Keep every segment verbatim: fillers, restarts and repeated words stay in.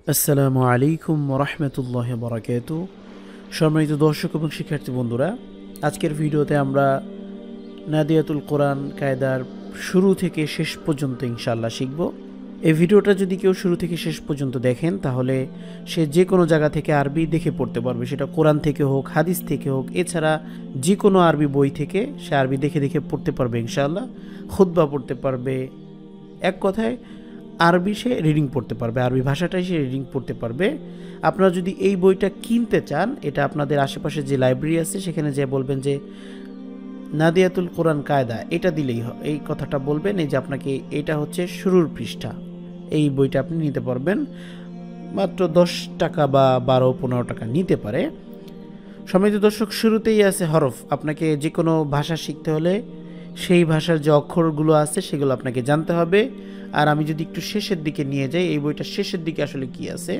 আসসালামু আলাইকুম রহমতুল্লাহ বরাকাতু। সম্মানিত দর্শক এবং শিক্ষার্থী বন্ধুরা, আজকের ভিডিওতে আমরা নাদিয়াতুল কোরআন কায়দার শুরু থেকে শেষ পর্যন্ত ইনশাআল্লাহ শিখব। এই ভিডিওটা যদি কেউ শুরু থেকে শেষ পর্যন্ত দেখেন তাহলে সে যে কোনো জায়গা থেকে আরবি দেখে পড়তে পারবে, সেটা কোরআন থেকে হোক, হাদিস থেকে হোক, এছাড়া যে কোনো আরবি বই থেকে সে আরবি দেখে দেখে পড়তে পারবে ইনশাআল্লাহ। খুতবা পড়তে পারবে, এক কথায় আরবি সে রিডিং পড়তে পারবে, আরবি ভাষাটাই সে রিডিং পড়তে পারবে। আপনারা যদি এই বইটা কিনতে চান, এটা আপনাদের আশেপাশে যে লাইব্রেরি আছে সেখানে যে বলবেন যে নাদিয়াতুল কোরআন কায়দা, এটা দিলেই এই কথাটা বলবেন, এই যে আপনাকে এটা হচ্ছে শুরুর পৃষ্ঠা, এই বইটা আপনি নিতে পারবেন। মাত্র দশ টাকা বা বারো পনেরো টাকা নিতে পারে। সম্মানিত দর্শক, শুরুতেই আছে হরফ। আপনাকে যে কোনো ভাষা শিখতে হলে সেই ভাষার যে অক্ষরগুলো আছে সেগুলো আপনাকে জানতে হবে। আর আমি যদি একটু শেষের দিকে নিয়ে যাই, এই বইটার শেষের দিকে আসলে কি আছে,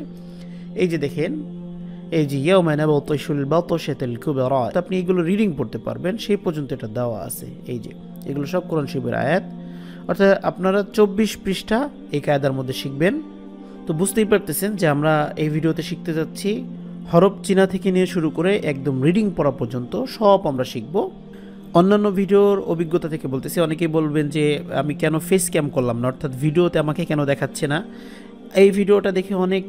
এই যে দেখেন, এই যে ইয়াউমানা বাতাশুল বাতাশাতুল কুবরা, আপনি এগুলো রিডিং পড়তে পারবেন, সেই পর্যন্ত এটা দেওয়া আছে। এই যে এগুলো সব কোরআন শরীফের আয়াত, অর্থাৎ আপনারা চব্বিশ পৃষ্ঠা এই কায়দার মধ্যে শিখবেন। তো বুঝতেই পারতেছেন যে আমরা এই ভিডিওতে শিখতে যাচ্ছি হরফ চিনা থেকে নিয়ে শুরু করে একদম রিডিং পড়া পর্যন্ত সব আমরা শিখব। অন্যান্য ভিডিওর অভিজ্ঞতা থেকে বলতেছি, অনেকেই বলবেন যে আমি কেন ফেস ক্যাম করলাম না, অর্থাৎ ভিডিওতে আমাকে কেন দেখাচ্ছে না। এই ভিডিওটা দেখে অনেক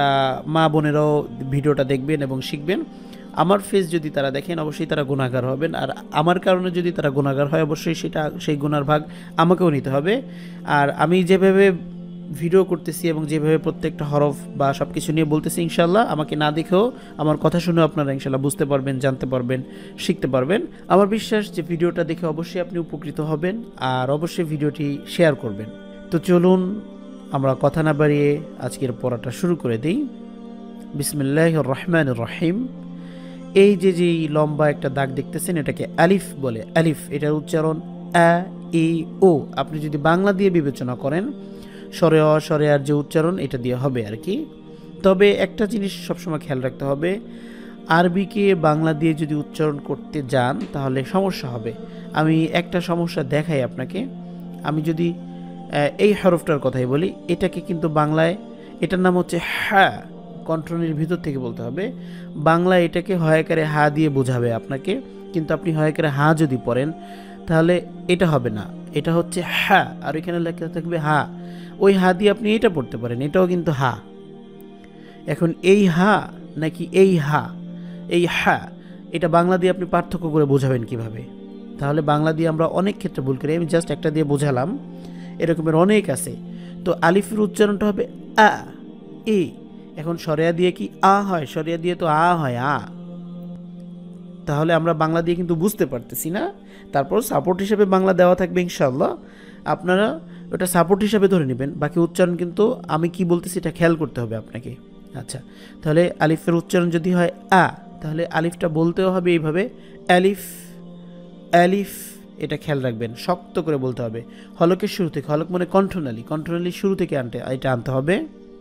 মা বোনেরাও ভিডিওটা দেখবেন এবং শিখবেন। আমার ফেস যদি তারা দেখেন অবশ্যই তারা গুনাহগার হবেন, আর আমার কারণে যদি তারা গুনাহগার হয় অবশ্যই সেটা সেই গুনার ভাগ আমাকেও নিতে হবে। আর আমি যেভাবে ভিডিও করতেছি এবং যেভাবে প্রত্যেকটা হরফ বা সব কিছু নিয়ে বলতেছি, ইনশাল্লাহ আমাকে না দেখেও আমার কথা শুনে আপনারা ইনশাল্লাহ বুঝতে পারবেন, জানতে পারবেন, শিখতে পারবেন। আমার বিশ্বাস যে ভিডিওটা দেখে অবশ্যই আপনি উপকৃত হবেন, আর অবশ্যই ভিডিওটি শেয়ার করবেন। তো চলুন আমরা কথা না বাড়িয়ে আজকের পড়াটা শুরু করে দিই। বিসমিল্লাহির রহমানির রহিম। এই যে যে লম্বা একটা দাগ দেখতেছেন এটাকে আলিফ বলে। আলিফ এটার উচ্চারণ আ ই ও। আপনি যদি বাংলা দিয়ে বিবেচনা করেন, সরে অ সরে আর যে উচ্চারণ এটা দিয়ে হবে আর কি। তবে একটা জিনিস সবসময় খেয়াল রাখতে হবে, আরবিকে বাংলা দিয়ে যদি উচ্চারণ করতে যান তাহলে সমস্যা হবে। আমি একটা সমস্যা দেখাই আপনাকে। আমি যদি এই হরফটার কথাই বলি, এটাকে কিন্তু বাংলায় এটার নাম হচ্ছে হা, কণ্ঠনীর ভিতর থেকে বলতে হবে। বাংলা এটাকে হয়কারে হা দিয়ে বোঝাবে আপনাকে, কিন্তু আপনি হয়কারে হা যদি পড়েন তাহলে এটা হবে না, এটা হচ্ছে হা, আর এখানে লেখা থাকবে হা। ওই হা দিয়ে আপনি এটা পড়তে পারেন, এটাও কিন্তু হা। এখন এই হা নাকি এই হা, এই হা, এটা বাংলা দিয়ে আপনি পার্থক্য করে বোঝাবেন কিভাবে? তাহলে বাংলা দিয়ে আমরা অনেক ক্ষেত্রে ভুল করি, আমি জাস্ট একটা দিয়ে বোঝালাম, এরকমের অনেক আছে। তো আলিফের উচ্চারণটা হবে আ এ। এখন সরিয়া দিয়ে কি আ হয়? সরিয়া দিয়ে তো আ হয়, আ। তাহলে আমরা বাংলা দিয়ে কিন্তু বুঝতে পারতেছি না। তারপর সাপোর্ট হিসেবে বাংলা দেওয়া থাকবে ইনশাআল্লাহ, আপনারা ওটা সাপোর্ট হিসাবে ধরে নেবেন। বাকি উচ্চারণ কিন্তু আমি কি বলতেছি এটা খেয়াল করতে হবে আপনাকে। আচ্ছা, তাহলে আলিফের উচ্চারণ যদি হয় আ, তাহলে আলিফটা বলতেও হবে এইভাবে, আলিফ আলিফ। এটা খেয়াল রাখবেন, শক্ত করে বলতে হবে, হলকের শুরু থেকে। হলক মানে কণ্ঠনালী, কণ্ঠনালী শুরু থেকে আনতে এটা আনতে হবে।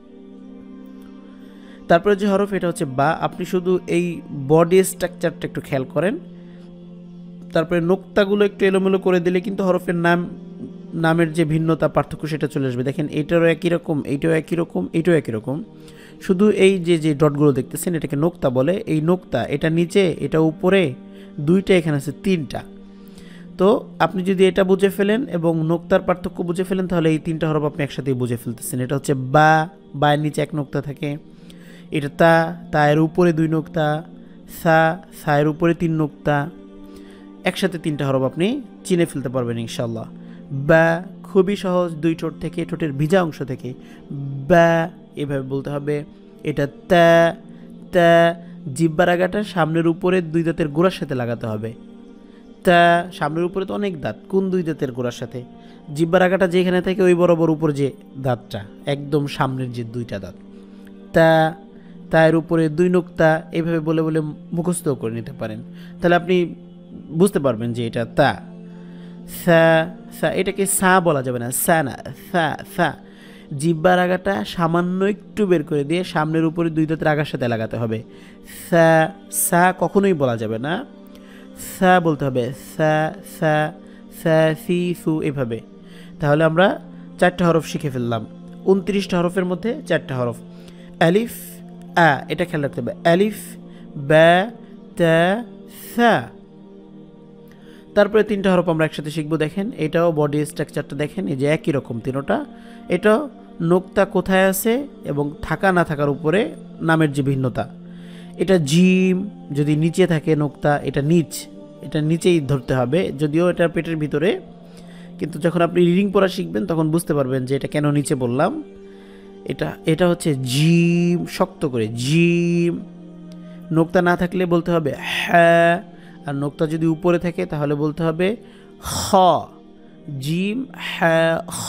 তারপরে যে হরফ এটা হচ্ছে বা। আপনি শুধু এই বডি স্ট্রাকচারটা একটু খেয়াল করেন, তারপরে নোক্তাগুলো একটু এলোমেলো করে দিলে কিন্তু হরফের নাম নামের যে ভিন্নতা পার্থক্য সেটা চলে আসবে। দেখেন এইটারও একই রকম, এইটাও একই রকম, এইটাও একই রকম, শুধু এই যে যে ডটগুলো দেখতেছেন এটাকে নোক্তা বলে। এই নোক্তা, এটা নিচে এটা উপরে, দুইটা এখানে আছে তিনটা। তো আপনি যদি এটা বুঝে ফেলেন এবং নোক্তার পার্থক্য বুঝে ফেলেন তাহলে এই তিনটা হরফ আপনি একসাথেই বুঝে ফেলতেছেন। এটা হচ্ছে বা, বায়ের নিচে এক নোক্তা থাকে। এটা তা, তায়ের উপরে দুই নোক্তা। সা, সায়ের উপরে তিন নোক্তা। একসাথে তিনটা হরফ আপনি চিনে ফেলতে পারবেন ইনশাল্লাহ। বা খুবই সহজ, দুই ঠোঁট থেকে, ঠোঁটের ভিজা অংশ থেকে বা এভাবে বলতে হবে। এটা তা, তা জিহ্বার আগাটা সামনের উপরে দুই দাঁতের গোড়ার সাথে লাগাতে হবে। তা সামনের উপরে তো অনেক দাঁত, কোন দুই দাঁতের গোড়ার সাথে? জিহ্বার আগাটা যেখানে থাকে ওই বরাবর উপরে যে দাঁতটা, একদম সামনের যে দুইটা দাঁত। তা, তায়ের উপরে দুই নোক্তা, এইভাবে বলে বলে মুখস্থ করে নিতে পারেন, তাহলে আপনি বুঝতে পারবেন যে এটা তা। সা, সা এটাকে সা বলা যাবে না, সা না, সা। সা জিহ্বার আগাটা সামান্য একটু বের করে দিয়ে সামনের উপরে দুই দাঁতের আগার সাথে লাগাতে হবে। সা, সা কখনোই বলা যাবে না, সা বলতে হবে। সা, সা, সা, সি, সু, এভাবে। তাহলে আমরা চারটা হরফ শিখে ফেললাম। উনত্রিশটা হরফের মধ্যে চারটা হরফ। আলিফ আ, এটা খেয়াল রাখতে হবে, আলিফ বা তা সা। তারপরে তিনটা হরফ আমরা একসাথে শিখবো। দেখেন এটাও বডি স্ট্রাকচারটা দেখেন, এই যে একই রকম তিনোটা। এটা নোক্তা কোথায় আছে এবং থাকা না থাকার উপরে নামের যে ভিন্নতা। এটা জিম যদি নিচে থাকে নোক্তা, এটা নিচ, এটা নিচেই ধরতে হবে, যদিও এটা পেটের ভিতরে, কিন্তু যখন আপনি রিডিং পড়া শিখবেন তখন বুঝতে পারবেন যে এটা কেন নিচে বললাম। এটা এটা হচ্ছে জিম, শক্ত করে জিম। নোক্তা না থাকলে বলতে হবে হ্যাঁ, আর নোক্তা যদি উপরে থাকে তাহলে বলতে হবে খ, জিম হ্যাঁ খ।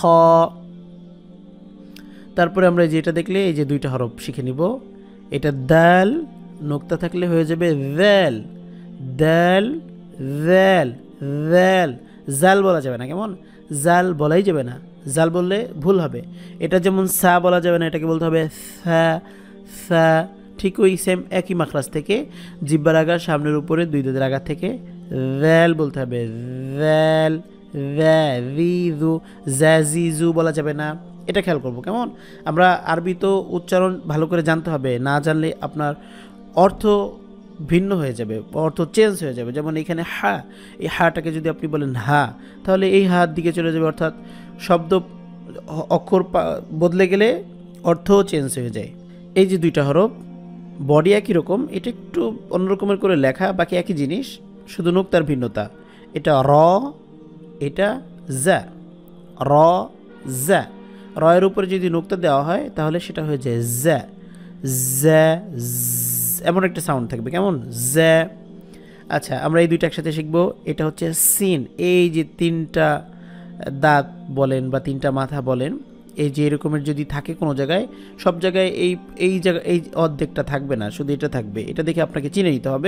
তারপরে আমরা যেটা দেখলে এই যে দুইটা হরফ শিখে নিব। এটা দাল, নোক্তা থাকলে হয়ে যাবে দ্যাল, দাল দ্যাল দ্যাল। জাল বলা যাবে না, কেমন জাল বলাই যাবে না, জাল বললে ভুল হবে। এটা যেমন সা বলা যাবে না, এটাকে বলতে হবে সা সা। ঠিক ওই সেম একই মাখরাজ থেকে জিব্বার আগার সামনের উপরে দুই দাঁতের আগার থেকে ভ্যাল বলতে হবে, ভ্যাল ভ্যাজু জ্যাজিজু বলা যাবে না। এটা খেয়াল করবো কেমন। আমরা আরবি তো উচ্চারণ ভালো করে জানতে হবে, না জানলে আপনার অর্থ ভিন্ন হয়ে যাবে, অর্থ চেঞ্জ হয়ে যাবে। যেমন এখানে হা, এই হাটাকে যদি আপনি বলেন হা, তাহলে এই হাত দিকে চলে যাবে, অর্থাৎ শব্দ অক্ষর বদলে গেলে অর্থও চেঞ্জ হয়ে যায়। এই যে দুইটা হরফ বডি একই রকম, এটা একটু অন্যরকমের করে লেখা, বাকি একই জিনিস, শুধু নোক্তার ভিন্নতা। এটা র, এটা জা, র জা। রয়ের উপরে যদি নোক্তা দেওয়া হয় তাহলে সেটা হয়ে যায় জা, জা এমন একটা সাউন্ড থাকবে, কেমন জা। আচ্ছা, আমরা এই দুইটা একসাথে শিখবো। এটা হচ্ছে সিন, এই যে তিনটা দাঁত বলেন বা তিনটা মাথা বলেন, এই যে এরকমের যদি থাকে কোনো জায়গায়, সব জায়গায় এই এই জায়গা এই অর্ধেকটা থাকবে না, শুধু এটা থাকবে। এটা দেখে আপনাকে চিনে নিতে হবে।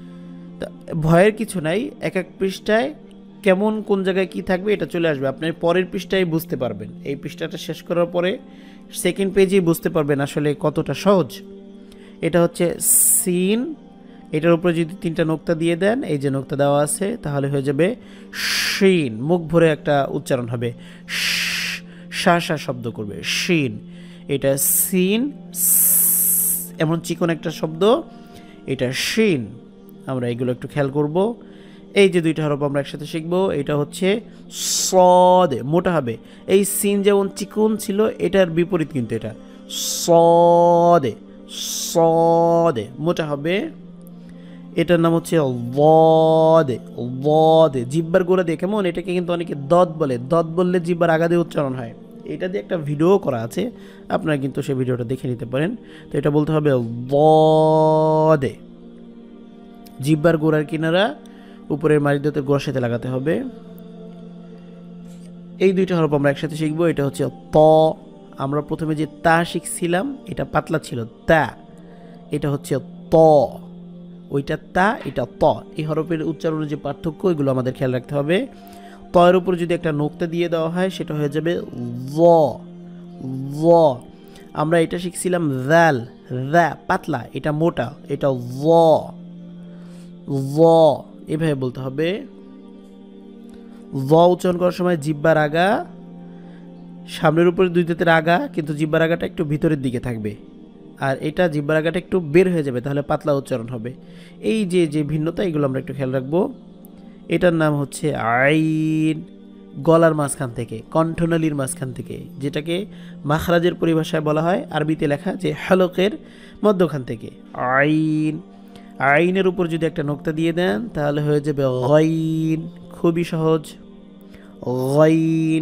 ভয়ের কিছু নাই, এক এক পৃষ্ঠায় কেমন কোন জায়গায় কি থাকবে এটা চলে আসবে, আপনার পরের পৃষ্ঠায় বুঝতে পারবেন। এই পৃষ্ঠাটা শেষ করার পরে সেকেন্ড পেজেই বুঝতে পারবেন আসলে কতটা সহজ। এটা হচ্ছে সিন, এটার উপরে যদি তিনটা নোক্তা দিয়ে দেন, এই যে নোক্তা দেওয়া আছে, তাহলে হয়ে যাবে শিন। মুখ ভরে একটা উচ্চারণ হবে, শা শা শব্দ করবে, শিন। এটা সিন, এমন চিকন একটা শব্দ, এটা শিন। আমরা এগুলো একটু খেয়াল করব। এই যে দুইটা হরফ আমরা একসাথে শিখবো। এটা হচ্ছে সদ, মোটা হবে। এই সিন যেমন চিকন ছিল, এটার বিপরীত কিন্তু এটা সদে, সদে মোটা হবে। এটার নাম হচ্ছে ওয়াদে, ওয়াদে জিব্বার গোড়া দিয়ে, কেমন এটাকে কিন্তু অনেকে দদ বলে, দদ বললে জিব্বার আগা দিয়ে উচ্চারণ হয়। এটা দিয়ে একটা ভিডিও করা আছে, আপনারা কিন্তু সেই ভিডিওটা দেখে নিতে পারেন। তো এটা বলতে হবে ওয়াদে, জিব্বার গোড়ার কিনারা উপরের মারি দাঁতের গোড়ার সাথে লাগাতে হবে। এই দুইটা হরফ আমরা একসাথে শিখবো। এটা হচ্ছে ত, আমরা প্রথমে যে তা শিখছিলাম এটা পাতলা ছিল তা, এটা হচ্ছে ত, ওইটা তা, এটা ত। এই হরফের উচ্চারণের যে পার্থক্য, এগুলো আমাদের খেয়াল রাখতে হবে। ত এর উপর যদি একটা নোক্তা দিয়ে দেওয়া হয় সেটা হয়ে যাবে য, য। আমরা এটা শিখছিলাম জাল, যা পাতলা, এটা মোটা, এটা য, য এভাবে বলতে হবে। য উচ্চারণ করার সময় জিব্বার আগা সামনের উপরে দুই দাঁতের আগা, কিন্তু জিব্বার আগাটা একটু ভিতরের দিকে থাকবে, আর এটা জিব্বার আগাটা একটু বের হয়ে যাবে, তাহলে পাতলা উচ্চারণ হবে। এই যে যে ভিন্নতা, এগুলো আমরা একটু খেয়াল রাখবো। এটার নাম হচ্ছে আইন, গলার মাঝখান থেকে, কণ্ঠনালীর মাঝখান থেকে, যেটাকে মাখরাজের পরিভাষায় বলা হয় আরবিতে লেখা যে হলকের মধ্যখান থেকে আইন। আইনের উপর যদি একটা নোক্তা দিয়ে দেন তাহলে হয়ে যাবে গাইন, খুবই সহজ, গাইন।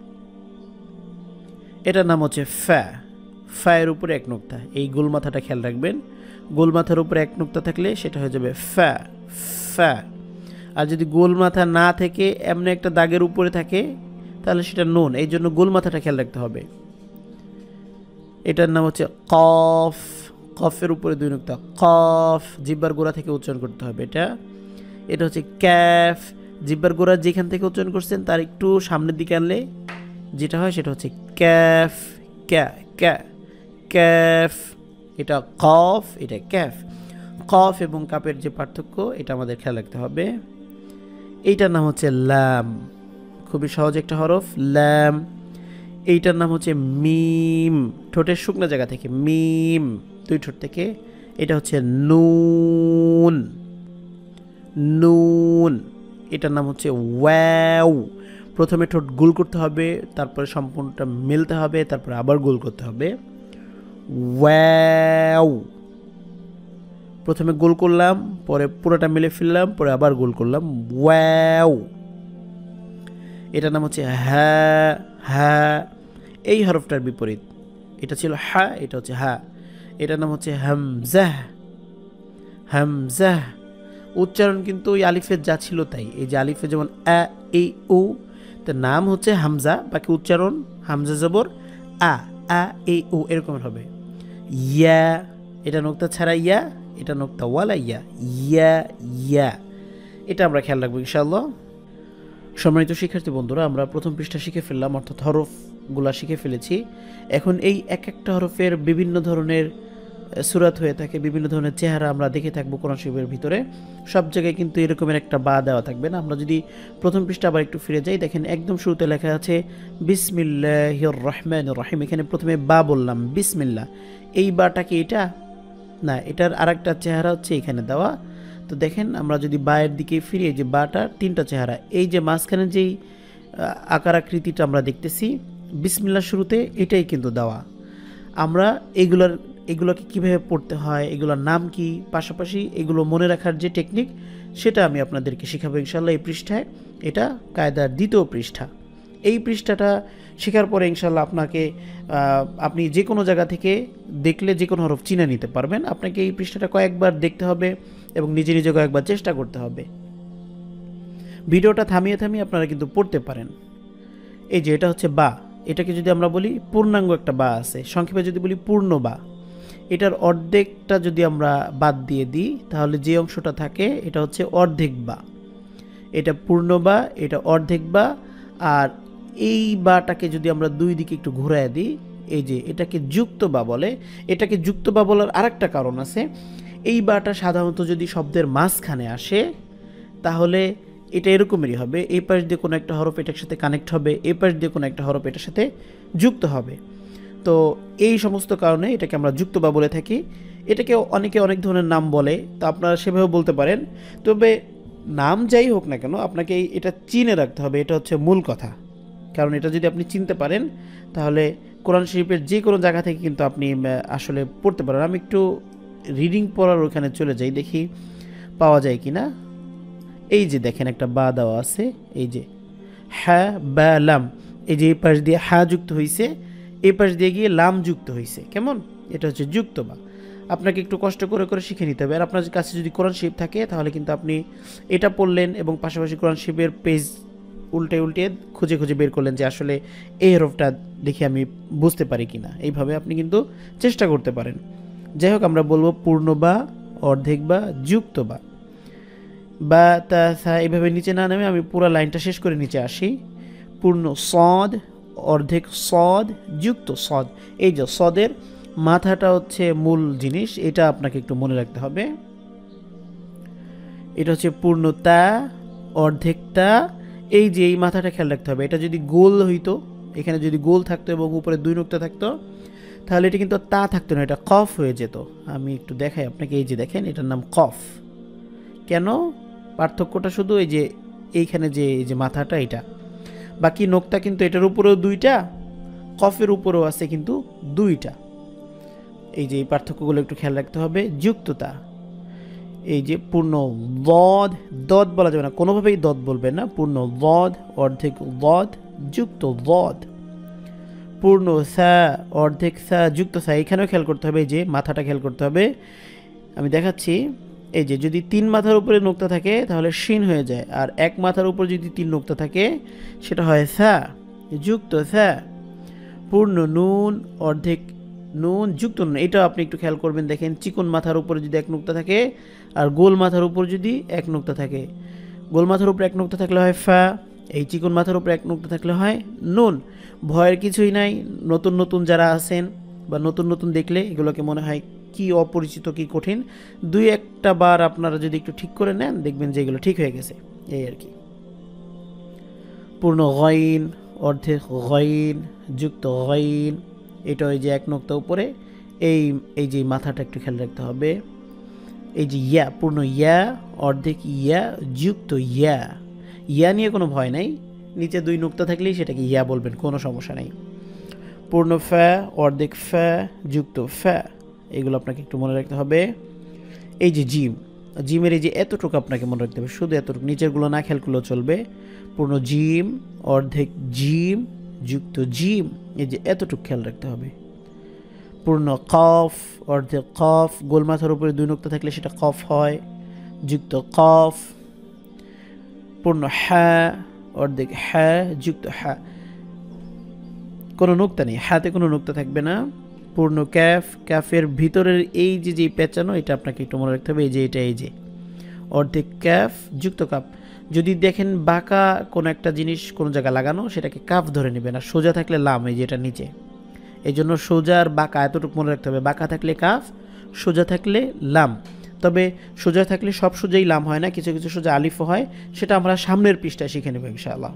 এটার নাম হচ্ছে ফা, ফায়ের উপরে এক নোক্তা, এই গোল মাথাটা খেয়াল রাখবেন, গোল মাথার উপরে এক নোক্তা থাকলে সেটা হয়ে যাবে ফা, ফা। আর যদি গোল মাথা না থেকে এমনি একটা দাগের উপরে থাকে তাহলে সেটা নুন, এই জন্য গোল মাথাটা খেয়াল রাখতে হবে। এটার নাম হচ্ছে কফ, কফের উপরে দুই নোক্তা, কফ, জিব্বার গোড়া থেকে উচ্চারণ করতে হবে এটা। এটা হচ্ছে ক্যাফ, জিব্বার গোড়া যেখান থেকে উচ্চারণ করছেন তার একটু সামনের দিকে আনলে যেটা হয় সেটা হচ্ছে ক্যাফ, ক্যা ক্যা ক্যাফ। এটা কফ, এটা ক্যাফ। কফ এবং কাপের যে পার্থক্য এটা আমাদের খেয়াল রাখতে হবে। এইটার নাম হচ্ছে ল্যাম, খুবই সহজ একটা হরফ ল্যাম। এইটার নাম হচ্ছে মিম, ঠোঁটের শুকনো জায়গা থেকে মিম, দুই ঠোঁট থেকে। এটা হচ্ছে নুন, নুন। এটার নাম হচ্ছে ওয়াও, প্রথমে ঠোঁট গোল করতে হবে, তারপরে সম্পূর্ণটা মেলতে হবে, তারপরে আবার গোল করতে হবে। ওয়াও, প্রথমে গোল করলাম, পরে পুরোটা মেলে ফেললাম, পরে আবার গোল করলাম। ওয়াও। এটার নাম হচ্ছে হ্যাঁ, হ্যাঁ। এই হরফটার বিপরীত, এটা ছিল হা, এটা হচ্ছে হা। এটার নাম হচ্ছে হামজাহ, হামজাহ। উচ্চারণ কিন্তু ওই আলিফের যা ছিল তাই। এই যে আলিফে যেমন আ, ই, উ, তার নাম হচ্ছে হামজা, বাকি উচ্চারণ হামজা জবর আ, আ, ই, উ এরকম হবে। ইয়া, এটা নোক্তা ছাড়া ইয়া, এটা নোক্তা ওয়ালা ইয়া, ইয়া, ইয়া। এটা আমরা খেয়াল রাখবো ইনশাআল্লাহ। সম্মানিত শিক্ষার্থী বন্ধুরা, আমরা প্রথম পৃষ্ঠা শিখে ফেললাম, অর্থাৎ হরফগুলা শিখে ফেলেছি। এখন এই এক একটা হরফের বিভিন্ন ধরনের সুরাত হয়ে থাকে, বিভিন্ন ধরনের চেহারা আমরা দেখে থাকবো কোরআন শরীফের ভিতরে। সব জায়গায় কিন্তু এরকমের একটা বা দেওয়া থাকবে না। আমরা যদি প্রথম পৃষ্ঠা আবার একটু ফিরে যাই, দেখেন একদম শুরুতে লেখা আছে বিসমিল্লাহির রহমানির রহিম। এখানে প্রথমে বা বললাম, বিসমিল্লাহ। এই বাটা কি এটা? না, এটার আরেকটা চেহারা হচ্ছে এখানে দেওয়া। তো দেখেন আমরা যদি বায়ের দিকে ফিরে, যে বাটা তিনটা চেহারা, এই যে মাঝখানে যেই আকার আকৃতিটা আমরা দেখতেছি বিসমিল্লাহ শুরুতে, এটাই কিন্তু দেওয়া। আমরা এগুলোর এগুলোকে কীভাবে পড়তে হয়, এগুলোর নাম কি, পাশাপাশি এগুলো মনে রাখার যে টেকনিক, সেটা আমি আপনাদেরকে শেখাবো ইনশাল্লাহ এই পৃষ্ঠায়। এটা কায়দার দ্বিতীয় পৃষ্ঠা। এই পৃষ্ঠাটা শেখার পরে ইনশাল্লাহ আপনাকে আপনি যে কোনো জায়গা থেকে দেখলে যে কোনো হরফ চিনে নিতে পারবেন। আপনাকে এই পৃষ্ঠাটা কয়েকবার দেখতে হবে এবং নিজে নিজে কয়েকবার চেষ্টা করতে হবে। ভিডিওটা থামিয়ে থামিয়ে আপনারা কিন্তু পড়তে পারেন। এই যে এটা হচ্ছে বা, এটাকে যদি আমরা বলি পূর্ণাঙ্গ একটা বা আছে, সংক্ষেপে যদি বলি পূর্ণ বা, এটার অর্ধেকটা যদি আমরা বাদ দিয়ে দিই তাহলে যে অংশটা থাকে এটা হচ্ছে অর্ধেক বা। এটা পূর্ণ বা, এটা অর্ধেক বা। আর এই বাটাকে যদি আমরা দুই দিকে একটু ঘুরায় দিই, এই যে এটাকে যুক্ত বা বলে। এটাকে যুক্ত বা বলার আরেকটা কারণ আছে। এই বাটা সাধারণত যদি শব্দের মাঝখানে আসে তাহলে এটা এরকমেরই হবে, এই পাশ দিয়ে কোনো একটা হরফ এটার সাথে কানেক্ট হবে, এই পাশ দিয়ে কোনো একটা হরফ এটার সাথে যুক্ত হবে। তো এই সমস্ত কারণে এটাকে আমরা যুক্ত বা বলে থাকি। এটাকে অনেকে অনেক ধরনের নাম বলে, তো আপনারা সেভাবে বলতে পারেন। তবে নাম যাই হোক না কেন, আপনাকে এটা চিনে রাখতে হবে, এটা হচ্ছে মূল কথা। কারণ এটা যদি আপনি চিনতে পারেন তাহলে কোরআন শরীফের যে কোনো জায়গা থেকে কিন্তু আপনি আসলে পড়তে পারেন। আমি একটু রিডিং পড়ার ওখানে চলে যাই, দেখি পাওয়া যায় কি না। এই যে দেখেন একটা বা দেওয়া আছে, এই যে হ্যাঁ বা লাম, এই যে এই পাশ দিয়ে হা যুক্ত হয়েছে, এই পাশ দিয়ে গিয়ে লাম যুক্ত হয়েছে। কেমন? এটা হচ্ছে যুক্ত বা। আপনাকে একটু কষ্ট করে করে শিখে নিতে হবে। আর আপনার কাছে যদি কোরআন শরীফ থাকে তাহলে কিন্তু আপনি এটা পড়লেন এবং পাশাপাশি কোরআন শরীফের পেজ উল্টে উল্টে খুঁজে খুঁজে বের করলেন যে আসলে এই হরফটা দেখে আমি বুঝতে পারি কিনা। এইভাবে আপনি কিন্তু চেষ্টা করতে পারেন। যাই হোক, আমরা বলবো পূর্ণ বা, অর্ধেক বা, যুক্ত বা। বা তা সা এইভাবে নিচে না নামে আমি পুরো লাইনটা শেষ করে নিচে আসি। পূর্ণ সদ, অর্ধেক সদ, যুক্ত সদ। এই যে সদের মাথাটা হচ্ছে মূল জিনিস, এটা আপনাকে একটু মনে রাখতে হবে। এটা হচ্ছে পূর্ণতা, অর্ধেকটা। এই যে এই মাথাটা খেয়াল রাখতে হবে। এটা যদি গোল হইতো, এখানে যদি গোল থাকতো এবং উপরে দুই নুক্তা থাকতো তাহলে এটা কিন্তু তা থাকতো না, এটা কফ হয়ে যেত। আমি একটু দেখাই আপনাকে, এই যে দেখেন এটার নাম কফ। কেন? পার্থক্যটা শুধু এই যে এইখানে যে এই যে মাথাটা, এটা। বাকি নোক্তা কিন্তু এটার উপরেও দুইটা, কফের উপরেও আছে কিন্তু দুইটা। এই যে এই পার্থক্যগুলো একটু খেয়াল রাখতে হবে। যুক্ততা, এই যে পূর্ণ দদ, দদ বলা যাবে না, কোনোভাবেই দদ বলবেন না। পূর্ণ দদ, অর্ধেক দদ, যুক্ত দদ। পূর্ণ সা, অর্ধেক সা, যুক্ত সা। এখানেও খেয়াল করতে হবে, এই যে মাথাটা খেয়াল করতে হবে। আমি দেখাচ্ছি, এই যে যদি তিন মাথার উপরে নোক্তা থাকে তাহলে শিন হয়ে যায়, আর এক মাথার উপর যদি তিন নোক্তা থাকে সেটা হয় সা, যুক্ত সা। পূর্ণ নুন, অর্ধেক নুন, যুক্ত নুন। এটা আপনি একটু খেয়াল করবেন। দেখেন চিকন মাথার উপরে যদি এক নোক্তা থাকে আর গোল মাথার উপর যদি এক নোক্তা থাকে, গোল মাথার উপর এক নোক্তা থাকলে হয় ফা, এই চিকন মাথার উপর এক নোক্তা থাকলে হয় নুন। ভয়ের কিছুই নাই। নতুন নতুন যারা আছেন বা নতুন নতুন দেখলে এগুলোকে মনে হয় কি অপরিচিত, কি কঠিন। দুই একটা বার আপনারা যদি একটু ঠিক করে নেন দেখবেন যে এগুলো ঠিক হয়ে গেছে, এই আর কি। পূর্ণ গইন, অর্ধেক গইন যুক্ত গইন, এটা ওই যে এক নোক্তা উপরে এই এই যে মাথাটা একটু খেয়াল রাখতে হবে। এই যে ইয়া, পূর্ণ ইয়া অর্ধেক ইয়া যুক্ত ইয়া, ইয়া নিয়ে কোনো ভয় নাই, নিচে দুই নোক্তা থাকলেই সেটাকে ইয়া বলবেন, কোনো সমস্যা নেই। পূর্ণ ফ্যা অর্ধেক ফ্যা যুক্ত ফ্যা, এগুলো আপনাকে একটু মনে রাখতে হবে। এই যে জিম, জিমের এই যে এতটুকু আপনাকে মনে রাখতে হবে, শুধু এতটুকু, নিচেরগুলো না খেয়াল করলেও চলবে। পূর্ণ জিম অর্ধেক জিম যুক্ত জিম, এই যে এতটুকু খেয়াল রাখতে হবে। পূর্ণ কফ অর্ধেক কফ, গোল মাথার উপরে দুই নোক্তা থাকলে সেটা কফ হয়, যুক্ত কফ। পূর্ণ হ্যাঁ অর্ধেক হ্যাঁ যুক্ত হ্যাঁ, কোনো নোক্তা নেই, হাতে কোনো নোক্তা থাকবে না। পূর্ণ ক্যাফ, ক্যাফের ভিতরের এই যে যে পেঁচানো, এটা আপনাকে একটু মনে রাখতে হবে, এই যে এটা এই যে অর্ধেক ক্যাফ যুক্ত কাপ। যদি দেখেন বাঁকা কোনো একটা জিনিস কোনো জায়গায় লাগানো, সেটাকে কাফ ধরে নেবেন, আর সোজা থাকলে লাম, এই যে এটা নিচে। এই জন্য সোজা আর বাঁকা এতটুকু মনে রাখতে হবে, বাঁকা থাকলে কাফ, সোজা থাকলে লাম। তবে সোজা থাকলে সব সোজাই লাম হয় না, কিছু কিছু সোজা আলিফও হয়, সেটা আমরা সামনের পৃষ্ঠায় শিখে নেব ইনশাআল্লাহ।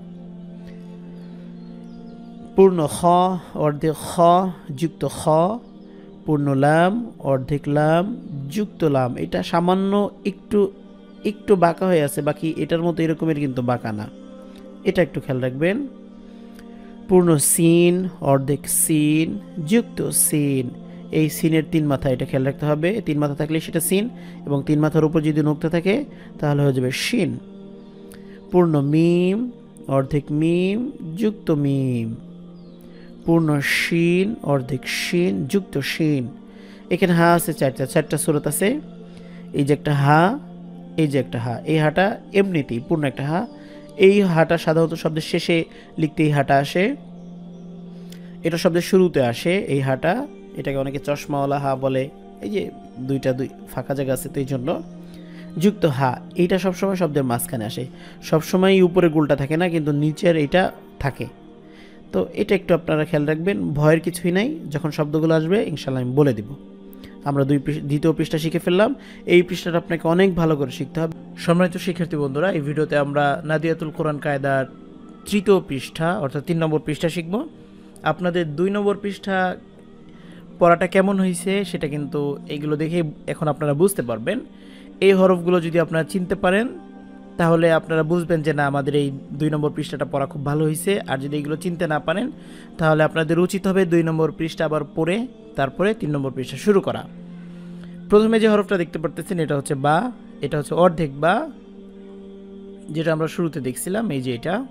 পূর্ণ খ অর্ধেক খ যুক্ত খ, পূর্ণ লাম অর্ধেক লাম যুক্ত লাম, এটা সামান্য একটু একটু বাঁকা হয়ে আছে, বাকি এটার মতো এরকমের কিন্তু বাঁকা না, এটা একটু খেয়াল রাখবেন। পূর্ণ সিন অর্ধেক সিন যুক্ত সিন, এই সিনের তিন মাথা, এটা খেয়াল রাখতে হবে, তিন মাথা থাকলে সেটা সিন, এবং তিন মাথার উপর যদি নোক্তা থাকে তাহলে হয়ে যাবে শিন। পূর্ণ মিম অর্ধেক মিম যুক্ত মিম, পূর্ণ শিন অর্ধেক শিন যুক্ত শিন। এখানে হা আছে চারটা, চারটা সুরত আছে, এই যে একটা হা, এই যে একটা হা, এই হাটা এমনিতেই পূর্ণ একটা হা, এই হাটা সাধারণত শব্দের শেষে লিখতে এই হাটা আসে, এটা শব্দের শুরুতে আসে এই হাটা, এটাকে অনেকে চশমাওয়ালা হা বলে, এই যে দুইটা দুই ফাঁকা জায়গা আছে তো এই জন্য। যুক্ত হা, এইটা সবসময় শব্দের মাঝখানে আসে, সবসময় উপরে গোলটা থাকে না, কিন্তু নিচের এটা থাকে, তো এটা একটু আপনারা খেয়াল রাখবেন, ভয়ের কিছুই নাই, যখন শব্দগুলো আসবে ইনশাল্লাহ আমি বলে দিব। আমরা দুই দ্বিতীয় পৃষ্ঠা শিখে ফেললাম, এই পৃষ্ঠাটা আপনাকে অনেক ভালো করে শিখতে হবে। সম্মানিত শিক্ষার্থী বন্ধুরা, এই ভিডিওতে আমরা নাদিয়াতুল কোরআন কায়দার তৃতীয় পৃষ্ঠা অর্থাৎ তিন নম্বর পৃষ্ঠা শিখব। আপনাদের দুই নম্বর পৃষ্ঠা পড়াটা কেমন হয়েছে সেটা কিন্তু এইগুলো দেখে এখন আপনারা বুঝতে পারবেন। এই হরফগুলো যদি আপনারা চিনতে পারেন তাহলে আপনারা বুঝবেন যে না, আমাদের এই দুই নম্বর পৃষ্ঠাটা পড়া খুব ভালো হয়েছে। আর যদি এগুলো চিনতে না পারেন তাহলে আপনাদের উচিত হবে দুই নম্বর পৃষ্ঠা আবার পড়ে তারপরে তিন নম্বর পৃষ্ঠা শুরু করা। প্রথমে যে হরফটা দেখতে পারতেছেন এটা হচ্ছে বা, এটা হচ্ছে অর্ধেক বা, যেটা আমরা শুরুতে দেখছিলাম, এই যে এটা।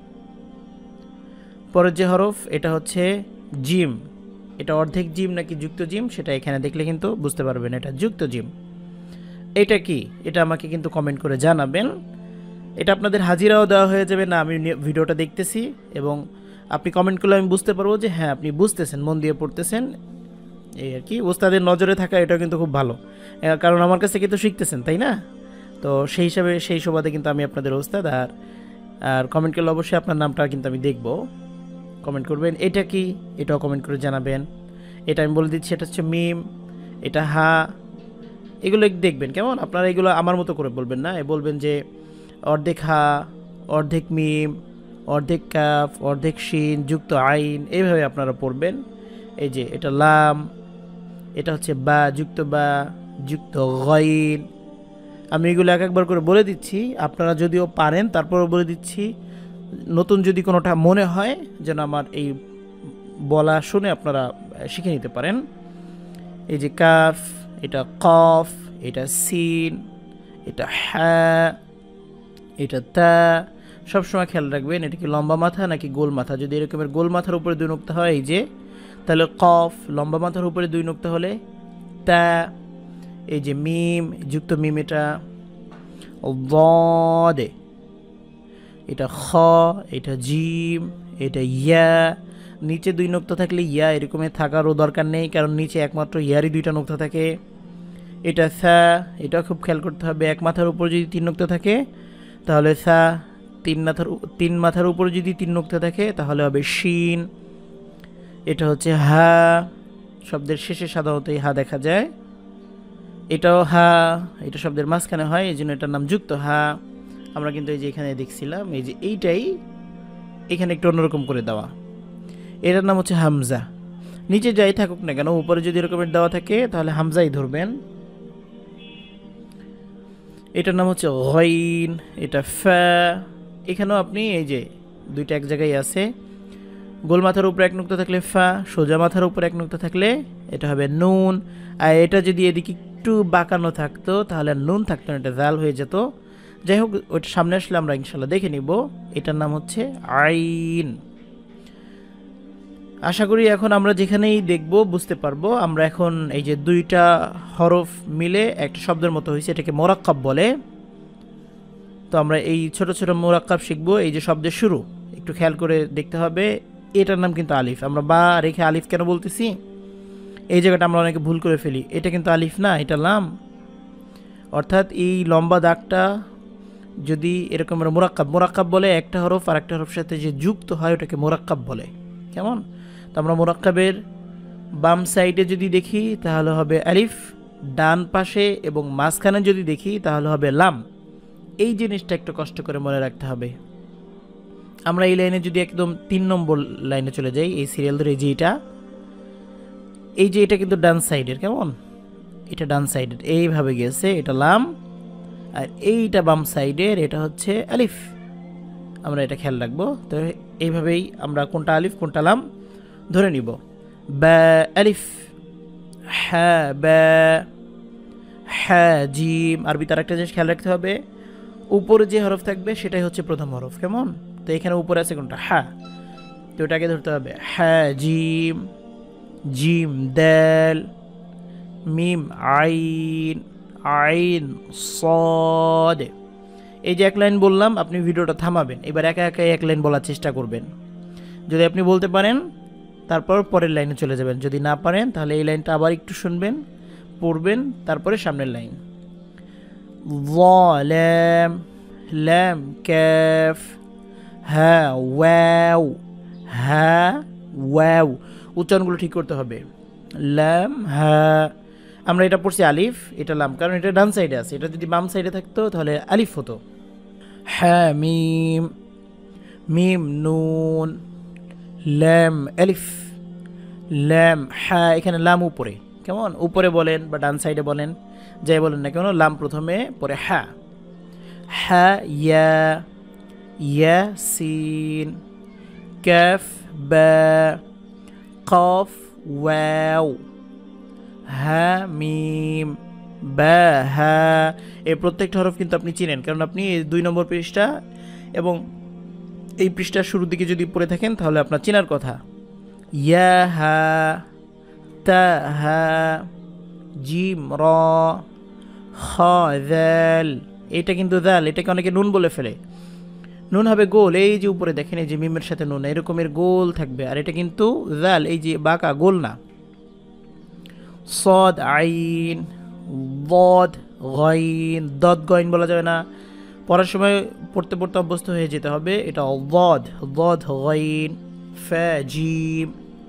পরের যে হরফ এটা হচ্ছে জিম, এটা অর্ধেক জিম নাকি যুক্ত জিম সেটা এখানে দেখলে কিন্তু বুঝতে পারবেন, এটা যুক্ত জিম। এটা কি, এটা আমাকে কিন্তু কমেন্ট করে জানাবেন। এটা আপনাদের হাজিরাও দেওয়া হয়ে যাবে না, আমি ভিডিওটা দেখতেছি এবং আপনি কমেন্ট করলে আমি বুঝতে পারবো যে হ্যাঁ আপনি বুঝতেছেন, মন দিয়ে পড়তেছেন, এই আর কি। ওস্তাদের নজরে থাকা এটা কিন্তু খুব ভালো, কারণ আমার কাছে কিন্তু শিখতেছেন, তাই না? তো সেই হিসাবে সেই সুবাদে কিন্তু আমি আপনাদের ওস্তাদ। আর আর কমেন্ট করলে অবশ্যই আপনার নামটা কিন্তু আমি দেখব, কমেন্ট করবেন। এটা কি, এটাও কমেন্ট করে জানাবেন। এটা আমি বলে দিচ্ছি, এটা হচ্ছে মিম, এটা হা, এগুলো দেখবেন কেমন। আপনারা এগুলো আমার মতো করে বলবেন না, বলবেন যে অর্ধেক হা অর্ধেক মিম অর্ধেক কাফ অর্ধেক শিন যুক্ত আইন, এইভাবে আপনারা পড়বেন। এই যে এটা লাম, এটা হচ্ছে বা যুক্ত বা যুক্ত গইন। আমি এগুলো এক একবার করে বলে দিচ্ছি, আপনারা যদিও পারেন তারপরেও বলে দিচ্ছি, নতুন যদি কোনোটা মনে হয় যেন আমার এই বলা শুনে আপনারা শিখে নিতে পারেন। এই যে কাফ, এটা কফ, এটা সিন, এটা হ্যাঁ, এটা তা। সবসময় খেয়াল রাখবেন এটা কি লম্বা মাথা নাকি গোল মাথা। যদি এরকমের গোল মাথার উপরে দুই নোক্তা হয় এই যে, তাহলে কফ। লম্বা মাথার উপরে দুই নোক্তা হলে তা। এই যে মিম যুক্ত মিম, এটা দে, এটা খ, এটা জিম, এটা ইয়া। নিচে দুই নোক্তা থাকলে ইয়া এরকমের থাকারও দরকার নেই, কারণ নিচে একমাত্র ইয়ারই দুইটা নোক্তা থাকে। এটা সা, এটা খুব খেয়াল করতে হবে। এক মাথার উপর যদি তিন নোক্তা থাকে তাহলে সা, তিন মাথার তিন মাথার উপর যদি তিন নোক্তা থাকে তাহলে হবে শিন। এটা হচ্ছে হা, শব্দের শেষে সাধারণত এই হা দেখা যায়। এটাও হা, এটা শব্দের মাঝখানে হয়, এই জন্য এটার নাম যুক্ত হা। আমরা কিন্তু এই যে এখানে দেখছিলাম, এই যে এইটাই এখানে একটু অন্যরকম করে দেওয়া, এটার নাম হচ্ছে হামজা। নিচে যাই থাকুক না কেন, উপরে যদি এরকমের দেওয়া থাকে তাহলে হামজাই ধরবেন। এটার নাম হচ্ছে গইন, এটা ফা। এখানেও আপনি এই যে দুইটা এক জায়গায় আছে, গোল মাথার উপরে এক নুক্তা থাকলে ফা, সোজা মাথার উপরে এক নুক্তা থাকলে এটা হবে নুন। আর এটা যদি এদিকে একটু বাঁকানো থাকতো তাহলে নুন থাকতো না, এটা জাল হয়ে যেত। যাই হোক, ওইটা সামনে আসলে আমরা ইনশাল্লাহ দেখে নিব। এটার নাম হচ্ছে আইন। আশা করি এখন আমরা যেখানেই দেখব বুঝতে পারবো। আমরা এখন এই যে দুইটা হরফ মিলে একটা শব্দের মতো হয়েছে, এটাকে মোরাক্কাব বলে। তো আমরা এই ছোট ছোট মোরাক্কাব শিখবো। এই যে শব্দের শুরু একটু খেয়াল করে দেখতে হবে, এটার নাম কিন্তু আলিফ। আমরা বা রেখে আলিফ কেন বলতেছি, এই জায়গাটা আমরা অনেকে ভুল করে ফেলি। এটা কিন্তু আলিফ না, এটা লাম। অর্থাৎ এই লম্বা দাগটা যদি এরকম মোরাক্কাব, মোরাক্কাব বলে একটা হরফ আর একটা হরফের সাথে যে যুক্ত হয় ওটাকে মোরাক্কাব বলে। কেমন? তো আমরা মোরাক্কাবের বাম সাইডে যদি দেখি তাহলে হবে আলিফ, ডান পাশে এবং মাঝখানে যদি দেখি তাহলে হবে লাম। এই জিনিসটা একটু কষ্ট করে মনে রাখতে হবে। আমরা এই লাইনে যদি একদম তিন নম্বর লাইনে চলে যাই, এই সিরিয়াল ধরে এই যে এটা, এই যে এটা কিন্তু ডান সাইডের, কেমন? এটা ডান সাইডের, এইভাবে গেছে, এটা লাম। আর এইটা বাম সাইডের, এটা হচ্ছে আলিফ। আমরা এটা খেয়াল রাখবো। তো এইভাবেই আমরা কোনটা আলিফ কোনটা লাম ধরে নিব। বা আলিফ, হ্যাঁ বা, হ্যাঁ জিম। আরবি তার একটা জিনিস খেয়াল রাখতে হবে, উপরে যে হরফ থাকবে সেটাই হচ্ছে প্রথম হরফ, কেমন? তো এখানে উপরে আছে কোনটা? হ্যাঁ, তো ওটাকে ধরতে হবে। হ্যাঁ জিম, জিম দাল, মিম আইন, আইন সদ। এই যে এক লাইন বললাম, আপনি ভিডিওটা থামাবেন, এবার একা একা এক লাইন বলার চেষ্টা করবেন। যদি আপনি বলতে পারেন তারপর পরের লাইনে চলে যাবেন, যদি না পারেন তাহলে এই লাইনটা আবার একটু শুনবেন, পড়বেন, তারপরে সামনের লাইন। ظالم لام كاف হা ওয়াও, হা ওয়াও। উচ্চারণগুলো ঠিক করতে হবে। লাম হা, আমরা এটা পড়ছি আলিফ, এটা লাম, কারণ এটা ডান সাইডে আছে। এটা যদি বাম সাইডে থাকতো তাহলে আলিফ হতো। হ্যাঁ মিম, মিম নুন, লাম আলিফ, লাম হা। এখানে লাম উপরে, কেমন? উপরে বলেন বা ডান সাইডে বলেন, যাই বলেন না কেন, লাম প্রথমে, পরে হা। হা ইয়া, ইয়া সিন, কাফ বা, কফ ওয়াও, হা মিম, বা হা। এই প্রত্যেকটা হরফ কিন্তু আপনি চিনেন, কারণ আপনি দুই নম্বর পৃষ্ঠা এবং এই পৃষ্ঠার শুরুর দিকে যদি পড়ে থাকেন তাহলে আপনার চেনার কথা। ইয়া হা, তা হা, জিম র, খ দাল। এটা কিন্তু দাল, এটাকে অনেকে নুন বলে ফেলে। নুন হবে গোল, এই যে উপরে দেখেন এই যে মিমের সাথে নুন এরকমের গোল থাকবে, আর এটা কিন্তু দাল, এই যে বাঁকা গোল না। সদ আইন, বদ গইন, দদ গইন বলা যাবে না, পড়ার সময় পড়তে পড়তে অভ্যস্ত হয়ে যেতে হবে। এটা বদ, বদ গইন, ফা জিম,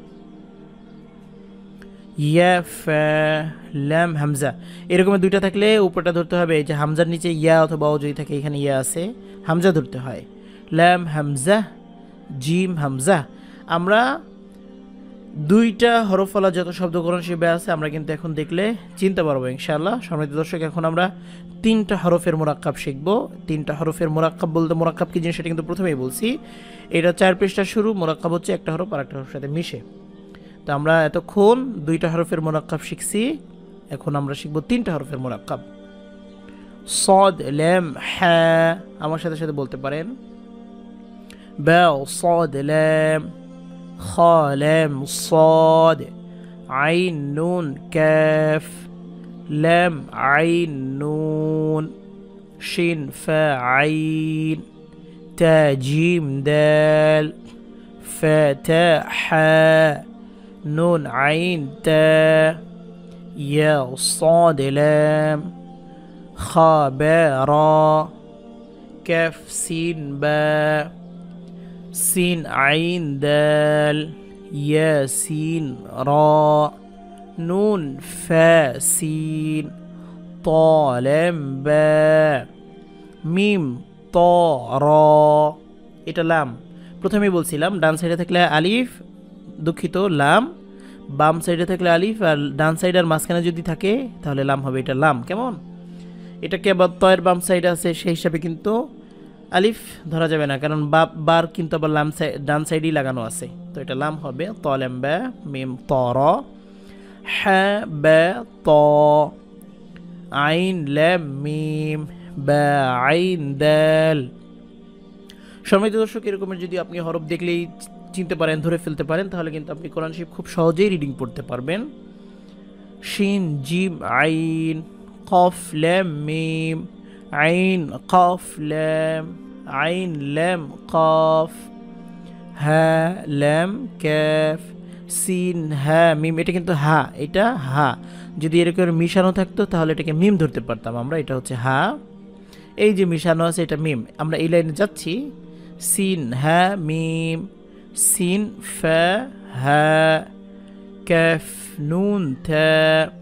ইয়া ফা, লাম হামজা। এরকমের দুইটা থাকলে উপরটা ধরতে হবে, এই যে হামজার নিচে ইয়া অথবা ও যদি থাকে, এখানে ইয়া আছে, হামজা ধরতে হয়। লাম হামজা, জিম হামজা। আমরা দুইটা হরফওয়ালা যত শব্দকরণ শিবে আছে আমরা কিন্তু এখন দেখলে চিনতে পারবো ইনশাআল্লাহ। সম্মানিত দর্শক, এখন আমরা তিনটা হরফের মোরাক্কাব শিখব। তিনটা হরফের মোরাক্কাব বলতে, মোরাক্কাব কি জিনিস সেটা কিন্তু প্রথমেই বলছি। এটা চার পৃষ্ঠা শুরু, মোরাক্কাব হচ্ছে একটা হরফ আর একটা হরফের সাথে মিশে। তো আমরা এতক্ষণ দুইটা হরফের মোরাক্কাব শিখছি, এখন আমরা শিখব তিনটা হরফের মোরাক্কাব। সদ লাম হা, আমার সাথে সাথে বলতে পারেন। বা সদ লাম, খ লাম صاد, আইন নুন কাফ, লাম আইন নুন, শিন ফা আইন, তা জিম দাল, ফা তা হা, নুন আইন তা, ইয়া صاد লাম, خ با را, كاف سين با, سين عين دال, يا سين را, نون فا سين, طا لام با, মিম ত র, এটা লাম। প্রথমেই বলছিলাম ডান সাইডে থাকলে আলিফ, দুঃখিত লাম, বাম সাইডে থাকলে আলিফ, আর ডান সাইড আর মাঝখানে যদি থাকে তাহলে লাম হবে, এটা লাম। কেমন? এটাকে আবার তয়ের বাম সাইডে আছে সেই হিসাবে কিন্তু আলিফ ধরা যাবে না, কারণ বা বার কিন্তু আবার লাম সাইড ডান সাইডেই লাগানো আছে, তো এটা লাম হবে। ত লাম বা মিম ত র, হা বা ত, আইন লাম মিম, বা আইন দাল। সম্মানিত দর্শক, এরকমের যদি আপনি হরফ দেখলেই চিনতে পারেন, ধরে ফেলতে পারেন, তাহলে কিন্তু আপনি কোরআন শরীফ খুব সহজেই রিডিং পড়তে পারবেন। শিন জিম আইন, কফ লাম মিম, আইন কফ লাম, আইন লাম কফ, হা লাম কাফ, সিন হা মিম। এটা কিন্তু হা, এটা হা। যদি এরকম মিশানো থাকতো তাহলে এটাকে মিম ধরতে পারতাম আমরা। এটা হচ্ছে হা, এই যে মিশানো আছে এটা মিম। আমরা এই লাইনে যাচ্ছি, সিন হা মিম, সিন ফা হা, কাফ নুন থা,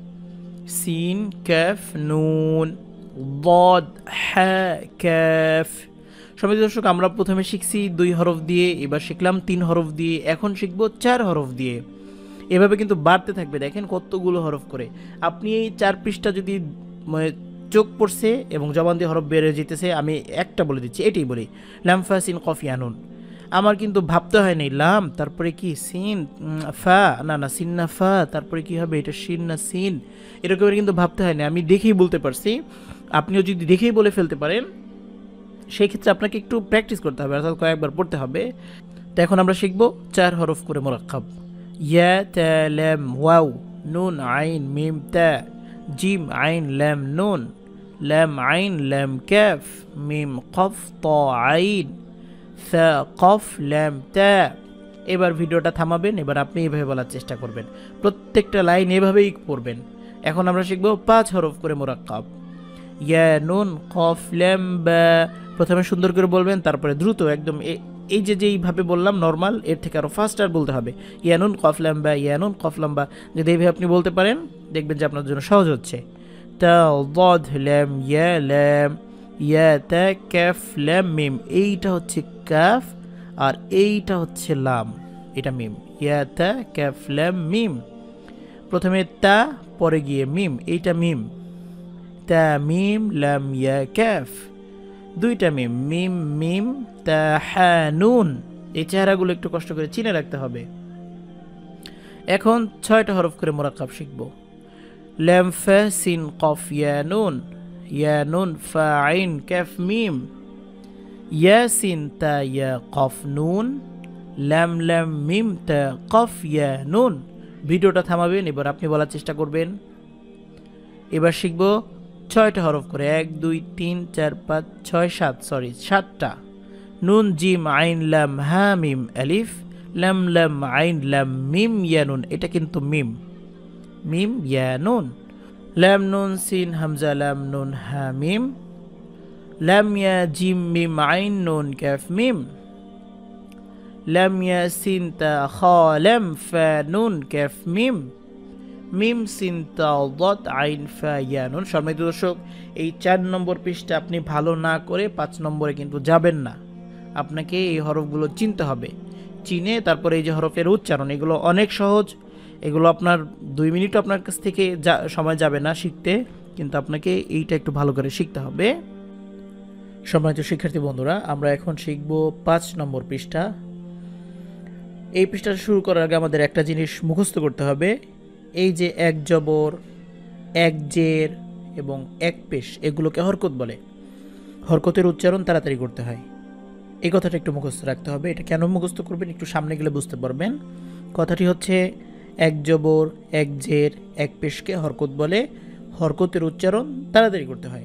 সিন কাফ নুন, ضاد হা কাফ। সম্মানিত দর্শক, আমরা প্রথমে শিখছি দুই হরফ দিয়ে, এবার শিখলাম তিন হরফ দিয়ে, এখন শিখবো চার হরফ দিয়ে। এভাবে কিন্তু বাড়তে থাকবে, দেখেন কতগুলো হরফ করে। আপনি এই চার পৃষ্ঠা যদি চোখ পড়ছে এবং জবান দিয়ে হরফ বেড়ে যেতেছে, আমি একটা বলে দিচ্ছি, এটাই বলি, লাম ফা সিন কফ ইয়ানুন। আমার কিন্তু ভাবতে হয় নাই লাম তারপরে কি সিন ফা, না না সিন না ফা, তারপরে কি হবে এটা সিন না সিন, এরকম কিন্তু ভাবতে হয় না, আমি দেখেই বলতে পারছি। আপনিও যদি দেখেই বলে ফেলতে পারেন, সেই ক্ষেত্রে আপনাকে একটু প্র্যাকটিস করতে হবে, অর্থাৎ কয়েকবার পড়তে হবে। তো এখন আমরা শিখবো চার হরফ করে মোরাক্কাব। ইয়া তা লাম ওয়াও, নুন আইন মিম তা, জিম আইন লাম নুন, লাম আইন লাম কাফ, মিম কফ ত আইন, সা কফ লাম তা। এবার ভিডিওটা থামাবেন, এবার আপনি এভাবে বলার চেষ্টা করবেন, প্রত্যেকটা লাইন এভাবেই পড়বেন। এখন আমরা শিখবো পাঁচ হরফ করে মোরাক্কাব। ইয়া নুন কফ লাম বা, প্রথমে সুন্দর করে বলবেন, তারপরে দ্রুত একদম এই যে যেইভাবে বললাম নর্মাল, এর থেকে আরও ফাস্টার বলতে হবে। ইয়ানুন কফ লাম বা, ইয়ানুন কফ লাম বা, যদি এইভাবে আপনি বলতে পারেন দেখবেন যে আপনার জন্য সহজ হচ্ছে। তা ضاد লাম ইয়া লাম, ইয়া তা কাফ লাম মিম, এইটা হচ্ছে কাফ আর এইটা হচ্ছে লাম, এটা মিম। ইয়া তা কাফ লাম মিম, প্রথমে তা পরে গিয়ে মিম, এইটা মিম। তা মিম লাম ইয়া কাফ, দুইটা মিম, মিম মিম তা হা নুন। এই চেহারাগুলো একটু কষ্ট করে চিনে রাখতে হবে। এখন ছয়টা হরফ করে মোরাক্কাব শিখব। লাম ফা সিন কফ ইয়া নুন, ইয়া নুন ফা আইন কাফ মিম, ইয়া সিন তা ইয়া কফ নুন, লাম লাম মিম তা কফ ইয়া নুন। ভিডিওটা থামাবেন, এবার আপনি বলার চেষ্টা করবেন। এবার শিখব ছয়টা হরফ করে, এক দুই তিন চার পাঁচ ছয় সাত, সরি সাতটা। নুন জিম আইন লাম হা মিম আলিফ, লাম লাম আইন লাম মিম ইয়ানুন, এটা কিন্তু মিম, মিম ইয়ানুন। লাম নুন সিন হামজা লাম নুন হা মিম, লাম ইয়া জিম মিম আইন নুন কাফ মিম, লাম ইয়া সিন তা খা লাম ফা নুন কাফ মিম, মিম সিন তা ضاد আইন ফা ইয়া নুন। সম্মানিত দর্শক, এই চার নম্বর পৃষ্ঠা আপনি ভালো না করে পাঁচ নম্বরে কিন্তু যাবেন না, আপনাকে এই হরফগুলো চিনতে হবে। চিনে তারপরে এই যে হরফের উচ্চারণ, এগুলো অনেক সহজ, এগুলো আপনার দুই মিনিট আপনার কাছ থেকে যা সময় যাবে না শিখতে, কিন্তু আপনাকে এইটা একটু ভালো করে শিখতে হবে। সম্মানিত শিক্ষার্থী বন্ধুরা, আমরা এখন শিখব পাঁচ নম্বর পৃষ্ঠা। এই পৃষ্ঠা শুরু করার আগে আমাদের একটা জিনিস মুখস্থ করতে হবে। এই যে এক জবর, এক জের এবং এক পেশ, এগুলোকে হরকত বলে। হরকতের উচ্চারণ তাড়াতাড়ি করতে হয়, এই কথাটা একটু মুখস্থ রাখতে হবে। এটা কেন মুখস্থ করবেন একটু সামনে গেলে বুঝতে পারবেন। কথাটি হচ্ছে এক জবর, এক জের, এক পেশকে হরকত বলে, হরকতের উচ্চারণ তাড়াতাড়ি করতে হয়।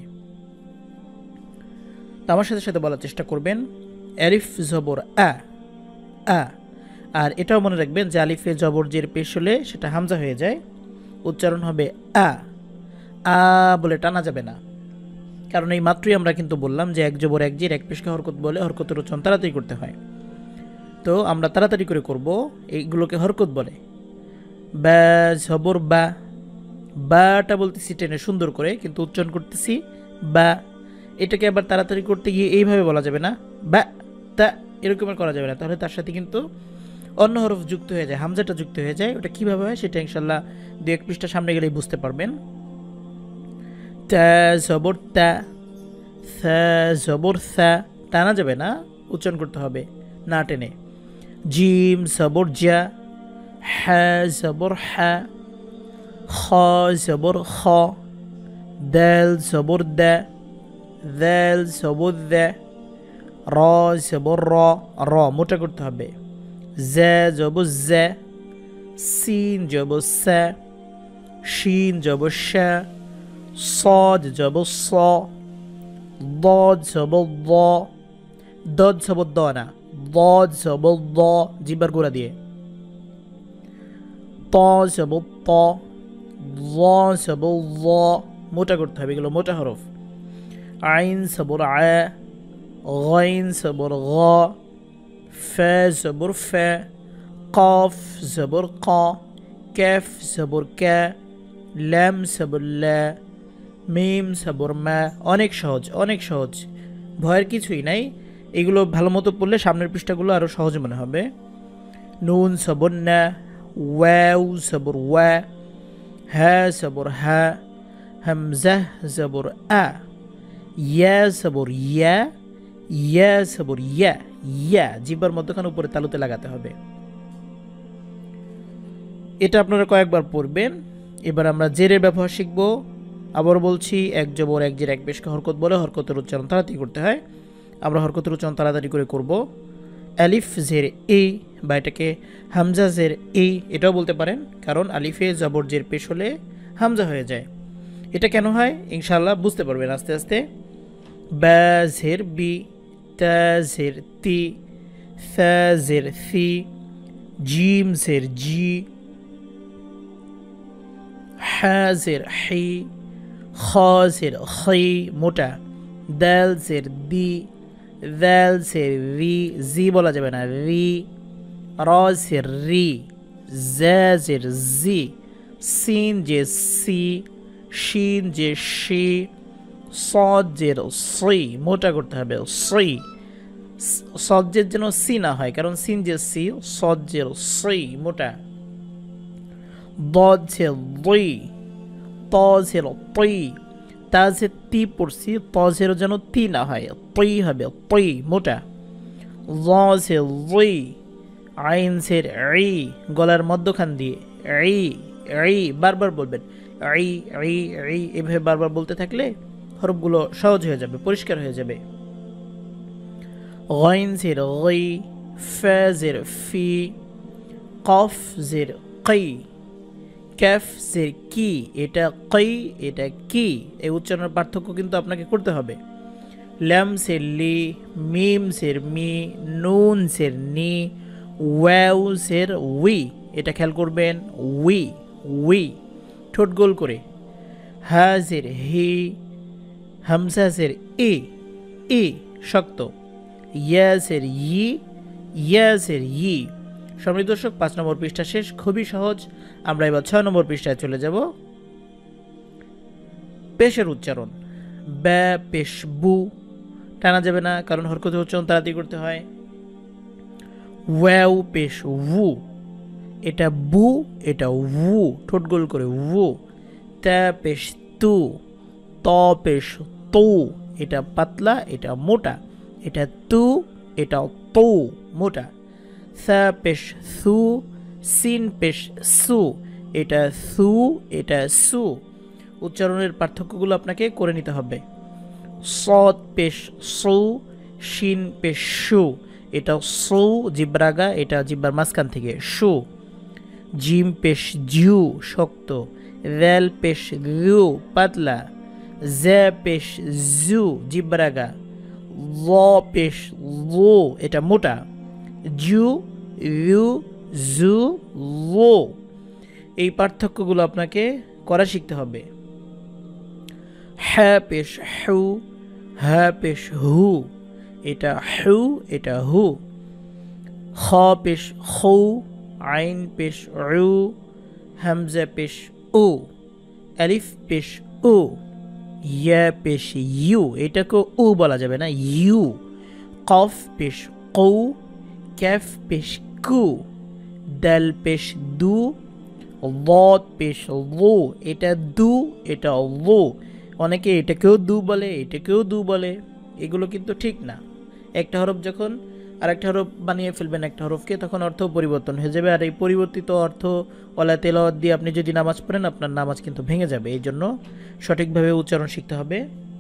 তো আমার সাথে সাথে বলার চেষ্টা করবেন। আলিফ জবর আ, আ। আর এটাও মনে রাখবেন যে আলিফে জবর জের পেশ হলে সেটা হামজা হয়ে যায়, উচ্চারণ হবে আ, আ বলে টানা যাবে না। কারণ এই মাত্রই আমরা কিন্তু বললাম যে এক জবর এক জের এক পেশকে হরকত বলে, হরকতের উচ্চারণ তাড়াতাড়ি করতে হয়। তো আমরা তাড়াতাড়ি করে করব, এইগুলোকে হরকত বলে। বা জবর বা, বাটা বলতেছি টেনে সুন্দর করে, কিন্তু উচ্চারণ করতেছি বা। এটাকে আবার তাড়াতাড়ি করতে গিয়ে এইভাবে বলা যাবে না, বা তা, এরকমের করা যাবে না, তাহলে তার সাথে কিন্তু অন্য হরফ যুক্ত হয়ে যায়, হামজাটা যুক্ত হয়ে যায়। ওটা কীভাবে হয় সেটা ইনশাল্লাহ দু এক পৃষ্ঠা সামনে গেলেই বুঝতে পারবেন। তা জবর তা, থা জবর থা, টানা যাবে না, উচ্চারণ করতে হবে না টেনে। জিম জবর জা, হা জবর হা, খ জবর খ, দাল জবর দা, দাল জবর দা, র জবর র, র মোটা করতে হবে। জা জবর জা, সিন জবর সা, শিন জবর শা, صاد জবর স, ضاد জবর দ, দদ জবর দ না, ضاد জবর দ জিহ্বার গোড়া দিয়ে, ত জবর ত, য জবর য, মোটা করতে হবে, এগুলো মোটা হরফ। আইন জবর আ, গাইন জবর গ, ফা জবর ফা, قاف জবর ক, কাফ জবর কা, লাম জবর লা, মিম জবর মা। অনেক সহজ, অনেক সহজ, ভয়ের কিছুই নাই। এগুলো ভালো মতো পড়লে সামনের পৃষ্ঠাগুলো আরও সহজ মনে হবে। নুন জবর না, ওয়াও জবর ওয়া, হা জবর হা, হামজা জবর আ, ইয়া জবর ইয়া, ইয়া জবর ইয়া, ইয়া জিহ্বার মধ্যখানে উপরে তালুতে লাগাতে হবে। এটা আপনারা কয়েকবার পড়বেন। এবার আমরা জেরের ব্যবহার শিখব। আবার বলছি, এক জবর এক জের এক পেশকে হরকত বলে, হরকতের উচ্চারণ তাড়াতাড়ি করতে হয়। আমরা হরকতের উচ্চারণ তাড়াতাড়ি করে করব। আলিফ জের এ, বা এটাকে হামজা জের এ এটাও বলতে পারেন, কারণ আলিফে জবর জের পেশ হলে হামজা হয়ে যায়। এটা কেন হয় ইনশাআল্লাহ বুঝতে পারবেন আস্তে আস্তে। বা জের বি, তা জের তি, থা জের থি, জিম জের জি, হা জের হি, খ জের খি মোটা, দাল জের দি, দাল জের রি, জি বলা যাবে না, রি, র জের রি, জা জের জি, সিন জের সি, শিন জের শি, সদ জের সি, মোটা করতে হবে সি, সদ জের যেন সি না হয়, কারণ সিন জের সি, সদ জের সি মোটা। ضاد জের ضي, ত জের তি, তা জের তি পড়ছি, ত জের যেন তি না হয়, তি হবে তি মোটা। য জের জি, আইন জের ই, গলার মধ্যখান দিয়ে ই, ই বারবার বলবেন, ই ই ই, এভাবে বারবার বলতে থাকলে হরফগুলো সহজ হয়ে যাবে, পরিষ্কার হয়ে যাবে। গাইন জের গি, ফা জের ফি, কফ জের কি, ক্যাফ জের কি, এটা কি এটা কি, এই উচ্চারণের পার্থক্য কিন্তু আপনাকে করতে হবে। লাম জের লি, মিম জের মি, নুন জের নি, ওয়াও জের উই, এটা খেয়াল করবেন, উই উই ঠোঁট গোল করে। হা জের হি, হামজা জের ই, ই শক্ত। ইয়া জের ই, ইয়া জের ই। সম্মানিত দর্শক, পাঁচ নম্বর পৃষ্ঠা শেষ, খুবই সহজ। আমরা এবার ছয় নম্বর পৃষ্ঠায় চলে যাব। পেশের উচ্চারণ, ব্যা পেশ বু, টানা যাবে না, কারণ হরকতের উচ্চারণ তাড়াতাড়ি করতে হয়। ওয়াও পেশ উ, এটা বু এটা উ, ঠোঁট গোল করে উ। তা পেশ তু, ত পেশ তু, এটা পাতলা এটা মোটা, এটা তু এটা তু মোটা। সা পেশ সু, সিন পেশ সু, এটা সু এটা সু। উচ্চারণের পার্থক্যগুলো আপনাকে করে নিতে হবে। সদ পেশ সু, শিন পেশ সু, এটা সু জিব্রাগা, এটা জিব্বার মাঝখান থেকে সু। জিম পেশ জিউ শক্ত, রেল পেশ রিউ পাতলা, জে পেশ জু জিব্রাগা, ল পেশ লো এটা মোটা, জু ইউ জু লো। এই পার্থক্যগুলো আপনাকে করা শিখতে হবে। হ্যাঁ পেশ হু, হ্যাঁ পেশ হু, এটা হু এটা হু। খ পেশ হু, আইন পেশ উ, হামজা পেশ উ, আলিফ পেশ উ, ইয়া পেশ ইউ, এটাকে উ বলা যাবে না, ইউ। কফ পেশ কৌ, ক্যাফ পেশ কু, দাল পেশ দু, লদ পেশ লো, এটা দু এটা লো। অনেকে এটাকেও দু বলে, এটাকেও দু বলে, এগুলো কিন্তু ঠিক না। একটা হরফ যখন আরেকটা হরফ বানিয়ে ফেলবেন একটা হরফকে, তখন অর্থ পরিবর্তন হয়ে যাবে। আর এই পরিবর্তিত অর্থ ওয়ালা তেলাওয়াত দিয়ে আপনি যদি নামাজ পড়েন, আপনার নামাজ কিন্তু ভেঙে যাবে। এই জন্য সঠিকভাবে উচ্চারণ শিখতে হবে।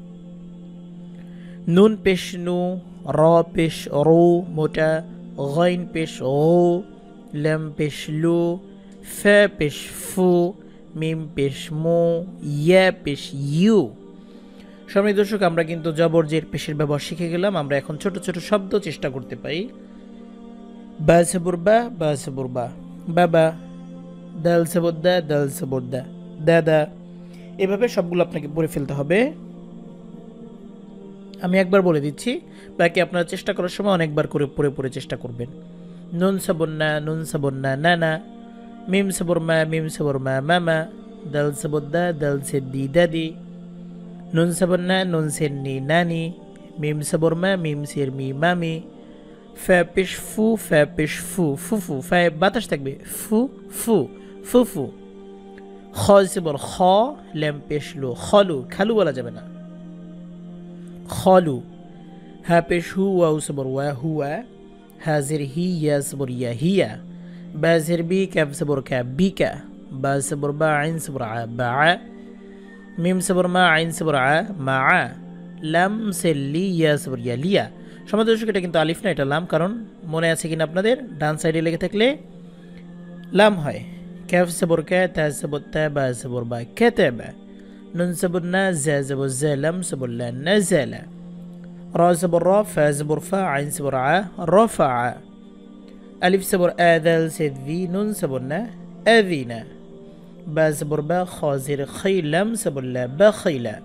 নুন পেশ নু, র পেশ রো মোটা, গাইন পেশ ও, লেম পেশ লু, ফে পেশ ফু, মিম পেশ মো, ইয়া পেশ ইউ। সম্মানিত দর্শক, আমরা কিন্তু জবর জের পেশের ব্যবহার শিখে গেলাম। আমরা এখন ছোট ছোট শব্দ চেষ্টা করতে পারি। বা সবুর বা, বা সবুর বা, বাবা, দাল সবুর দা, দাল সবুর দা, দাদা। এভাবে সবগুলো আপনাকে পড়ে ফেলতে হবে। আমি একবার বলে দিচ্ছি, বাকি আপনারা চেষ্টা করার সময় অনেকবার করে পড়ে পড়ে চেষ্টা করবেন। নুন সবর না, নুন সবর না, নানা। মিম সবর মা, মিম সবর মা, মামা। দাল সবর দা, দাল সে দি, দাদি। নুন সবর না, নুন সে নি, নানি। মিম সবর মা, মিম সের মি, মামি। ফ্যা পেশ ফু, ফ্যা পেশ ফু, ফুফু। ফ্যা বাতাস থাকবে, ফু ফু, ফুফু। খ সবর খ, ল্যাম পেশ লু, খলু। খালু বলা যাবে না, খলু। হা পেশ হু, ওয়াউ সবর ওয়া, হুয়া। হাজির হি, ইয়া সবর ইয়া, হিয়া। বাজির বি, ক্যাব সবর ক্যা, বিকা। বা সবর বা, আইন সবর আ, বা। মিম সবর মা, আইন সবর আ, মা। লাম সে লি, ইয়া সবর ইয়া, লিয়া। সমাজ দর্শক, এটা কিন্তু আলিফ না, এটা লাম। কারণ মনে আছে কিনা আপনাদের, ডান সাইডে লেগে থাকলে লাম হয়। ক্যাফ সবর ক্যা, তা সবর তা, বা সবর বা, খেতে বা। নুন সবর না, জা সবর জা, লাম সবর লা, না জালা। রা সবর রা, ফা সবর ফা, আইন সবর আ, রফা। আলিফ সবর আ, দাল সে দি, নুন সবর না, আদিনা। বা সবর বা, খাজির খি, লাম সবর লা, বা খিলা।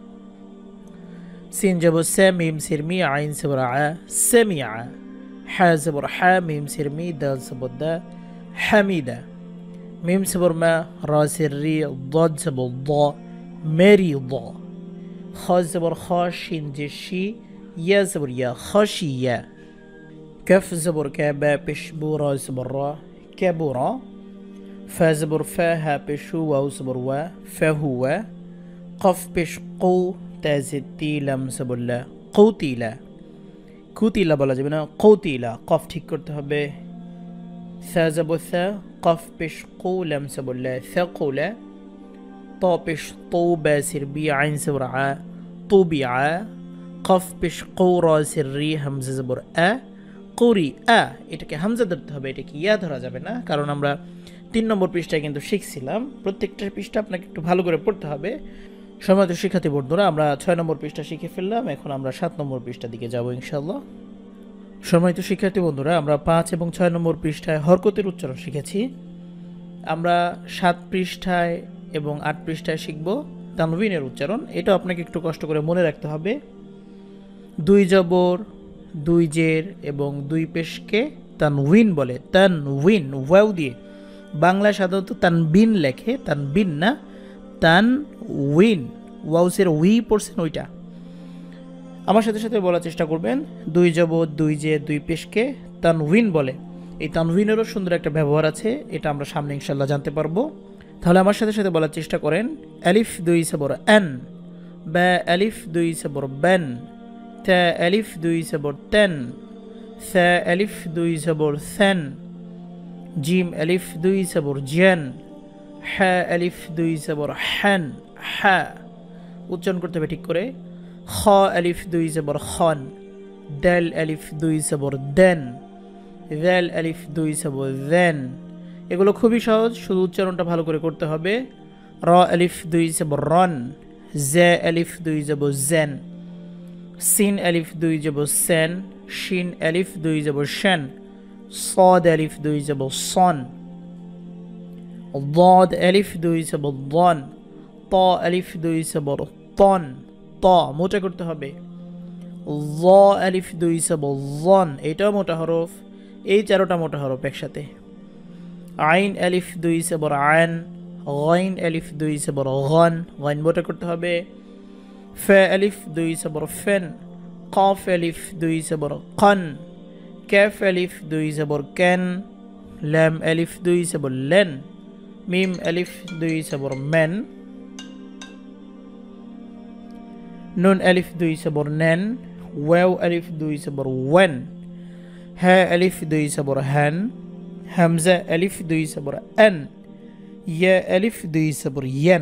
سين جبر سا، ميم سير مي، عين سبر ع، سمع. حا زبر حا، ميم سير مي، دال سبر دا، حميدة. ميم سبر ما، را سير ري، ضاد سبر ضا، مريضة. خا زبر خا، شين جشي، يا زبر يا، خشية. كف زبر كا، با بشبو، را زبر را، كبرا. فا زبر فا، ها بشو، واو زبر وا، فهو. قف بشقو، তাজিতি, লাম সাবুল্লাহ, কৌতিলা। কুতিলা বলা যাবে না, কৌতিলা। কফ ঠিক করতে হবে। সা যাবর সা, কফ পেশ কৌ, লাম সাবুল্লাহ, সাকুলা। ত পেশ তৌ, বা সির বি, আইন সাবর আ, তুবিআ। কফ পেশ কৌ, রা সির রি, হামজা যাবর আ, কুরি আ। এটাকে হামজা ধরতে হবে, এটাকে ইয়া ধরা যাবে না। কারণ আমরা তিন নম্বর পৃষ্ঠায় কিন্তু শিখছিলাম। প্রত্যেকটা পৃষ্ঠা আপনাকে একটু ভালো করে পড়তে হবে। সম্মানিত শিক্ষার্থী বন্ধুরা, আমরা ছয় নম্বর পৃষ্ঠা শিখে ফেললাম। এখন আমরা সাত নম্বর পৃষ্ঠার দিকে যাব ইনশাআল্লাহ। সম্মানিত শিক্ষার্থী বন্ধুরা, আমরা পাঁচ এবং ছয় নম্বর পৃষ্ঠায় হরকতের উচ্চারণ শিখেছি। আমরা সাত পৃষ্ঠায় এবং আট পৃষ্ঠায় শিখব তানবিনের উচ্চারণ। এটা আপনাকে একটু কষ্ট করে মনে রাখতে হবে। দুই জবর, দুই জের এবং দুই পেশকে তানউইন বলে। তানউইন, ওয়াও দিয়ে। বাংলায় সাধারণত তানবিন লেখে, তানবিন না, তানউইন। ওয়াউসের উই পড়ছেন ওইটা। আমার সাথে সাথে বলার চেষ্টা করবেন। দুই জবর, দুই জে, দুই পেশকে তানউইন বলে। এই তানউইনেরও সুন্দর একটা ব্যবহার আছে, এটা আমরা সামনে ইনশাল্লাহ জানতে পারবো। তাহলে আমার সাথে সাথে বলার চেষ্টা করেন। আলিফ দুই সবর আন, বা আলিফ দুই সবর বান, তা আলিফ দুই সবর তেন, সা আলিফ দুই সবর সেন, জিম আলিফ দুই সবর জেন, হা আলিফ দুই সবর হান, হা। উচ্চারণ করতে হবে ঠিক করে। খ আলিফ দুই জবর খন, দাল আলিফ দুই জবর দেন, দাল আলিফ দুই জবর দেন। এগুলো খুবই সহজ, শুধু উচ্চারণটা ভালো করে করতে হবে। র আলিফ দুই জবর রন, জে আলিফ দুই জবর জেন, সিন আলিফ দুই জবর সেন, শিন আলিফ দুই জবর শেন, صاد আলিফ দুই জবর সন, ضاد আলিফ দুই জবর ضন, ত আলিফ দুই জবর তন, ত মোটা করতে হবে। জ আলিফ দুই জবর জন, এটাও মোটা হরফ। এই চারোটা মোটা হরফ একসাথে। আইন আলিফ দুই জবর আন, গাইন আলিফ দুই জবর গন, গাইন মোটা করতে হবে। ফে আলিফ দুই জবর ফেন, কফ আলিফ দুই জবর কন, ক্যাফ আলিফ দুই জবর ক্যান, ল্যাম আলিফ দুই জবর লেন, মিম আলিফ দুই জবর মেন, নুন আলিফ দুই জবর নেন, ওয়াও আলিফ দুই জবর ওয়েন, হা আলিফ দুই জবর হ্যান, হামজা আলিফ দুই জবর এন, ইয়া আলিফ দুই জবর ইয়েন।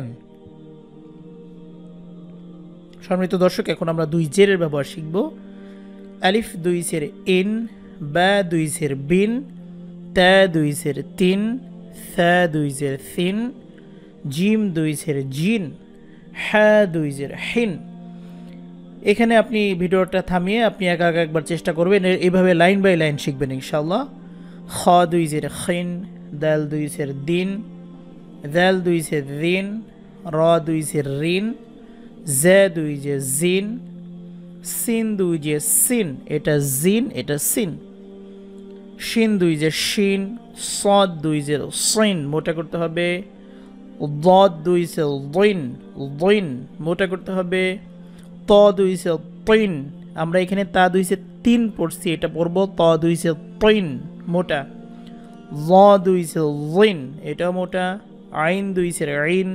সম্মানিত দর্শক, এখন আমরা দুই জেরের ব্যবহার শিখব। আলিফ দুই জের ইন, বা দুই জের বিন, তা দুই জের তিন, সা দুই জের সিন, জিম দুই জের জিন, হা দুই জের হিন। এখানে আপনি ভিডিওটা থামিয়ে আপনি একা একা একবার চেষ্টা করবেন, এইভাবে লাইন বাই লাইন শিখবেন ইনশাআল্লাহ। খ দুই জের খিন, দাল দুই জের দিন, জাল দুই জের রিন, র দুই জের রিন, জে দুই জে জিন, সিন দুই জে সিন, এটা জিন এটা সিন, শিন দুই জে শিন, সদ দুই জে সিন, মোটা করতে হবে। দদ দুই জে দইন, দইন মোটা করতে হবে। ত দুই জে তইন, আমরা এখানে তা দুই জে তিন পড়ছি, এটা পড়ব ত দুই জে তইন মোটা। ল দুই জে লিন, এটাও মোটা। আইন দুই জে আইন,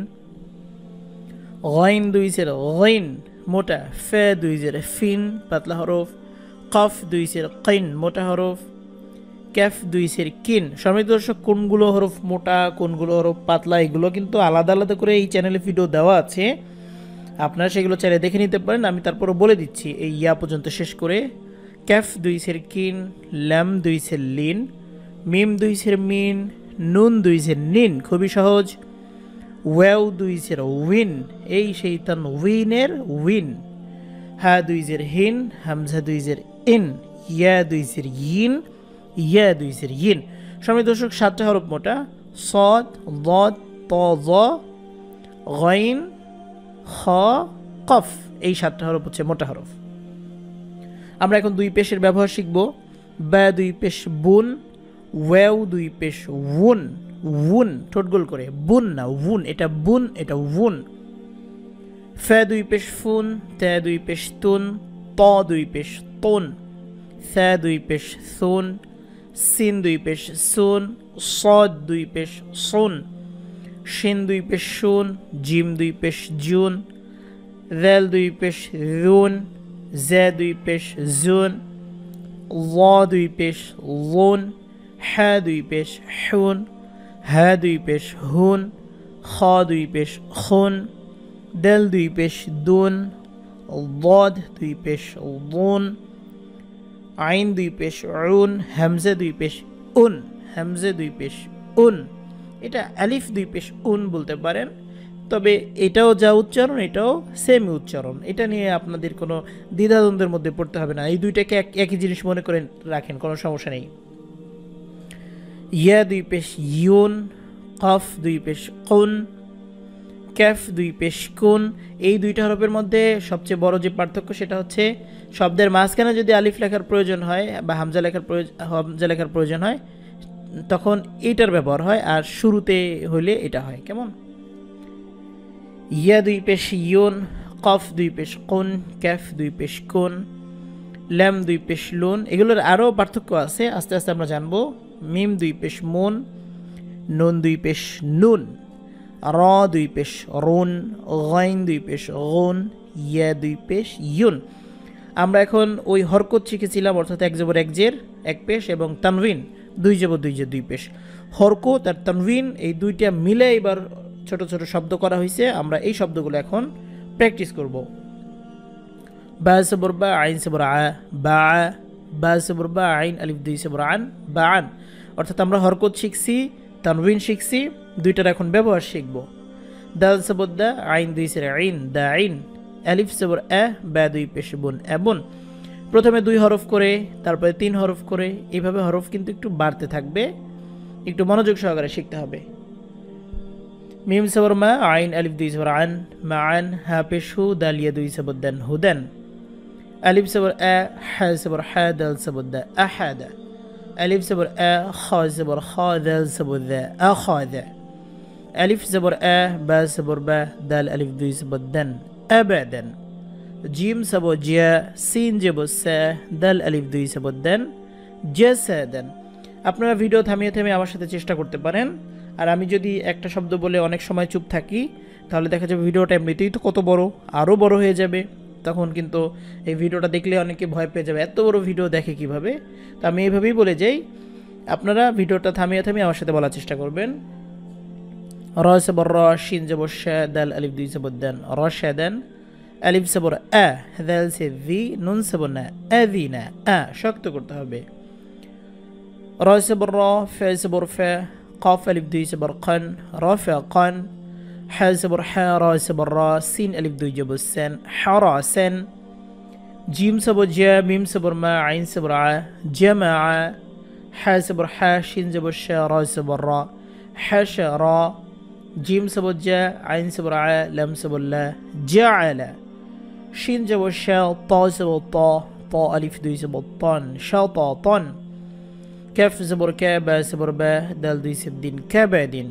গাইন দুই জের গাইন মোটা। ফে দুই জের ফিন পাতলা হরফ। কফ দুই জের কিন মোটা হরফ। ক্যাফ দুই জের কিন। সম্মানিত দর্শক, কোনগুলো হরফ মোটা কোনগুলো হরফ পাতলা এগুলো কিন্তু আলাদা আলাদা করে এই চ্যানেলে ভিডিও দেওয়া আছে, আপনারা সেগুলো চাইলে দেখে নিতে পারেন। আমি তারপরে বলে দিচ্ছি এই ইয়া পর্যন্ত শেষ করে। ক্যাফ দুই জের কিন, ল্যাম দুই জের লিন, মিম দুই জের মিন, নুন দুই জের নিন, খুবই সহজ। ওয়াও দুই জের উইন, এই সেই তান উইনের উইন। হা দুই জের হিন, হামজা দুই জের ইন, ইয়া দুই জের ইন, ইয়া দুই জের ইন। সম্মানিত দর্শক, সাতটা হরফ মোটা। সদ, দদ, ত, জ, গাইন, খ, কফ, এই সাতটা হরফ হচ্ছে মোটা হরফ। আমরা এখন দুই পেশের ব্যবহার শিখব। বা দুই পেশ বুন, ওয়াও দুই পেশ উন, উন ঠোঁট গোল করে, বুন না উন, এটা বুন এটা উন। ফে দুই পেশ ফুন, তে দুই পেশ তুন, ত দুই পেশ তুন, সা দুই পেশ সুন, সিন দুই পেশ সুন, সদ দুই পেশ সুন, শিন দুই পেশ শুন, জিম দুই পেশ জুন, জাল দুই পেশ জুন, জা দুই পেশ জুন, ল দুই পেশ লুন, হা দুই পেশ হুন, হা দুই পেশ হুন, খ দুই পেশ খুন, দেল দুই পেশ দুন, লদ দুই পেশ লুন, আইন দুই পেশ উন, হামজা দুই পেশ উন, হামজা দুই পেশ উন। এটা আলিফ দুই পেশ উন বলতে পারেন, তবে এটাও যা উচ্চারণ এটাও সেম উচ্চারণ, এটা নিয়ে আপনাদের কোনো দ্বিধাদ্বন্দ্বের মধ্যে পড়তে হবে না। এই দুইটাকে একই জিনিস মনে করে রাখেন, কোনো সমস্যা নেই। ইয়া দুই পেশ ইউন, কফ দুই পেশ কুন, ক্যাফ দুই পেশ কুন। এই দুইটা হরফের মধ্যে সবচেয়ে বড় যে পার্থক্য সেটা হচ্ছে শব্দের মাঝখানে যদি আলিফ লেখার প্রয়োজন হয় বা হামজা লেখার প্রয়োজন হামজা লেখার প্রয়োজন হয় তখন এইটার ব্যবহার হয়, আর শুরুতে হইলে এটা হয়। কেমন? ইয়া দুই পেশ ইউন, কফ দুই পেশ কুন, ক্যাফ দুই পেশ কুন, ল্যাম দুই পেশ লুন। এগুলোর আরও পার্থক্য আছে, আস্তে আস্তে আমরা জানবো। মিম দুই পেশ মুন, নুন দুই পেশ নুন, র দুই পেশ রুন, গাইন দুই পেশ গুন, ইয়া দুই পেশ ইউন। আমরা এখন ওই হরকত শিখেছিলাম, অর্থাৎ এক জবর এক জের এক পেশ এবং তানবিন দুই জবর দুই জের দুই পেশ। হরকত আর তানবিন এই দুইটা মিলে এবার ছোট ছোট শব্দ করা হয়েছে, আমরা এই শব্দগুলো এখন প্র্যাকটিস করব। বা সবর বা আইন সবর আ, বা বা সবর বা আইন আলিফ দুই সবর আন, বা আন। অর্থাৎ আমরা হরকত শিখছি, তানবিন শিখছি, দুইটার এখন ব্যবহার শিখব। দাল সবর দা, আইন দুই সের আইন, দা আইন, আলিফ সবর আ, বা দুই পেশ বুন, এবন। প্রথমে দুই হরফ করে, তারপরে তিন হরফ করে, এইভাবে হরফ কিন্তু একটু বাড়তে থাকবে, একটু মনোযোগ সহকারে শিখতে হবে। মিম সবর মা, আইন আলিফ দুই সবর আন, মা আন, হা পেশ হু, দাল ইয়া দুই সবর দেন, হুদেন। আলিফ সবর আ, হা সবর হা, দাল সবর দা, আহাদা। আলিফ সবর আ, খ সবর খ, দাল সবর দা, আখাদা। আলিফ সবর আ, বা সবর বা, দাল আলিফ দুই সবর দেন, আবাদান। জিম সবর জিয়া, সিন জবর সা, দাল আলিফ দুই সবর দেন, জাসাদান। আপনারা ভিডিও থামিয়ে থামিয়ে আমার সাথে চেষ্টা করতে পারেন। আর আমি যদি একটা শব্দ বলে অনেক সময় চুপ থাকি তাহলে দেখা যাবে ভিডিওটা এমনিতেই তো কত বড়, আরও বড় হয়ে যাবে। তখন কিন্তু এই ভিডিওটা দেখলে অনেকে ভয় পেয়ে যাবে, এত বড় ভিডিও দেখে কিভাবে। তো আমি এইভাবেই বলে যাই, আপনারা ভিডিওটা থামিয়ে থামিয়ে আমার সাথে বলার চেষ্টা করবেন। র সবর র, শিন জবর শা, দাল আলিফ দুই সবর দান, রশাদান। আলিফ সবর আ, দাল সে দি, নুন সবর না, আযিনা, আ শক্ত করতে হবে। র সবর র, ফা সবর ফা, قاف ألف দুই সবর قن، رافقا. ح সবর হা, র সবর র, সিন আলিফ দুই জবর সেন, হারাসান. জিম সবর জা, মিম সবর মা, আইন সবর আ, জামা. ح সবর হা, শিন জবর শা, র সবর র, হাশারা. জিম সবর জা, আইন সবর আ, লাম সবর লা, জাআলা. শিন জবর শা, ত সবর ত, ত আলিফ দুই সবর তন, শাতাতান. كاف زبر كا، با زبر با، دال دوي سبدين كبادين.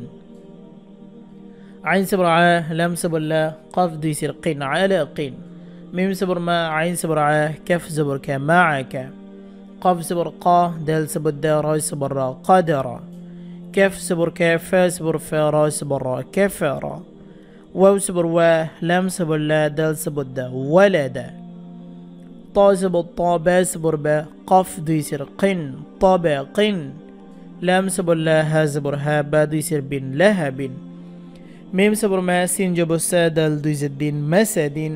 عين زبر ع، لام زبر لا، قاف دوي سر قين، على قين. ميم زبر ما، عين زبر ع، كاف زبر كا، معك. قاف زبر قا، دال زبر دا، را زبر را، قدر. كاف زبر كا، فا زبر فا، را زبر را، كفر. واو زبر وا، لام زبر لا، دال زبر دا، ولد. طا زبر طا، با زبر با، قاف دوي سر قن، طابق. لام زبر لا، ها زبر ها، با دوي سر بن، لهب. ميم زبر ما، سين جبر سا، دال دوي سر دين، مسدين.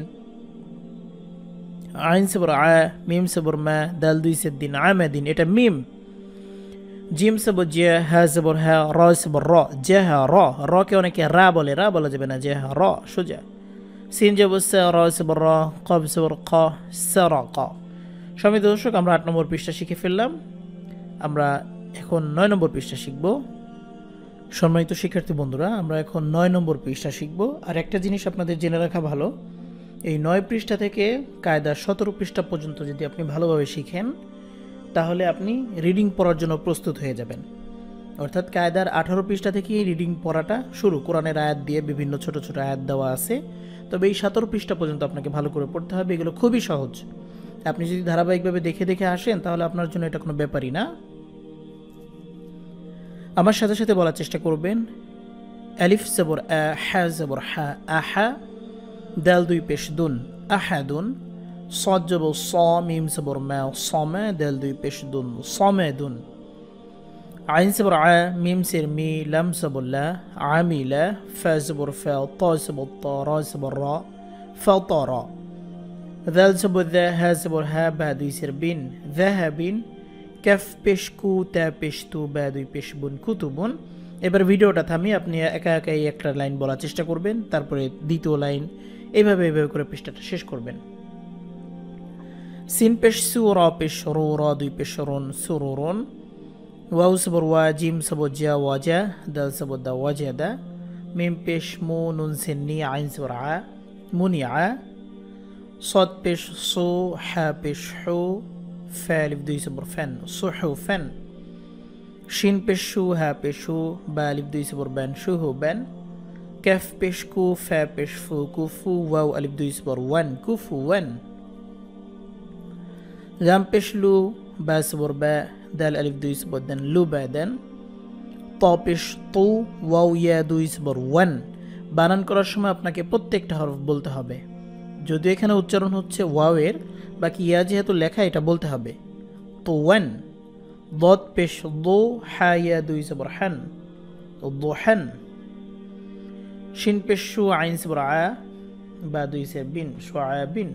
عين زبر ع، ميم زبر ما، دال دوي سر دين، عمدين. এটা মিম। জিম زبر جا، ها زبر ها، را زبر را، جهرا. را কে অনেকে রা বলে, রা বলা যাবে না, جهرا সোজা। সিন জবর সা, রা জবর রা, কফ জবর ক, সারাকা। সম্মানিত দর্শক, আমরা আট নম্বর পৃষ্ঠা শিখে ফেললাম। আমরা এখন নয় নম্বর পৃষ্ঠা শিখব। সম্মানিত শিক্ষার্থী বন্ধুরা, আমরা এখন নয় নম্বর পৃষ্ঠা শিখব। আর একটা জিনিস আপনাদের জেনে রাখা ভালো, এই নয় পৃষ্ঠা থেকে কায়দার সতেরো পৃষ্ঠা পর্যন্ত যদি আপনি ভালোভাবে শিখেন তাহলে আপনি রিডিং পড়ার জন্য প্রস্তুত হয়ে যাবেন। অর্থাৎ কায়দার আঠারো পৃষ্ঠা থেকেই রিডিং পড়াটা শুরু, কোরআনের আয়াত দিয়ে বিভিন্ন ছোট ছোট আয়াত দেওয়া আছে। তবে এই সতেরো পৃষ্ঠা পর্যন্ত আপনাকে ভালো করে পড়তে হবে। এগুলো খুবই সহজ, আপনি যদি ধারাবাহিকভাবে দেখে দেখে আসেন তাহলে আপনার জন্য এটা কোনো ব্যাপারই না। আমার সাথে সাথে বলার চেষ্টা করবেন। আলিফ জবর আ, হা জবর হা, আহা। দাল দুই পেশ দুন, আহাদুন। صاد জবর স, মিম জবর মা, সমা, দাল দুই পেশ দুন, সমাদুন। عين زبر ع، ميم سر مي، لام زبر لا، عاملة. فا زبر فا، طا زبر طا، را زبر را، فطرا. ذال زبر ذا، ها زبر ها، با দুই سر بين، ذهب. كف পেশ কু, তা পেশ তু, বা দুই পেশ বুন, কুতুবুন। এবার ভিডিওটা থামিয়ে আপনি একা একা এই একটা লাইন বলার চেষ্টা করবেন, তারপরে দ্বিতীয় লাইন, এইভাবে এইভাবে করে পৃষ্ঠাটা শেষ করবেন। সিন পেশ সু, রা পেশ রু, রা দুই পেশ রুন, সুরুরুন। واو صبر وا، جيم صبر جا، واجا. دال صبر دا، وجدا. ميم بيش مو، نون سني، عين صبر ع، منع. صاد بيش صو، حا بيش حو، فا الف دوي صبر فن، صحفا. شين بيش شو، ها بيش شو، با الف دوي صبر بان، شهبا. كاف بيش كو، فا بيش فو، كفو. واو الف دوي صبر ون، كفوا. لام بيش لو، با صبر با، دال ألف দুই সবর দেন, লুবাদান। ত পেশ তু, ওয়াও ইয়া দুই সবর ওয়ান। বানান করার সময় আপনাকে প্রত্যেকটা হরফ বলতে হবে, যদিও এখানে উচ্চারণ হচ্ছে ওয়াওয়ের, বাকি ইয়া যেহেতু লেখা এটা বলতে হবে। তো ওয়ান। দত পেশ দো, হা ইয়া দুই সবর হান, দোহান। শিন পেশ শু, আইন সবর আ, বা দুই সে বিন, শুআবিন।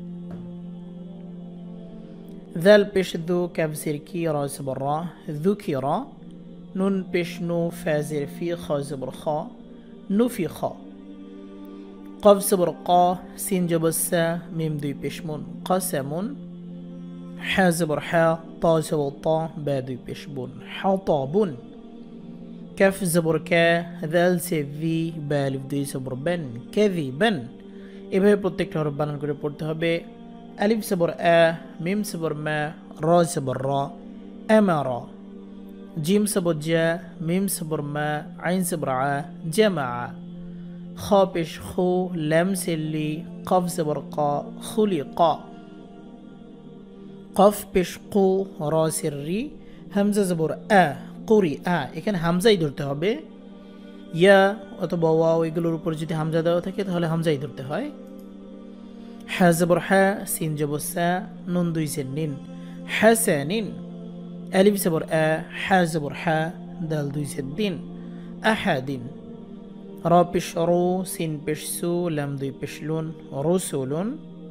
ذال بيش ذو، كاف زر كي، را زبر را، ذكرا. نون بيش نو، فا زر في، خا زبر خا، نفخا. قاف زبر قا، سين جبر سا، ميم دوي بيش مون، قسم. حا زبر حا، طا زبر طا، با دوي بيش بون، حطاب. كاف زبر كا، ذال سي في، با الف دوي زبر بن، كذبا. এভাবে প্রত্যেকটা হরফ বানান করে পড়তে হবে। ألف صبر آ، ميم صبر ما، را صبر را، أمرا. جيم صبر جا، ميم صبر ما، عين صبر ع، جمع. خا بش خو، لام سلي، قاف صبر قا، خلقا. কফ পেশ কু, র জের রি, হামজা জবর আ, কুরি আ, এখানে হামজাই ধরতে হবে। ইয়া অথবা ওয়াও এগুলোর উপর যদি হামজা দেওয়া থাকে তাহলে হামজাই ধরতে হয়। হা জবর হা, সিন জবর সা, নুন দুই জের নিন, হাসানিন। আলিফ জবর আ, হা জবর হা, দাল দুই জের দিন, আহাদিন। র পেশ রু, সিন পেশ সু, লাম দুই পেশ লুন, রুসুলুন।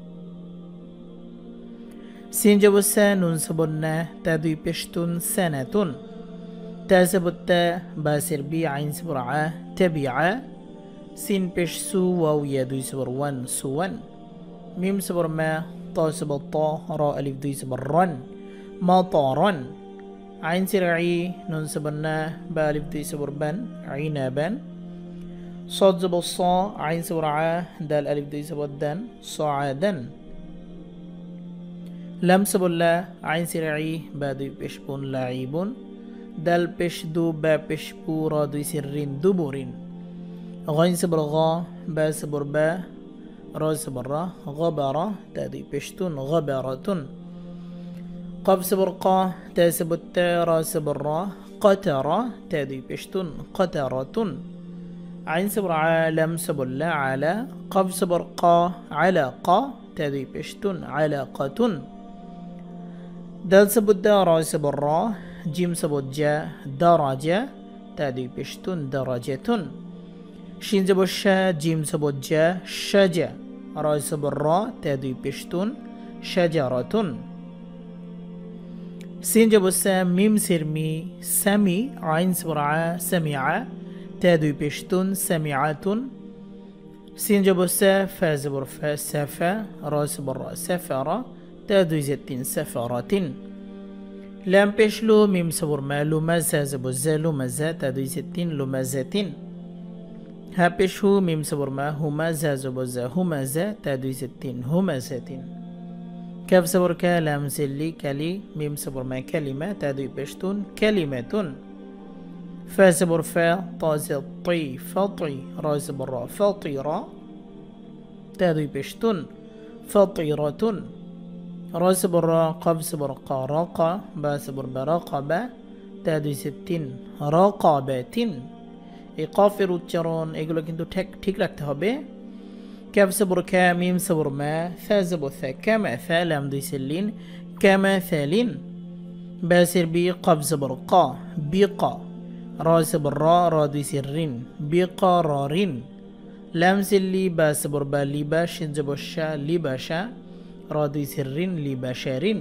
সিন জবর সা, নুন জবর না, তা দুই পেশ তুন, সানাতুন। তা জবর তা, বা জের বি, আইন জবর আ, তাবিআ। সিন পেশ সু, ওয়াও ইয়া দুই জবর ওয়ান, সুওয়ান। মিম জবর মা, তা জবর তা, র আলিফ দুই জবর রান, মাতারান। আইন জের ই, নুন জবর না, বা আলিফ দুই জবর বান, আইনাবান। صاد زبر صا، عين زبر ع، دال ألف دي زبر دان، صعادا. لام زبر لا، عين زر عي، با دوي بش بون، لاعبون. دال بش دو، با بش بو، را دوي سرين، دبورين. غين زبر غا، با زبر با، را زبر را، غبرة، تا دوي بشتون، غبرة. قاف زبر قا، تا زبر تا، را زبر را، قترة، تا دوي بشتون، قترة. عين صبر ع، لم صبر لا، على. قاف صبر قا، علاقة، تادي بشتون، علاقة. دال صبر دا، را صبر را، جيم صبر جا، درجة، تادي بشتون، درجة. شين صبر شا، جيم صبر جا، شجا، را صبر را، تادي بشتون، شجرة. سين جبر سا، ميم سرمي، سمي، عين صبر ع، سمع، تادوي بشتون، سمعات. سين جبر سا، فا زبر فا، سافا، را زبر را، سفرة، تادوي زتين، سفرة. لام بشلو، ميم صبر ما، لمزة زبر زا، لمزة، تادوي زتين، لمزة. ها بشهو، ميم صبر ما، همزة زبر زا، همزة، تادوي زتين، همزة. كاف صبر كا، لام زلي، كلي، ميم صبر ما، كلمة، تادوي بشتون، كلمة. فا زبر فا، طا زر طي، فطي، را زبر را، فطيرة، تادوي بشتون، فطيرة. را زبر را، قاف زبر قا، راقة، با زبر براقبة، تادوي ستين، راقبات. এই কফের উচ্চারণ এগুলো কিন্তু ঠিক ঠিক রাখতে হবে। কাফ জবর কা, মিম জবর মা, থা জবর থা, কামাথা, লাম দুই সেলিন, কামাথালিন। বা জের বি, কফ জবর কা, বিকা। را زبر را، را دوي سرين، بقرارين. لام زلي، با زبر با، لبا، شين زبر شا، لباشا، را دوي سرين، لبشارين.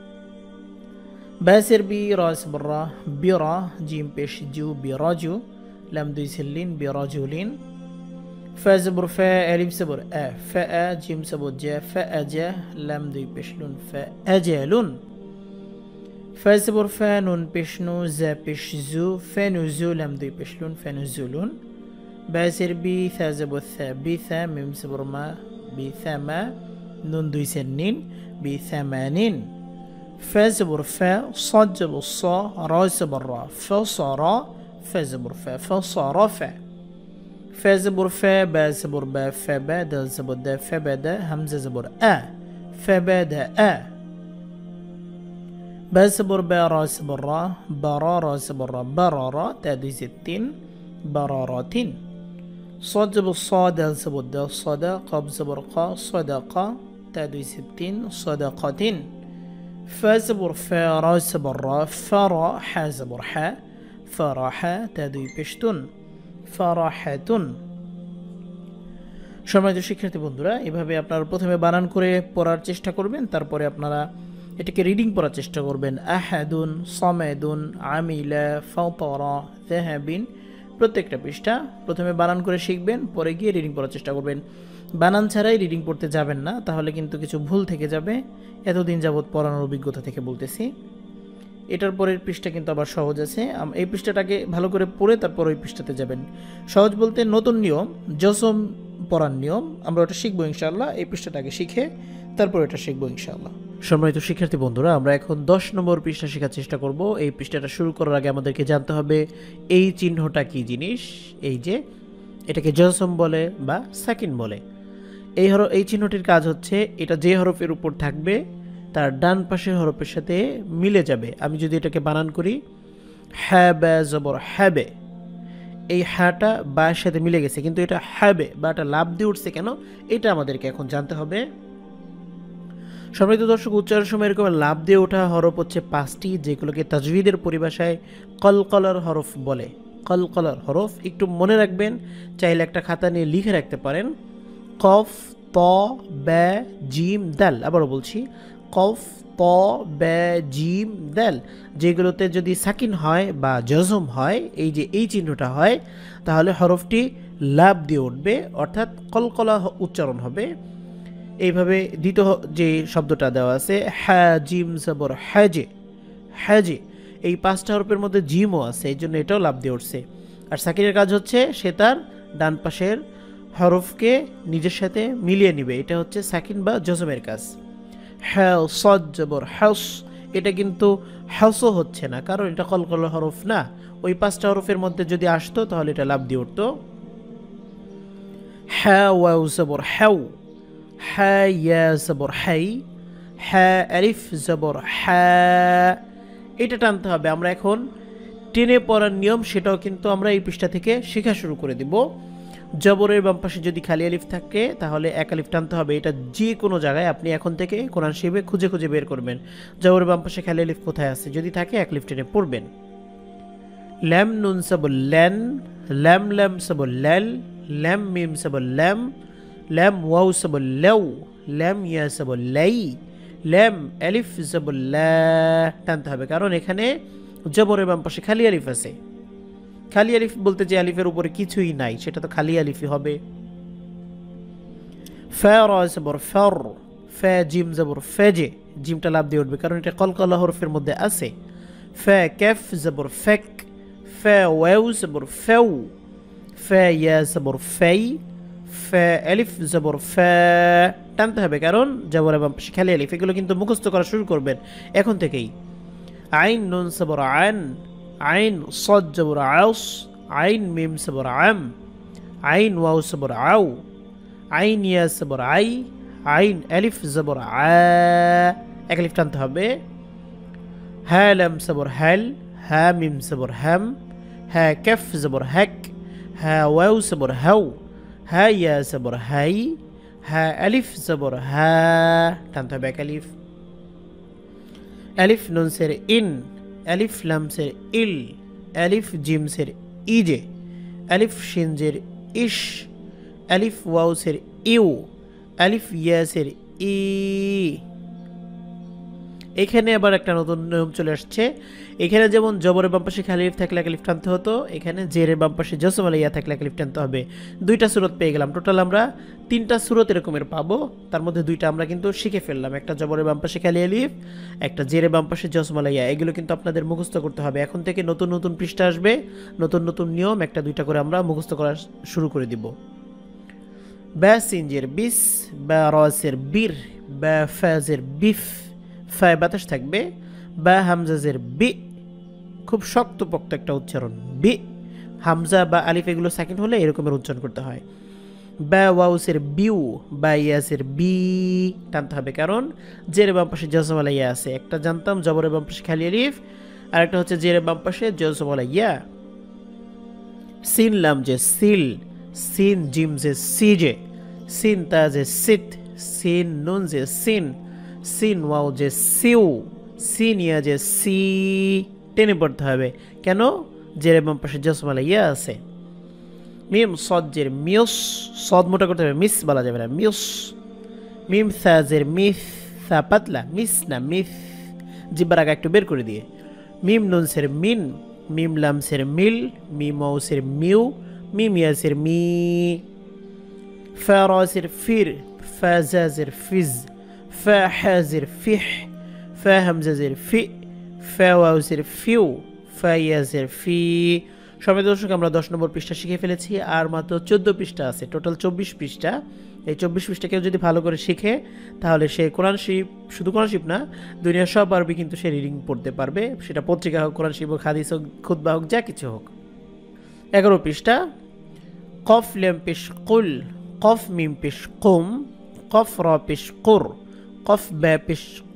با زر بي، را زبر را، برا، جيم بيش جو، براجو، لام دوي سلين، برجولين. فا زبر فا، ألف زبر آ، فا، جيم زبر جا، فأجا، لام دوي بشلون، فأجالون. فا زبر فا، نون بشنو، زا بش زو، فنزو، لم دوي بشلون، فنزولون. با زر بي، ثا زبر ثا، بثا، ميم زبر ما، بثما، نون دوي سنين، بثمانين. فا زبر فا، صاد زبر صا، را زبر را، فصرا، فا زبر فا، فصرفا. فا زبر فا، با زبر با، فبا، دال زبر دا، فبدا، همزة زبر آ، فبدا آ. با زبر با، را زبر را، برا، را زبر را، برارا، تادوي ستين، براراتين. صاد زبر صا، دال زبر دا، صدا، قاب زبر قا، صدقا، تادوي ستين، صدقاتين. فا زبر فا، را زبر را، فرا، حا زبر حا، فرحا، تادوي بشتون، فرحة. সম্মানিত শিক্ষার্থী বন্ধুরা, এভাবে আপনারা প্রথমে বানান করে পড়ার চেষ্টা করবেন, তারপরে আপনারা এটাকে রিডিং পড়ার চেষ্টা করবেন। আহাদুন, সামাদুন, আমিলা, ফাতারা, যাহাবিন। প্রত্যেকটা পৃষ্ঠা প্রথমে বানান করে শিখবেন, পরে গিয়ে রিডিং পড়ার চেষ্টা করবেন। বানান ছাড়াই রিডিং পড়তে যাবেন না, তাহলে কিন্তু কিছু ভুল থেকে যাবে। এতদিন যাবৎ পড়ানোর অভিজ্ঞতা থেকে বলতেছি। এটার পরের পৃষ্ঠা কিন্তু আবার সহজ আছে। এই পৃষ্ঠাটাকে ভালো করে পড়ে তারপর ওই পৃষ্ঠাতে যাবেন। সহজ বলতে নতুন নিয়ম, জসম পড়ার নিয়ম, আমরা ওটা শিখবো ইনশাআল্লাহ। এই পৃষ্ঠাটাকে শিখে তারপর এটা শিখবো ইনশাআল্লাহ। সম্মানিত শিক্ষার্থী বন্ধুরা, আমরা এখন দশ নম্বর পৃষ্ঠা শেখার চেষ্টা করব। এই পৃষ্ঠাটা শুরু করার আগে আমাদেরকে জানতে হবে এই চিহ্নটা কি জিনিস। এই যে এটাকে জসম বলে বা সাকিন বলে। এই হরফ, এই চিহ্নটির কাজ হচ্ছে এটা যে হরফের উপর থাকবে তার ডান পাশের হরফের সাথে মিলে যাবে। আমি যদি এটাকে বানান করি হ্যাঁ বা জবর হ্যাবে, এই হ্যাঁটা বায়ের সাথে মিলে গেছে, কিন্তু এটা হ্যাবে বা এটা লাভ দিয়ে উঠছে কেন, এটা আমাদেরকে এখন জানতে হবে। সম্মানিত দর্শক, উচ্চারণের সময় এরকম লাভ দিয়ে ওঠা হরফ হচ্ছে পাঁচটি, যেগুলোকে তাজভিদের পরিভাষায় কলকলার হরফ বলে। কলকলার হরফ একটু মনে রাখবেন, চাইলে একটা খাতা নিয়ে লিখে রাখতে পারেন। কফ, ত, বে, জিম, দাল। আবারও বলছি, কফ, ত, বে, জিম, দাল। যেগুলোতে যদি সাকিন হয় বা জজম হয়, এই যে এই চিহ্নটা হয়, তাহলে হরফটি লাভ দিয়ে উঠবে, অর্থাৎ কলকলা উচ্চারণ হবে। এইভাবে দ্বিতীয় যে শব্দটা দেওয়া আছে হ্যাঁ জিম জবর হ্যাজে, হ্যাজে, এই পাঁচটা হরফের মধ্যে জিমও আছে, এই জন্য এটাও লাভ দিয়ে উঠছে। আর সাকিনের কাজ হচ্ছে সে তার ডান পাশের হরফকে নিজের সাথে মিলিয়ে নিবে, এটা হচ্ছে সাকিন বা জজমের কাজ। হ্যাঁ সদ জবর হ্যাস, এটা কিন্তু হ্যাসও হচ্ছে না, কারণ এটা কলকলা হরফ না। ওই পাঁচটা হরফের মধ্যে যদি আসতো তাহলে এটা লাভ দিয়ে উঠতো। হ্যাঁ ওয়াও জবর হ্যাও, হ্যাঁ ইয়া জবর হাই, হ্যাঁ আলিফ জবর হ্যাঁ, এটা টানতে হবে। আমরা এখন টেনে পড়ার নিয়ম সেটাও কিন্তু আমরা এই পৃষ্ঠা থেকে শেখা শুরু করে দিব। জবরের বাম পাশে যদি খালি আলিফ থাকে তাহলে এক আলিফ টানতে হবে, এটা যে কোনো জায়গায় আপনি এখন থেকে কোরআন শরীফে খুঁজে খুঁজে বের করবেন জবরের বাম পাশে খালি আলিফ কোথায় আছে, যদি থাকে এক আলিফ টেনে পড়বেন। ল্যাম নুন সাবল ল্যান, ল্যাম ল্যাম সাবল ল্যাল, ল্যাম মিম সাবল ল্যাম, ল্যাম ওয়াও সাবল লেউ, ল্যাম ইয়া সাবল লাই, ল্যাম আলিফ সাবল লা, টানতে হবে, কারণ এখানে জবরের বাম পাশে খালি আলিফ আছে। খালি আলিফ বলতে যে আলিফের উপরে কিছুই নাই, সেটা তো খালি আলিফই হবে। ফা রা জবর ফর, ফা জিম জবর ফেজে, জিমটা লাভ দিয়ে উঠবে কারণ এটা কলকলা হরফের মধ্যে আছে। ফা কাফ জবর ফেক, ফা ওয়াও জবর ফেউ, ফা ইয়া জবর ফাই, ফা আলিফ জবর ফা, টানতে হবে কারণ জবরের বাম পাশে খালি আলিফ। এগুলো কিন্তু মুখস্থ করা শুরু করবেন এখন থেকেই। আইন নুন জবর আন, আইন সদ জবর আউস, আইন মিম জবর আম, আইন ওয়াও জবর আউ, আইন ইয়া জবর আই, আইন আলিফ জবর আ, এক আলিফ টানতে হবে। হ্যাঁ লাম জবর হ্যাল, হ্যাঁ মিম জবর হ্যাম, হ্যাঁ কাফ জবর হ্যাক, হ্যাঁ ওয়াও জবর হাউ, হ্যাঁ ইয়া জবর হাই, হ্যাঁ আলিফ জবর হ্যা, টানতে হবে এক আলিফ। আলিফ নুন সের ইন, আলিফ লাম সের ইল, আলিফ জিম সের ইজে, আলিফ শিন জের ইশ, আলিফ ওয়াও সের ইউ, আলিফ ইয়া সের ই। এখানে আবার একটা নতুন নিয়ম চলে আসছে। এখানে যেমন জবরের বাম পাশে খালি আলিফ থাকলে এক আলিফ টানতে হতো, এখানে জেরের বাম পাশে জসম আলা ইয়া থাকলে এক আলিফ টানতে হবে। দুইটা সূরত পেয়ে গেলাম, টোটাল আমরা তিনটা সূরত এরকমের পাবো, তার মধ্যে দুইটা আমরা কিন্তু শিখে ফেললাম, একটা জবরের বাম পাশে খালি আলিফ, একটা জেরের বাম পাশে জসম আলা ইয়া। এগুলো কিন্তু আপনাদের মুখস্থ করতে হবে, এখন থেকে নতুন নতুন পৃষ্ঠা আসবে, নতুন নতুন নিয়ম, একটা দুইটা করে আমরা মুখস্থ করা শুরু করে দিব। বা সিনজের বিস, বা রসের বীর, বা ফাজের বিফ, ফায় বাতাস থাকবে, বা হামজাজের বি, খুব শক্তপোক্ত একটা উচ্চারণ, বি। হামজা বা আলিফ এগুলো সাকিন হলে এরকমের উচ্চারণ করতে হয়। বা ওয়াউসের বিউ, বা ইয়াসের বি, টানতে হবে কারণ জেরে বাম পাশে জজমওয়ালা ইয়া আছে। একটা জানতাম জবরের বাম পাশে খালি আলিফ, আর একটা হচ্ছে জেরে বাম পাশে জজমওয়ালা ইয়া। সিন লাম যে সিল, সিন জিম যে সিজে, সিন তা যে সিত, সিন নুন যে সিন, সিন ওয়াও যে সিউ, সিন ইয়া যে সি, টেনে পড়তে হবে কেন জেরে বাম পাশে জসমওয়ালা ইয়া আছে। মিম সদ জের মিউস, সদ মোটা করতে হবে, মিস বলা যাবে না, মিউস। মিম সাজের মিস, সা পাতলা, মিস না মিস, জিব্বার আগা একটু বের করে দিয়ে। মিম নুন সের মিন, মিম লাম সের মিল, মিম ওয়াও সের মিউ, মিম ইয়া সের মি। ফা রা সের ফির, ফা জা সের ফিজ, ফা হা জের ফিহ, ফা হামজা জের ফি, ফা ওয়াও জের ফিউ, ফা ইয়া জের ফি। সবাই দর্শক আমরা দশ নম্বর পৃষ্ঠা শিখে ফেলেছি, আর মাত্র চোদ্দ পৃষ্ঠা আছে, টোটাল চব্বিশ পৃষ্ঠা। এই চব্বিশ পৃষ্ঠা কেউ যদি ভালো করে শিখে তাহলে সে কোরআন শরীফ, শুধু কোরআন শরীফ না দুনিয়ার সব আরবি কিন্তু সে রিডিং পড়তে পারবে, সেটা পত্রিকা হোক, কোরআন শরীফ হোক, হাদিস হোক, খুতবা হোক, যা কিছু হোক। এগারো পৃষ্ঠা। কফ লেম পেশ কুল, কফ মিম পেশ কুম, কফ র পেশ কুর, কফ ব্যা পেশ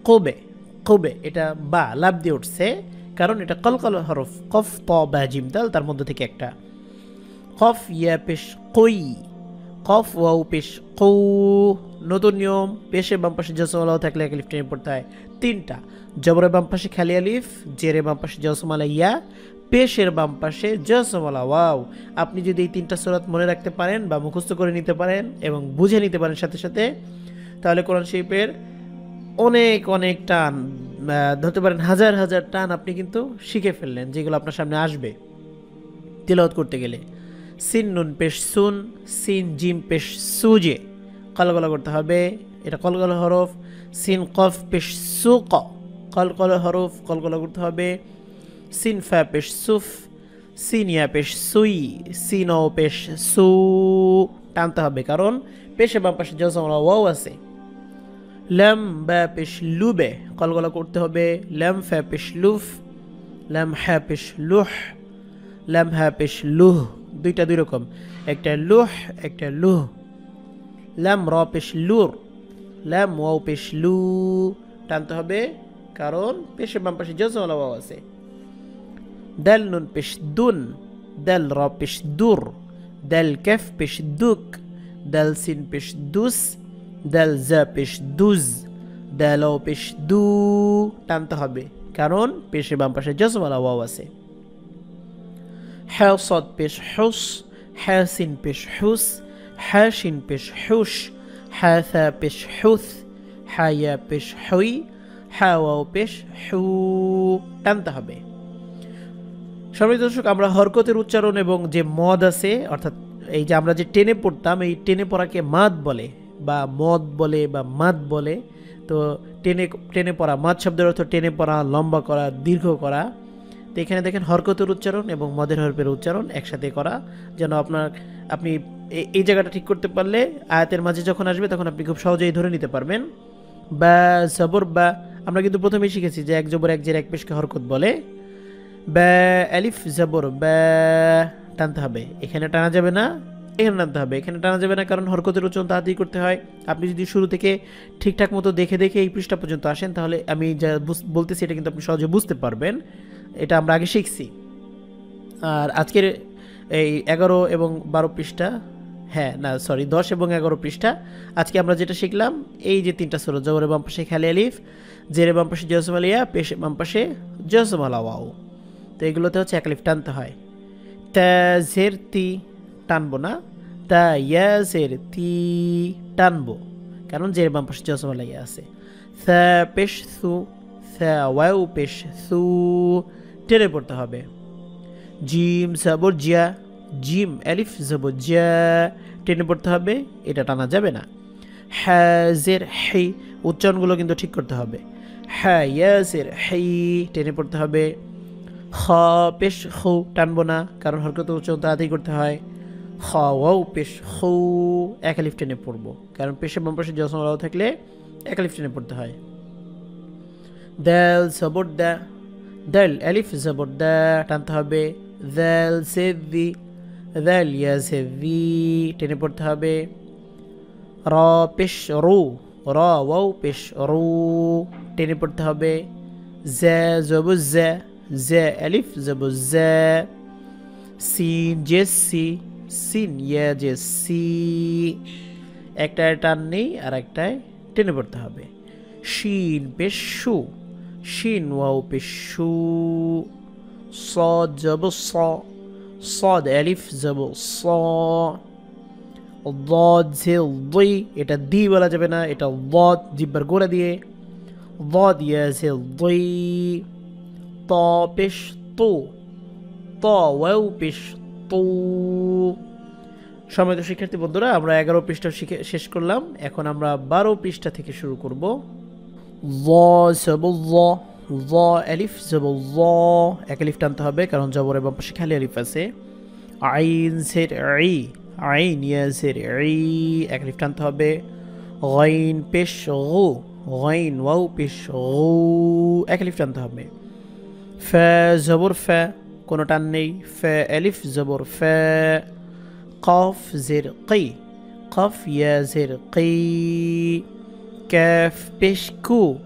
কুবে কুবে এটা বা লাভ দিয়ে উঠছে, কারণ এটা কলকল হরফ, কফ ত বা জিম দাল তার মধ্যে থেকে একটা। কফ ইয়া পেশ কই, কফ ওয়াও পেশ কৌ। নতুন নিয়ম, পেশে বাম পাশে জসমওয়ালা থাকলে এক আলিফ টেনে পড়তে হয় তিনটা। জবরে বাম পাশে খালি আলিফ, জেরে বাম পাশে জসমওয়ালা ইয়া, পেশের বাম পাশে জসমওয়ালা ওয়াও। আপনি যদি এই তিনটা সূরাত মনে রাখতে পারেন বা মুখস্থ করে নিতে পারেন এবং বুঝে নিতে পারেন সাথে সাথে, তাহলে কোরআন শরীফের অনেক অনেক টান, ধরতে পারেন হাজার হাজার টান আপনি কিন্তু শিখে ফেললেন, যেগুলো আপনার সামনে আসবে তিলাওয়াত করতে গেলে। সিন নুন পেশ সুন, সিন জিম পেশ সুজে, কলকলা করতে হবে, এটা কলকলা হরফ। সিন কফ পেশ সুক, কলকলা হরফ, কলকলা করতে হবে। সিন ফা পেশ সুফ, সিন ইয়া পেশ সুই, সিন ও পেশ সু, টানতে হবে কারণ পেশে বাম পাশে জসমওয়ালা ওয়াও আছে। লাম বা পেশ লুবে, কলকলা করতে হবে। লাম ফা পেশ লুফ, লাম হা পেশ লুহ, লাম হা পেশ লুহ, দুইটা দুই রকম, একটা লুহ একটা লুহ। লাম র পেশ লুর, লাম ওয়াও পেশ লু, টানতে হবে কারণ পেশে বাম পাশে জসমওয়ালা ওয়াও আছে। দাল নুন পেশ দুন, দাল র পেশ দুর, দাল কাফ পেশ দুক, দাল সিন পেশ দুস, দাল জা পেশ দুজ, দাল ও পেশ দু, টানতে হবে কারণ পেশে বাম পাশে জসমওয়ালা ওয়াও আছে। হা সাদ পেশ হুস, হা সিন পেশ হুস, হা শিন পেশ হুস, হা থা পেশ হুস, হা ইয়া পেশ হুই, হা ওয়াও পেশ হু, টানতে হবে। সম্মানিত দর্শক, আমরা হরকতের উচ্চারণ এবং যে মদ আছে, অর্থাৎ এই যে আমরা যে টেনে পড়তাম, এই টেনে পড়াকে মাদ বলে বা মদ বলে বা মাদ বলে। তো টেনে টেনে পড়া, মাদ শব্দের অর্থ টেনে পড়া, লম্বা করা, দীর্ঘ করা। তো এখানে দেখেন হরকতের উচ্চারণ এবং মদের হরফের উচ্চারণ একসাথে করা, যেন আপনার আপনি এই জায়গাটা ঠিক করতে পারলে আয়াতের মাঝে যখন আসবে তখন আপনি খুব সহজেই ধরে নিতে পারবেন। বা জবর বা, আমরা কিন্তু প্রথমেই শিখেছি যে এক জবর এক জের এক পেশকে হরকত বলে। বা আলিফ জবর বা, টানতে হবে, এখানে টানা যাবে না, এখানে টানতে হবে, এখানে টানা যাবে না কারণ হরকতের উচ্চারণ তাড়াতাড়ি করতে হয়। আপনি যদি শুরু থেকে ঠিকঠাক মতো দেখে দেখে এই পৃষ্ঠা পর্যন্ত আসেন, তাহলে আমি যা বলতেছি এটা কিন্তু আপনি সহজে বুঝতে পারবেন। এটা আমরা আগে শিখছি। আর আজকের এই এগারো এবং বারো পৃষ্ঠা, হ্যাঁ না সরি দশ এবং এগারো পৃষ্ঠা, আজকে আমরা যেটা শিখলাম এই যে তিনটা সূরা, জবরে বাম পাশে খালি আলিফ, জেরে বাম পাশে জসমওয়ালা ইয়া, পেশে বাম পাশে জসমওয়ালা ওয়াও। তো এগুলোতে হচ্ছে এক আলিফ টানতে হয়। তা জের তি টানবো না, তা ইয়া জের তি টানবো কারণ জেরে বাম পাশে জসমওয়ালা ইয়া আছে। থা পেশ সু, থা ওয়াও পেশ সু, টেনে পড়তে হবে। জিম জবর জিয়া, জিম আলিফ জবর জিয়া, টেনে পড়তে হবে, এটা টানা যাবে না। হা জের হি, উচ্চারণগুলো কিন্তু ঠিক করতে হবে। হা ইয়া জের হি, টেনে পড়তে হবে। খ পেশ খু, টানবো না কারণ হরকত উচ্চারণ তাড়াতাড়ি করতে হয়। খ ওয়াও পেশ খু, এক আলিফ টেনে পড়বো কারণ পেশে বাম পাশে জসমওয়ালা থাকলে এক আলিফ টেনে পড়তে হয়। দাল জবর দা, দাল আলিফ জবর দা, টানতে হবে। দাল সেদি, দাল ইয়া সেদি, টেনে পড়তে হবে। র পেশ রু, র ওয়াও পেশ রু, টেনে পড়তে হবে। জা জবর জা, জা আলিফ জবর জা। সিন জে সি, সিন ইয়া জে সি, একটায় টান নেই আর একটায় টেনে পড়তে হবে। শিন পেশ শু, শিন ওয়াও পেশ শু। صاد জবর স, صاد আলিফ জবর স। ضاد জের দি, এটা দি বলা যাবে না, এটা ضاد জিহ্বার গোড়া দিয়ে। ضاد ইয়া জের দি। ত পেশ তু, ত ওয়াও পেশ তু। সম্মানিত শিক্ষার্থী বন্ধুরা, আমরা এগারো পৃষ্ঠা শিখে শেষ করলাম, এখন আমরা বারো পৃষ্ঠা থেকে শুরু করব। য জবর য, য আলিফ জবর য, এক আলিফ টানতে হবে কারণ জবরের বাম পাশে খালি আলিফ আছে। আইন জের ই, আইন ইয়া জের ই, এক আলিফ টানতে হবে। গাইন পেশ গু, গাইন ওয়াও পেশ গু, এক আলিফ টানতে হবে। ফা জবর ফা, কোনো টান নেই, ফা আলিফ জবর ফা। কফ জের কি, কফ ইয়া জের কি। কাফ পেশ কু,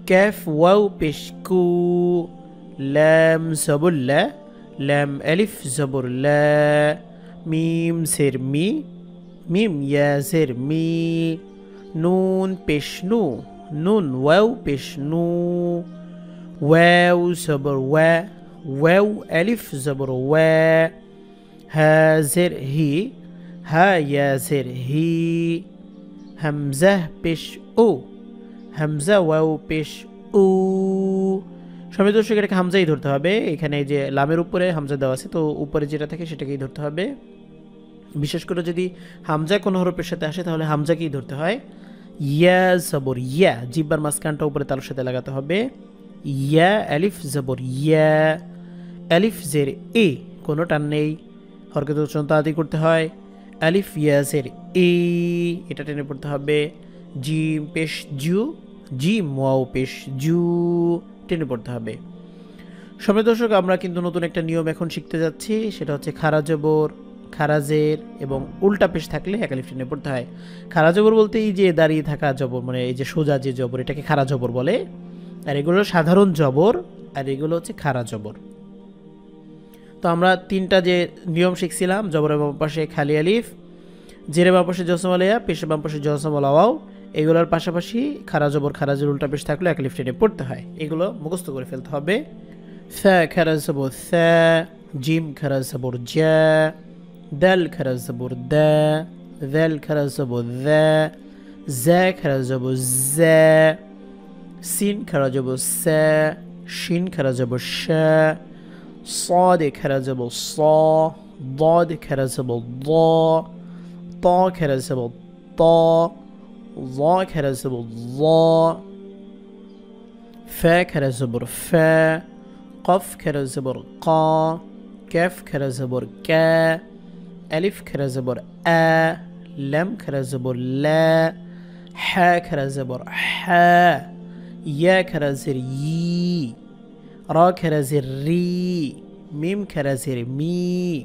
ক্যাফ ওয়াও পেশ কু, লাম জবর লা, লাম আলিফ জবর লা, মিম জের মি, মিম ইয়া জের মি, নুন পেশ নু, নুন ওয়াও পেশ নু, ওয়াও জবর ওয়া, ওয়াও আলিফ জবর ওয়া, হা জের হি, হা ইয়া জের হি, হামজা পেশ ও, হামজা ওয়াও পেশ উ। সবাই দর্শক এটাকে হামজাই ধরতে হবে, এখানে যে লামের উপরে হামজা দেওয়া আছে তো উপরে যেটা থাকে সেটাকেই ধরতে হবে। বিশেষ করে যদি হামজা কোনো হরফের সাথে আসে তাহলে হামজাকেই ধরতে হয়। ইয়া জবর ইয়া, জিব্বার মাঝখানটা উপরে তালুর সাথে লাগাতে হবে। ইয়া আলিফ জবর ইয়া, আলিফ জের এ, কোনো টান নেই, হরকত উচ্চারণ তাড়াতাড়ি করতে হয়। আলিফ ইয়া জের এ, এটা টেনে পড়তে হবে। জিম পেশ জু, জিম ওয়াও পেশ জু, টেনে পড়তে হবে। সময় দর্শক আমরা কিন্তু নতুন একটা নিয়ম এখন শিখতে যাচ্ছি, সেটা হচ্ছে খারা জবর, খারাজের এবং উল্টা পেশ থাকলে একালিফ টেনে পড়তে হয়। খারা জবর বলতে এই যে দাঁড়িয়ে থাকা জবর, মানে এই যে সোজা যে জবর, এটাকে খারা জবর বলে। আর এগুলো সাধারণ জবর, আর এগুলো হচ্ছে খারা জবর। তো আমরা তিনটা যে নিয়ম শিখছিলাম, জবরের বাম পাশে খালি আলিফ, জেরে বাম পাশে জসম আলিয়া, পেশের বাম পাশে জসম আলাওয়াও, এগুলোর পাশাপাশি খারা জবর খারাজের উল্টা পেশ থাকলে একালিফ টেনে পড়তে হয়। এগুলো মুখস্থ করে ফেলতে হবে। ফা খারা জবর সা, জিম খারা জবর জা, দাল খারা জবর দা, দাল খারা জবর দা, জা খারা জবর জা, সিন খারা জবর সা, শিন খারা জবর শা, صاد كرزب الصا، ضاد كرزب الضا، طا كرزب الطا، ظا كرزب الظا، فا كرزبر فا، قف كرزبر قا، كاف كرزبر كا، ألف كرزبر آ، لم كرزبر لا، حا كرزبر حا، يا كرزر يي، را كرزر ري، মিম খারাজের মি,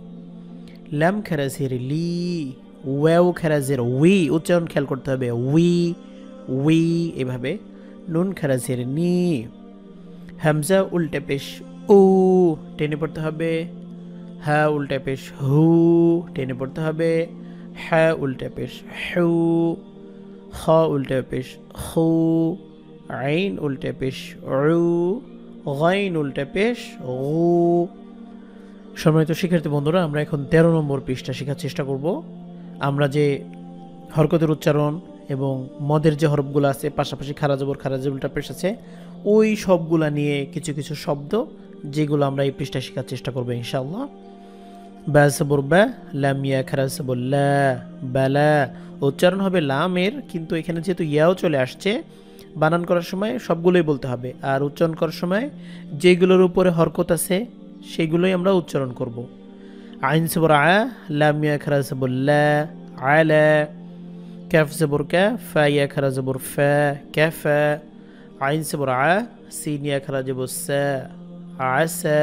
লাম খারাজের লি, ওয়াও খারাজের উই, উচ্চারণ খেয়াল করতে হবে, উই উই এভাবে। নুন খারাজের নি, হামজা উল্টে পেশ উ, টেনে পড়তে হবে। হা উল্টে পেশ হু, টেনে পড়তে হবে। হা উল্টে পেশ হু, খ উল্টে পেশ হু, আইন উল্টে পেশ উ, গাইন উল্টে পেশ গু। সম্মানিত শিক্ষার্থী বন্ধুরা, আমরা এখন তেরো নম্বর পৃষ্ঠা শেখার চেষ্টা করব। আমরা যে হরকতের উচ্চারণ এবং মদের যে হরফগুলো আছে, পাশাপাশি খারা জবর খারা জবর উল্টা পেশ আছে, ওই সবগুলা নিয়ে কিছু কিছু শব্দ যেগুলো আমরা এই পৃষ্ঠা শেখার চেষ্টা করবো ইনশাআল্লাহ। বা জবর বা, লাম ইয়া খারা জবর লা, বালা। উচ্চারণ হবে লামের, কিন্তু এখানে যেহেতু ইয়াও চলে আসছে, বানান করার সময় সবগুলোই বলতে হবে। আর উচ্চারণ করার সময় যেগুলোর উপরে হরকত আছে সেগুলোই আমরা উচ্চারণ করব। আইন জবর আ, লাম ইয়া খারা জবর লা, আলা। কাফ জবর কা, ফা ইয়া খারা জবর ফা, কাফা। আইন জবর আ, সিন ইয়া খারা জবর সা, আসা।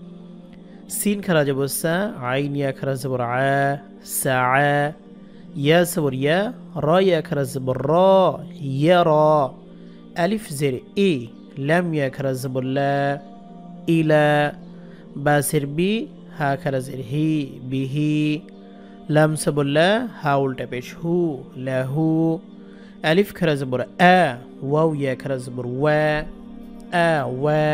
সিন খারা জবর সা, আইন ইয়া খারা জবর আ, সা। ইয়া জবর ইয়া, রা ইয়া খারা জবর রা, ইয়ারা। আলিফ জের ই, লাম ইয়া খারা জবর লা, ইলা। বা জের বি, হা খারা জের হি, বিহি। লাম জবর লা, হা উল্টা পেশ হু, লাহু। আলিফ খারা জবর আ, ওয়াও ইয়া খারা জবর ওয়া, আ ওয়া।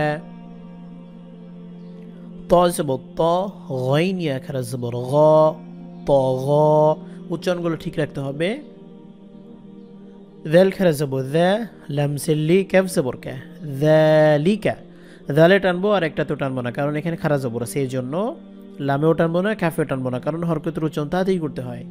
তা জবর তা, গাইন ইয়া খারা জবর গা, তা গা। উচ্চারণগুলো ঠিক রাখতে হবে। ذال খারা জবর দা, লাম সেলি, কাফ জবর কা, যালিকা। দালে টানবো আর একটাতেও টানবো না, কারণ এখানে খারা জবর আছে, এই জন্য লামেও টানবো না, কাফেও টানবো না, কারণ হরকতের উচ্চারণ তাড়াতাড়ি করতে হয়।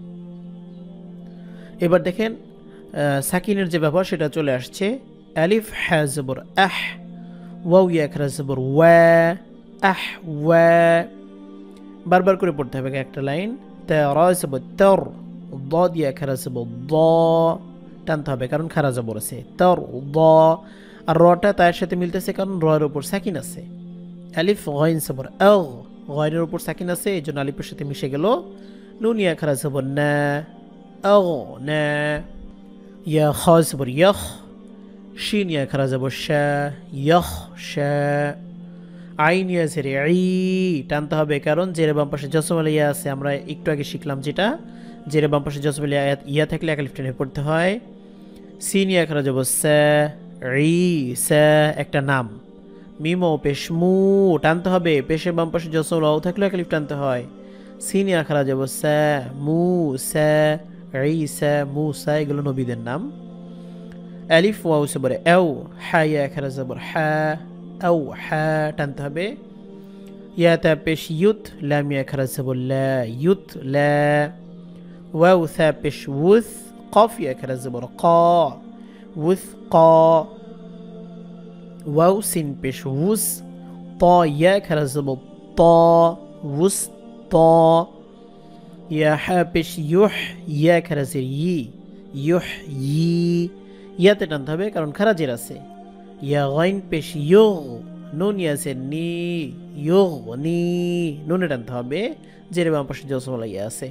এবার দেখেন সাকিনের যে ব্যবহার সেটা চলে আসছে। আলিফ হা জবর আহ, ওয়াও ইয়া খারা জবর ওয়া, আহ ওয়া। বারবার করে পড়তে হবে একটা লাইন। তা রা জবর তর, দ ইয়া খারা জবর দ, টানতে হবে কারণ খারা জবর আছে। তর দ, আর রটা তার সাথে মিলতেছে কারণ রয়ের উপর সাকিন আছে। আলিফ গাইন জবর আগ, গাইনের উপর সাকিন আছে, এই জন্য আলিফের সাথে মিশে গেল। নুন ইয়া খারা জবর না, আগ না। ইয়া খা জবর ইয়াখ, শিন ইয়া খারা যাব শা ইয়াহ শা আইন ইয়া জেরে ই টানতে হবে কারণ জেরে বাম পাশে জসমলা ইয়া আছে আমরা একটু আগে শিখলাম যেটা জেরে বাম পাশে জসমলা ইয়া ইয়া থাকলে একালিফ টেনে পড়তে হয় সিন ইয়া খারা যাব সা ই সা একটা নাম মিমো পেশ মু টানতে হবে পেশের বাম পাশে জসমলা ও থাকলে একালিফ টানতে হয় সিন ইয়া খারা যাব সা মু সা ই সা মু সা এগুলো নবীদের নাম আলিফ ওয়াও সবরে আও হা ইয়া খারা যাব হা আও হা টানতে হবে ইয়াতা পেশ ইউত লাম ইয়া খারা যাব লা ইউত লা ওয়াও থা পেশ উথ কফ ইয়া খারা যাব কা উথ কা ওয়াও সিন পেশ উস ত ইয়া খারা যাব ত উস ত ইয়া হা পেশ ইউহ ইয়া খারা যাব ই ইউহ ই ইয়াতে টানতে হবে কারণ খারাজের আছে ইয়া গাইন পেশ ইউগ নুন ইয়াছে নি ইউগ নি নুনে টানতে হবে জেরে বাম পাশে জসমলা ইয়া আছে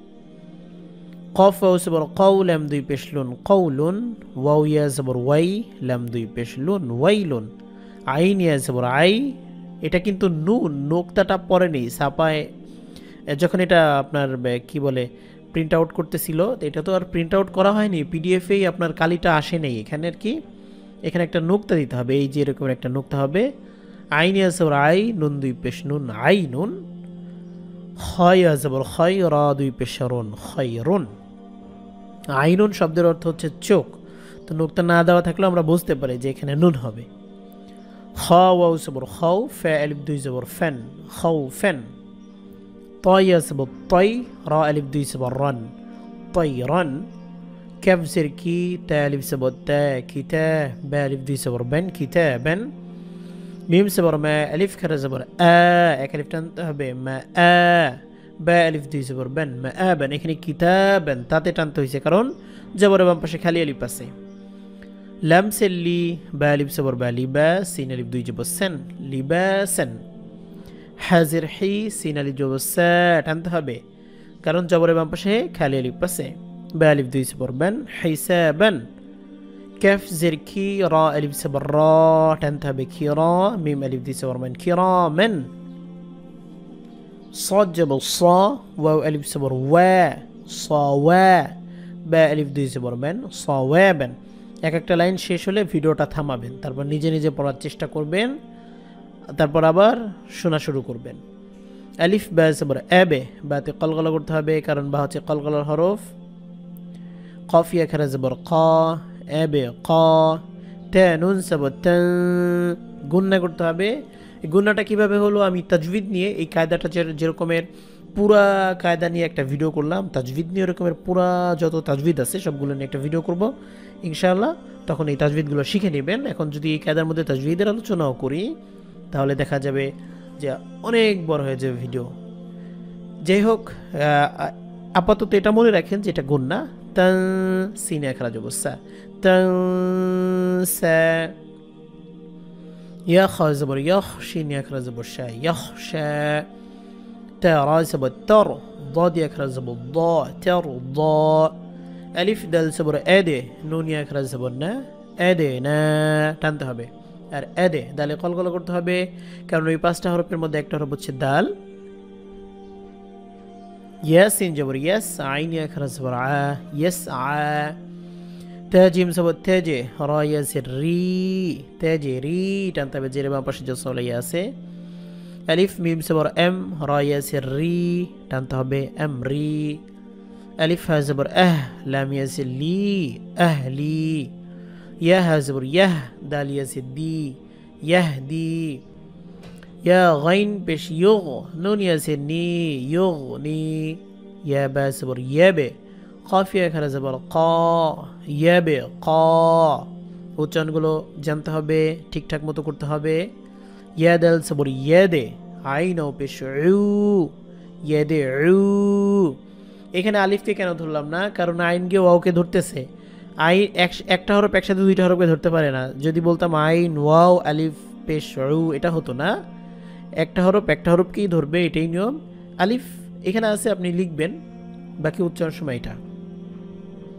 কফ ওয়াও সবর কাউ লাম দুই পেশ লুন কাউলুন ওয়াও ইয়া সবর ওয়াই লাম দুই পেশ লুন ওয়াইলুন আইন ইয়া সবর আই এটা কিন্তু নুন নোক্তাটা পরে নেই ছাপায় যখন এটা আপনার কি বলে প্রিন্ট আউট করতেছিল এটা তো আর প্রিন্ট আউট করা হয়নি পিডিএফেই আপনার কালিটা আসে নাই এখানে আর কি এখানে একটা নোক্তা দিতে হবে এই যে এরকম একটা নোক্তা হবে আইন ইয়াজবর আই নুন দুই পেশ নুন আই নুন হয় ইয়াজবর হয় রা দুই পেশ রুন খায়রুন আইনুন শব্দের অর্থ হচ্ছে চোখ তো নোক্তা না দেওয়া থাকলে আমরা বুঝতে পারি যে এখানে নুন হবে খ ওয়াও জবর খাও ফা আলিফ দুই জবর ফান খাও ফান طي سبب طي راء ألف دوي سبب رن طيرا كاف زر كي تا ألف سبب تا كتا با ألف دوي سبب بن كتابا ميم سبب ما ألف كرا زبر آ اك ألف تنتهى ب ما آ با ألف دوي سبب بن ما آبا এখানে كتابا তাতে টানতে হইছে কারণ জবরের বাম পাশে খালি আলিফ আছে লাম সেলি বা আলিফ সবর বা লিবাস সিন আলিফ দুই জবর সেন লিবাসান হাজির হি সিন আলিফ জবর সা টানতে হবে কারণ জবরের বাম পাশে খালি আলিফ আছে বা আলিফ দুই সবর বান হিসাবান কাফ জির কি রা আলিফ সবর রা টানতে হবে কিরা মিম আলিফ দুই সবর মান কিরামান صاد جبل صا واو ألف سبر وا صوا با ألف দুই সবর মান صوابا এক একটা লাইন শেষ হলে ভিডিওটা থামাবেন তারপর নিজে নিজে পড়ার চেষ্টা করবেন তারপর আবার শোনা শুরু করবেন আলিফ বা সবর আবে বাতে কলকলা করতে হবে কারণ বা হচ্ছে কলকলার হরফ কফ ইয়া খারা জবর কা আবে কা তা নুন সবর তা গুণনা করতে হবে এই গুণনাটা কিভাবে হলো আমি তাজবিদ নিয়ে এই কায়দাটা যেরকমের পুরা কায়দা নিয়ে একটা ভিডিও করলাম তাজবিদ নিয়ে এরকমের পুরা যত তাজবিদ আছে সবগুলো নিয়ে একটা ভিডিও করব ইনশাআল্লাহ তখন এই তাজবিদগুলো শিখে নেবেন এখন যদি এই কায়দার মধ্যে তাজবিদের আলোচনাও করি তাহলে দেখা যাবে যে অনেক বড় হয়ে যাবে ভিডিও যাই হোক আপাতত এটা মনে রাখেন যে এটা গুণনা তান সিনে খারা জবসা তান সা ইয়া খা জবর ইয়াহ শিন ইয়া খারা জবর শা ইয়াহ শা তা রা জবর তার ضاد ইয়া খারা জবর ضا তার ضا আলিফ দাল জবর আদে নুন ইয়া খারা জবর না আদে না টানতে হবে আর আদে দালে কলকলা করতে হবে কারণ ওই পাঁচটা হরফের মধ্যে একটা হরফ হচ্ছে দাল ইয়াসিন জবর ইয়াস আইন ইয়া খারা জবর আ ইয়াস আ তাজিম জবর তাজে রা ইয়াসির রি তাজে রি টানতে হবে জেরে বাম পাশে জসমলা ইয়া আছে আলিফ মিম জবর এম রা ইয়াসির রি টানতে হবে এম রি আলিফ হা জবর আহ লাম ইয়াসির লি আহলি يا هازبر يه دال يزدي يهدي يا غين بش يغ نون يزني يغني يا بازبر يبي قاف يا كرا زبر قا يبي قا উচ্চারণগুলো জানতে হবে ঠিকঠাক মতো করতে হবে ইয়া দাল সবর ইয়াদে আইন ও পেশ উ ইয়াদে উ এখানে আলিফকে কেন ধরলাম না কারণ আইন কে ওয়াওকে ধরতেছে আই একটা হরফ একসাথে দুইটা হরফকে ধরতে পারে না যদি বলতাম আইন ওয়াও আলিফ পেশ উ এটা হতো না একটা হরফ একটা হরফকেই ধরবে এটাই নিয়ম আলিফ এখানে আছে আপনি লিখবেন বাকি উচ্চারণ সময় এটা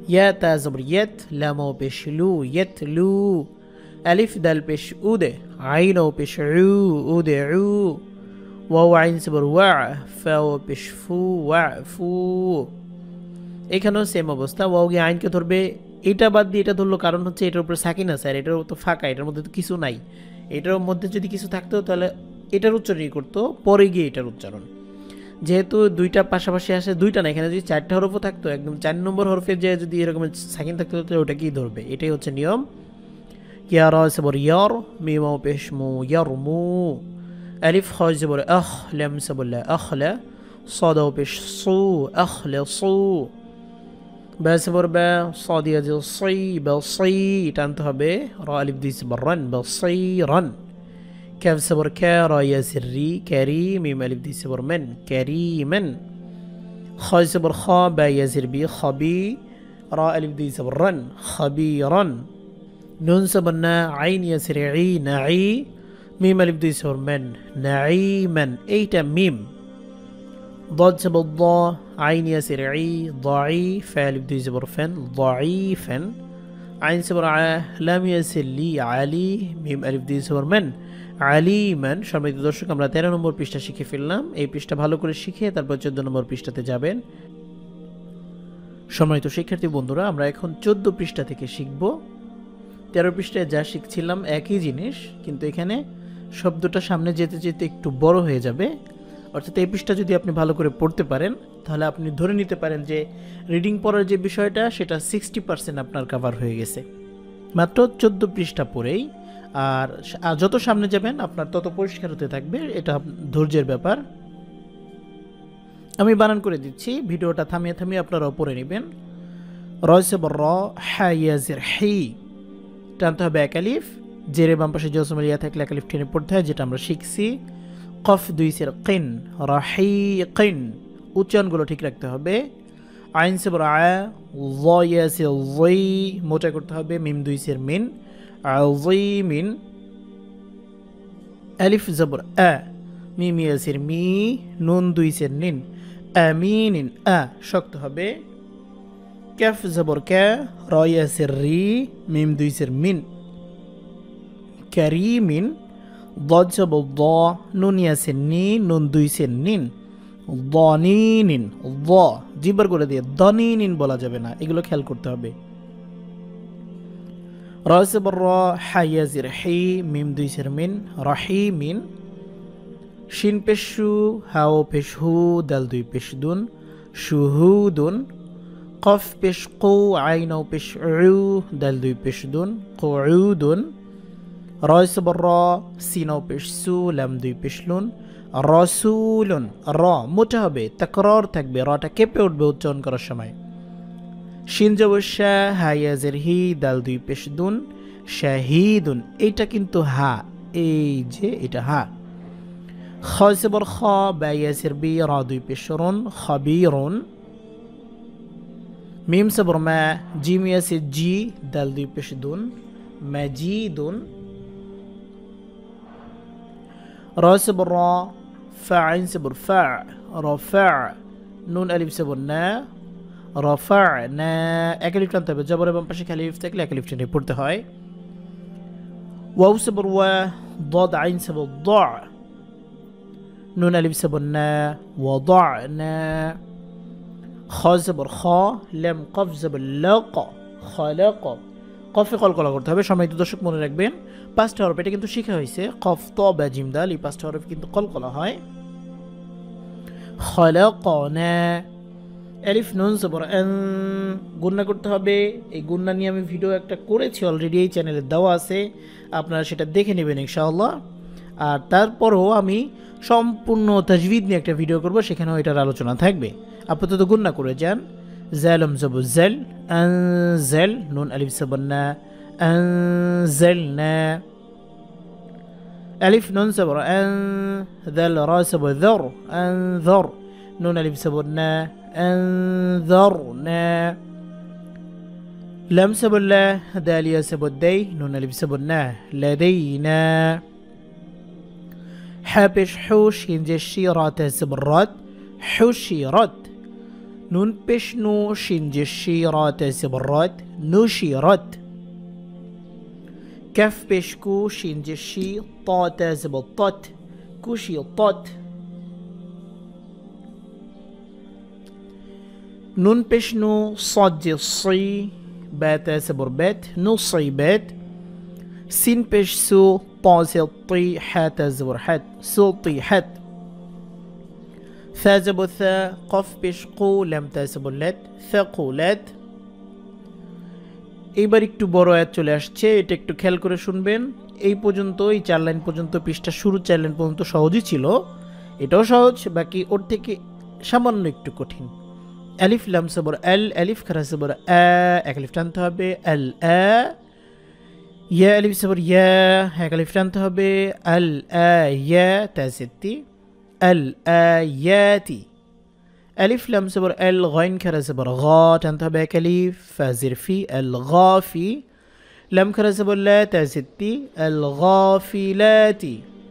ইয়া তা জবর ইয়েত, লাম ও পেশ লু, ইয়েত লু। আলিফ দাল পেশ উদে, আইন ও পেশ উ, উদে উ। ওয়াও আইন জবর ওয়া, ফা ও পেশ ফু, ওয়া ফু। এখানেও সেম অবস্থা, ওয়াও গিয়ে আইনকে ধরবে, এটা বাদ দিয়ে এটা ধরলো, কারণ হচ্ছে এটার উপরে সাকিন আছে আর এটার তো ফাঁকা, এটার মধ্যে তো কিছু নাই। এটার মধ্যে যদি কিছু থাকতো তাহলে এটার উচ্চারণই করতো, পরে গিয়ে এটার উচ্চারণ। যেহেতু দুইটা পাশাপাশি আসে, দুইটা না, এখানে যদি চারটা হরফও থাকতো, একদম চার নম্বর হরফে যে যদি এরকম সাকিন থাকতো তাহলে ওটাকেই ধরবে, এটাই হচ্ছে নিয়ম। ইয়া র সবর ইয়ার, মিম ও পেশ মু, ইয়ার মু। আলিফ খ জবর আখ, লাম সবল্লা আখলা, صاد ও পেশ সু, আখলা সু। বা সবর বা, صاد ইয়াজ সি, বা সি টানতে হবে, র আলিফ দুই সবর রান, বা সি রান। كاف صبر كا، را يا سري كريم، ميم ألف دي صبر من كريما. خا صبر خا، با يا زربي خبي، را ألف دي صبر رن خبيرا. نون صبر نا، عين يا سرعي نعي، ميم ألف دي صبر من نعيما، ايتا ميم. ضاد صبر ضا، عين يا سرعي ضعي، فا ألف دي صبر فن ضعيفا. عين صبر ع، لام يا سلي علي، ميم ألف دي صبر من আলিমান। সম্মানিত দর্শক, আমরা তেরো নম্বর পৃষ্ঠা শিখে ফেললাম। এই পৃষ্ঠা ভালো করে শিখে তারপর চোদ্দ নম্বর পৃষ্ঠাতে যাবেন। সম্মানিত শিক্ষার্থী বন্ধুরা, আমরা এখন চোদ্দ পৃষ্ঠা থেকে শিখব। তেরো পৃষ্ঠায় যা শিখছিলাম একই জিনিস, কিন্তু এখানে শব্দটা সামনে যেতে যেতে একটু বড় হয়ে যাবে। অর্থাৎ এই পৃষ্ঠা যদি আপনি ভালো করে পড়তে পারেন তাহলে আপনি ধরে নিতে পারেন যে রিডিং পড়ার যে বিষয়টা সেটা সিক্সটি পার্সেন্ট আপনার কভার হয়ে গেছে মাত্র চোদ্দ পৃষ্ঠা পড়েই। আর যত সামনে যাবেন আপনার তত পরিষ্কার হতে থাকবে, এটা ধৈর্যের ব্যাপার। আমি বানান করে দিচ্ছি, ভিডিওটা থামিয়ে থামিয়ে আপনারাও পড়ে নেবেন। র সবর র, হা ইয়া জির হি, টানতে হবে এক আলিফ, জেরে বাম পাশে জজম ইয়া থাকলে এক আলিফ টেনে পড়তে হয়, যেটা আমরা শিখছি। কফ দুই সের কিন, রাহিকিন, উচ্চারণগুলো ঠিক রাখতে হবে। আইন সবর আ, য ইয়া সির জি, মোটা করতে হবে। মিম দুই সের মিন, আযীমিন। আলিফ জবর আ, মিম ইয়াসির মি, নুন দুই সের নিন, আমিনিন, আ শক্ত হবে। কাফ জবর কা, র ইয়াসির রি, মিম দুই সের মিন, কারীমিন। ضاد জবর দ, নুন ইয়াসির নি, নুন দুই সের নিন, ضنين। ض জিবার করে দিয়ে দনিনিন বলা যাবে না, এগুলো খেয়াল করতে হবে। রা সবর রা, হা ইয়া জির হি, মিম দুই সের মিন, রাহিমিন। শিন পেশ শু, হা ও পেশ হু, দাল দুই পেশ দুন, শুহুদুন। কফ পেশ কু, আইন ও পেশ উ, দাল দুই পেশ দুন, কুউদুন। রা সবর রা, সিন ও পেশ সু, লাম দুই পেশ লুন, রাসূলুন। র মোটা হবে, তাকরার থাকবে, রাটা কেঁপে উঠবে উচ্চারণ করার সময়। শিন জবর শা, হা ইয়া জির হি, দাল দুই পেশ দুন, শাহিদুন। এইটা কিন্তু হা, এই যে এটা হা। খ সবর খ, বা ইয়া জির বি, রা দুই পেশ রুন, খাবীরুন। মিম সবর মা, জিম ইয়া জির জি, দাল দুই পেশ দুন, মাজিদুন। রা সবর রা, ফা আইন সবর ফা, রাফা, নুন আলিফ সবর না, রাফা'না, এক আলিফ টানতে হবে, জবরের বাম পাশে খালি আলিফ থাকলে এক আলিফ টেনে পড়তে হয়। ওয়াও সবর ওয়া, ضاد আইন সবর দ, নুন আলিফ সবর না, ওয়াদা'না। খ সবর খ, লাম কফ সবর লাক, খালাক, কফে কলকলা করতে হবে। সম্মানিত দর্শক মনে রাখবেন, পাঁচটা হরফ, এটা কিন্তু শেখা হয়েছে, কফ ত বা জিম দাল, এই পাঁচটা হরফ কিন্তু কলকলা হয়। খালাকনা। আলিফ নুন সবর আন, গুণনা করতে হবে। এই গুণনা নিয়ে আমি ভিডিও একটা করেছি অলরেডি, এই চ্যানেলে দেওয়া আছে, আপনারা সেটা দেখে নেবেন ইনশাআল্লাহ। আর তারপরও আমি সম্পূর্ণ তাজবিদ নিয়ে একটা ভিডিও করব, সেখানেও এটার আলোচনা থাকবে। আপাতত গুণনা করে যান। জালম জবর জাল, আনজাল, নুন আলিফ সবর না, আনজালনা। আলিফ নুন সবর আন, দাল রা সবর যর, আনযর, নুন আলিফ সবর না, أنذرنا. لم سبر لا، داليا سبر دي، نون ألف سبر نا، لدينا. حبش حوش، ينجي الشيرات سبرات، حشيرات. নুন পেশ নু শিন জেশি রা তাসিবর রাত নুশিরাত كف بشكو شين جشي طا تازب الطت كوشي الطت نون بشنو صد الصي با تازب بات نصيبات سين بشسو طاز الطي حا تازب حت سلطي حت ثازب الثا قف بشقو لم تازب اللت ثقولات এইবার একটু বড় আয়াত চলে আসছে, এটা একটু খেয়াল করে শুনবেন। এই পর্যন্ত এই চার লাইন পর্যন্ত পৃষ্ঠা শুরু চার লাইন পর্যন্ত সহজই ছিল, এটাও সহজ, বাকি ওর থেকে সামান্য একটু কঠিন। আলিফ লাম সবর আল, আলিফ খারা সবর আ, এক আলিফ টানতে হবে আল আ, ইয়া আলিফ সবর ইয়া, এক আলিফ টানতে হবে আল আ ইয়া তাসিতি আল আয়াতি। ألف لام زبر ال غين كرا زبر غا تنتهى بك ألف فازر في الغافي لام كرا زبر لا تزتي الغافلات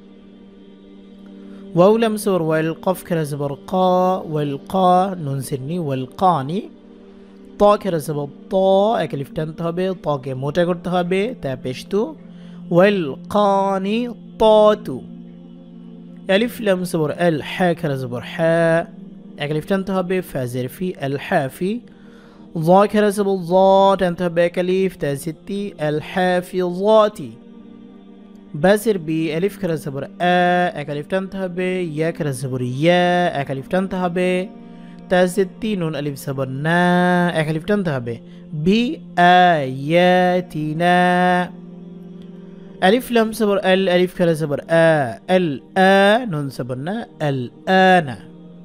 واو لام زبر والقف كرا زبر قا والقا نون سرني والقاني طا كرا زبر طا أكلف تنتهى ب طا كي موتا كرتها ب تابشتو والقاني طاتو ألف لام زبر ال حا كرا زبر حا এক আলিফ টানতে হবে ফাজের ফি আল হাফি যা খেরা যাব যা টানতে হবে এক আলিফ তাজিতি আল হাফিজাতি বাজের বি আলিফ খেরা যাব আ এক আলিফ টানতে হবে ইয়া খেরা যাব ইয়া এক আলিফ টানতে হবে তাজিতি নুন আলিফ যাব না এক আলিফ টানতে হবে বি আয়াতিনা আলিফ লাম যাব আল আলিফ খেরা যাব আ আল আ নুন যাব না আল আনা।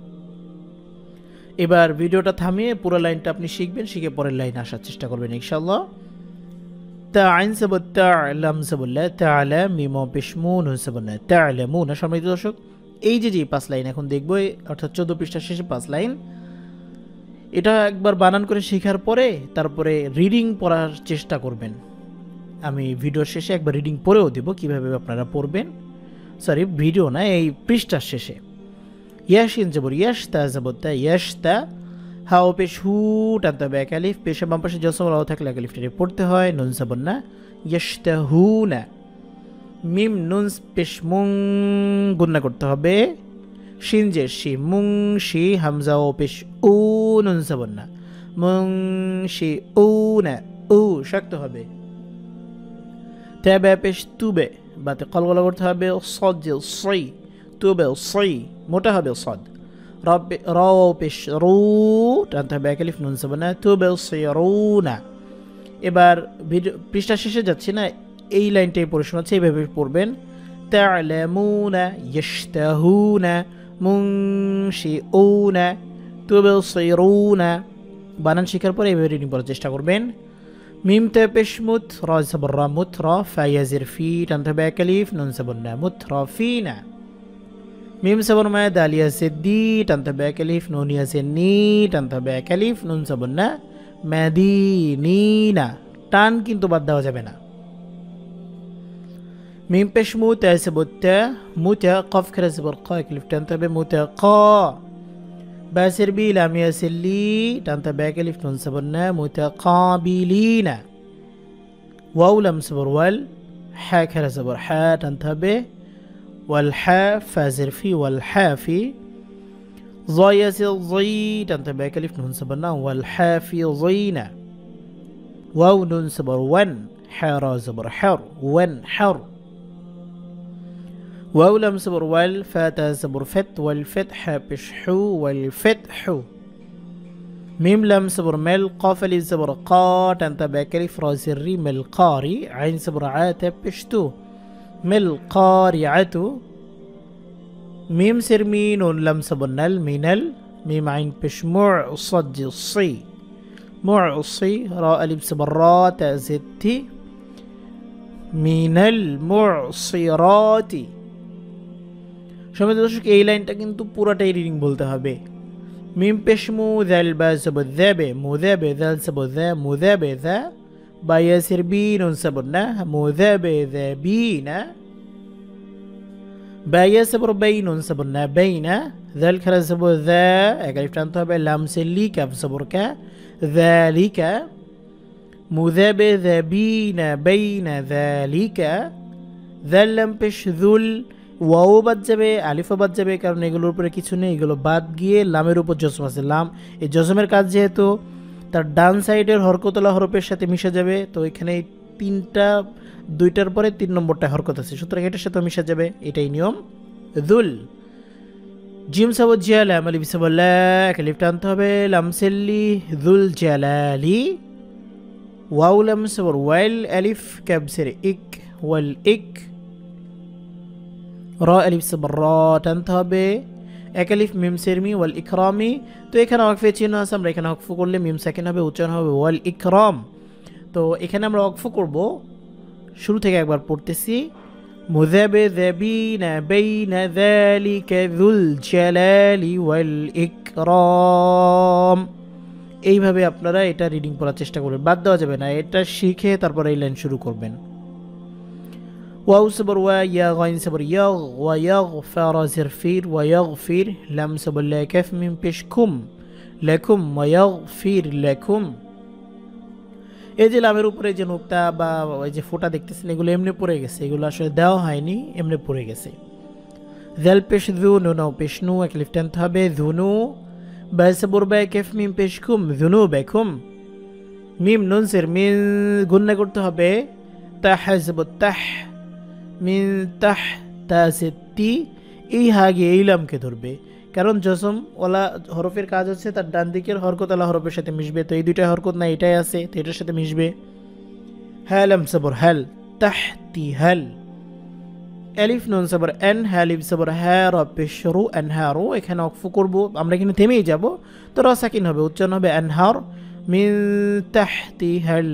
এবার ভিডিওটা থামিয়ে পুরো লাইনটা আপনি শিখবেন, শিখে পরের লাইনে আসার চেষ্টা করবেন ইনশাআল্লাহ। তা আইন সাবত তা লাম সাবুল্লাহ তাআলা মিম পেশ মুন সাবনা তাআলামুন। সম্মানিত দর্শক, এই যে যে পাঁচ লাইন এখন দেখব, অর্থাৎ চোদ্দ পৃষ্ঠার শেষে পাঁচ লাইন, এটা একবার বানান করে শেখার পরে তারপরে রিডিং পড়ার চেষ্টা করবেন। আমি ভিডিওর শেষে একবার রিডিং পড়েও দেব কিভাবে আপনারা পড়বেন, সরি ভিডিও না, এই পৃষ্ঠার শেষে। ইয়াশিন জবর ইয়াশতা জবরতা ইয়াশতা, হাও পেশ হু টানতে হবে এক আলিফ, পেশে বাম পাশে জসমর আও থাকলে এক আলিফ টেনে পড়তে হয়, নুন জবর না ইয়াশতাহুনা। মিম নুন পেশ মুং গুন্না করতে হবে, শিন জের শি মুং শি, হামজা ও পেশ উ নুন জবর না মুং শি উ না উ শক্ত হবে। তাবে পেশ তুবে বাতে কলগলা করতে হবে, সদ জে সই তুবে সই মোটা হবে সদ, রব রাও পেশ রু টানতে হবে এক আলিফ নুন সাবনা তুবে সিরুনা। এবার ভিডিও পৃষ্ঠা শেষে যাচ্ছি না, এই লাইনটাই পড়ে শোনাচ্ছি, এইভাবে পড়বেন। তা'লামুনা ইয়াশতাহুনা মুনশিউনা তুবসিরুনা। বানান শেখার পরে এইভাবে রিডিং পড়ার চেষ্টা করবেন। মিম তে পেশ মুত, রা জবর রা মুত রা, ফা ইয়াজির ফি টানতে হবে এক আলিফ নুন সাবনা মুতরাফিনা। মিম সাবর মা দালিয়া সিদ্দি টানতে হবে এক আলিফ, নুন ইয়াজির নি টানতে হবে এক আলিফ নুন সাবনা মাদিনিনা। টান কিন্তু বাদ দেওয়া যাবে না। মিম পেশ মু তা সাবতা মুতা কফ খেরা জবর কা এক আলিফ টানতে হবে মুতাকা। বাসির বি লাম ইয়াসিলি টানতে হবে এক আলিফ নুন সাবনা মুতাকাবিলিনা। ওয়াও লাম সাবর ওয়াল, হা খেরা জবর হা টানতে হবে والحا فازر في والحافي. ضي يسير ضي تنتبه كلف نون سبرنا والحافي ضينا. واو نون سبر ون، حار زبر حر ون حر. واو لم سبر وال، فاتا زبر فت والفتح بشحو والفتح. ميم لم سبر مل، قاف زبر قا تنتبه كلف رازري ملقاري. عين سبر عاتب بشتو ملقارعة. ميم سر مين لم سبنل مينل. ميم عين بش مع صد الصي مع الصي. راء ألف سبر را تأزتي من المعصرات. সম্মানিত দর্শক, এই লাইনটা কিন্তু পুরোটাই রিডিং বলতে হবে। মিম পেশ মু যাল বা সবদ যাবে মুযাবে যাল সবদ যা মুযাবে যা বা ইয়াসির বি নুন সাবনা মুযাবে যাবিনা। বা ইয়াসির বাই নুন সাবনা বাইনা ذال খারা জবর যা এক আলিফ টানতে হবে লাম সে লি কাফ জবর কা যালিকা মুযাবযাবিনা বাইনা যালিকা যাল লাম পেশ যুল ওয়াও বাদ যাবে আলিফও বাদ যাবে কারণ এগুলোর উপরে কিছু নেই এগুলো বাদ গিয়ে লামের উপর জজম আছে লাম এই জজমের কাজ যেহেতু তার ডান সাইডের হরকতলা হরফের সাথে মিশে যাবে তো এখানে তিনটা দুইটার পরে তিন নম্বরটা হরকত আছে সুতরাং এটার সাথে মিশে যাবে এটাই নিয়ম যুল জিম সাবত জিয়ালা আলিফ সাবলা এক আলিফ টানতে হবে লাম সেল্লি যুল জালালি ওয়াও লাম সাবর ওয়াইল আলিফ কাবসের ইক ওয়াল ইক র আলিফ সাবর র টানতে হবে এক আলিফ মিম সেরমি ওয়াল ইকরামি তো এখানে ওয়াকফে চিহ্ন আছে আমরা এখানে ওয়াকফ করলে মিম সাকিন হবে উচ্চারণ হবে ওয়াল ইকরাম তো এখানে আমরা ওয়াকফ করব শুরু থেকে একবার পড়তেছি মুযাবযাবিনা বাইনা যালিকা যুল জালালি ওয়াল ইকরাম এইভাবে আপনারা এটা রিডিং পড়ার চেষ্টা করবেন বাদ দেওয়া যাবে না এটা শিখে তারপর এই লাইন শুরু করবেন واو صبر ويا غين صبر يغ ويغفر زرفير ويغفر لم صبر لا كف من بشكم لكم ويغفر لكم এই যে লামের উপরে যে নুক্তা বা ওই যে ফোঁটা দেখতেছেন এগুলো এমনি পড়ে গেছে এগুলো আসলে দেওয়া হয়নি এমনি পড়ে গেছে জাল পেশ যুনু নাও পেশনু এক লিফ টানতে হবে যুনু বা সবর বা কাফ মিম পেশকুম যুনুবাকুম মিম নুন সির মিন গুণনা করতে হবে তাহজব তাহ মিন তাহ তাসিতি এই হাগে এই লামকে ধরবে কারণ জজম ওলা হরফের কাজ হচ্ছে তার ডান দিকের হরকতলা হরফের সাথে মিশবে তো এই দুইটা হরকত না এটাই আছে তো এটার সাথে মিশবে হ্যাঁ লাম সবর হ্যাল তাহতি হ্যাল আলিফ নুন সবর এন হালিফ সবর হ্যাঁ র পেশ রু আনহারু এখানে ওয়াকফ করব আমরা এখানে থেমেই যাব তো র সাকিন হবে উচ্চারণ হবে আনহার মিন তাহতি হ্যাল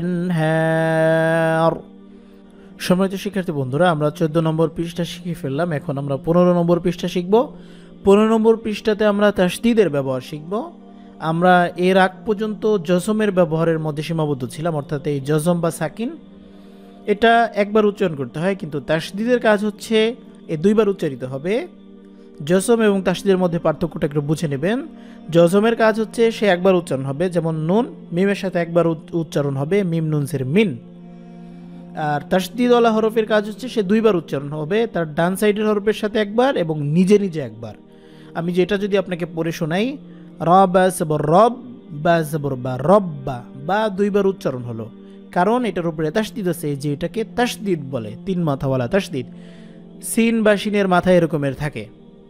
আনহার সম্মানিত শিক্ষার্থী বন্ধুরা আমরা চোদ্দ নম্বর পৃষ্ঠা শিখে ফেললাম এখন আমরা পনেরো নম্বর পৃষ্ঠা শিখব পনেরো নম্বর পৃষ্ঠাতে আমরা তাসদীদের ব্যবহার শিখব আমরা এর আগ পর্যন্ত জজমের ব্যবহারের মধ্যে সীমাবদ্ধ ছিলাম অর্থাৎ এই জজম বা সাকিন এটা একবার উচ্চারণ করতে হয় কিন্তু তাসদীদের কাজ হচ্ছে এ দুইবার উচ্চারিত হবে জজম এবং তাসদীদের মধ্যে পার্থক্যটা একটু বুঝে নেবেন জজমের কাজ হচ্ছে সে একবার উচ্চারণ হবে যেমন নুন মিমের সাথে একবার উচ্চারণ হবে মিম নুন সের মিন আর তাসদীদওয়ালা হরফের কাজ হচ্ছে সে দুইবার উচ্চারণ হবে তার ডান সাইডের হরফের সাথে একবার এবং নিজে নিজে একবার আমি যেটা যদি আপনাকে পড়ে শোনাই র বা সবর রব বা সবর বা রব্বা বা দুইবার উচ্চারণ হলো কারণ এটার উপরে তাসদীদ আছে যে এটাকে তাসদীদ বলে তিন মাথাওয়ালা তাসদীদ সিন বা শিনের মাথা এরকমের থাকে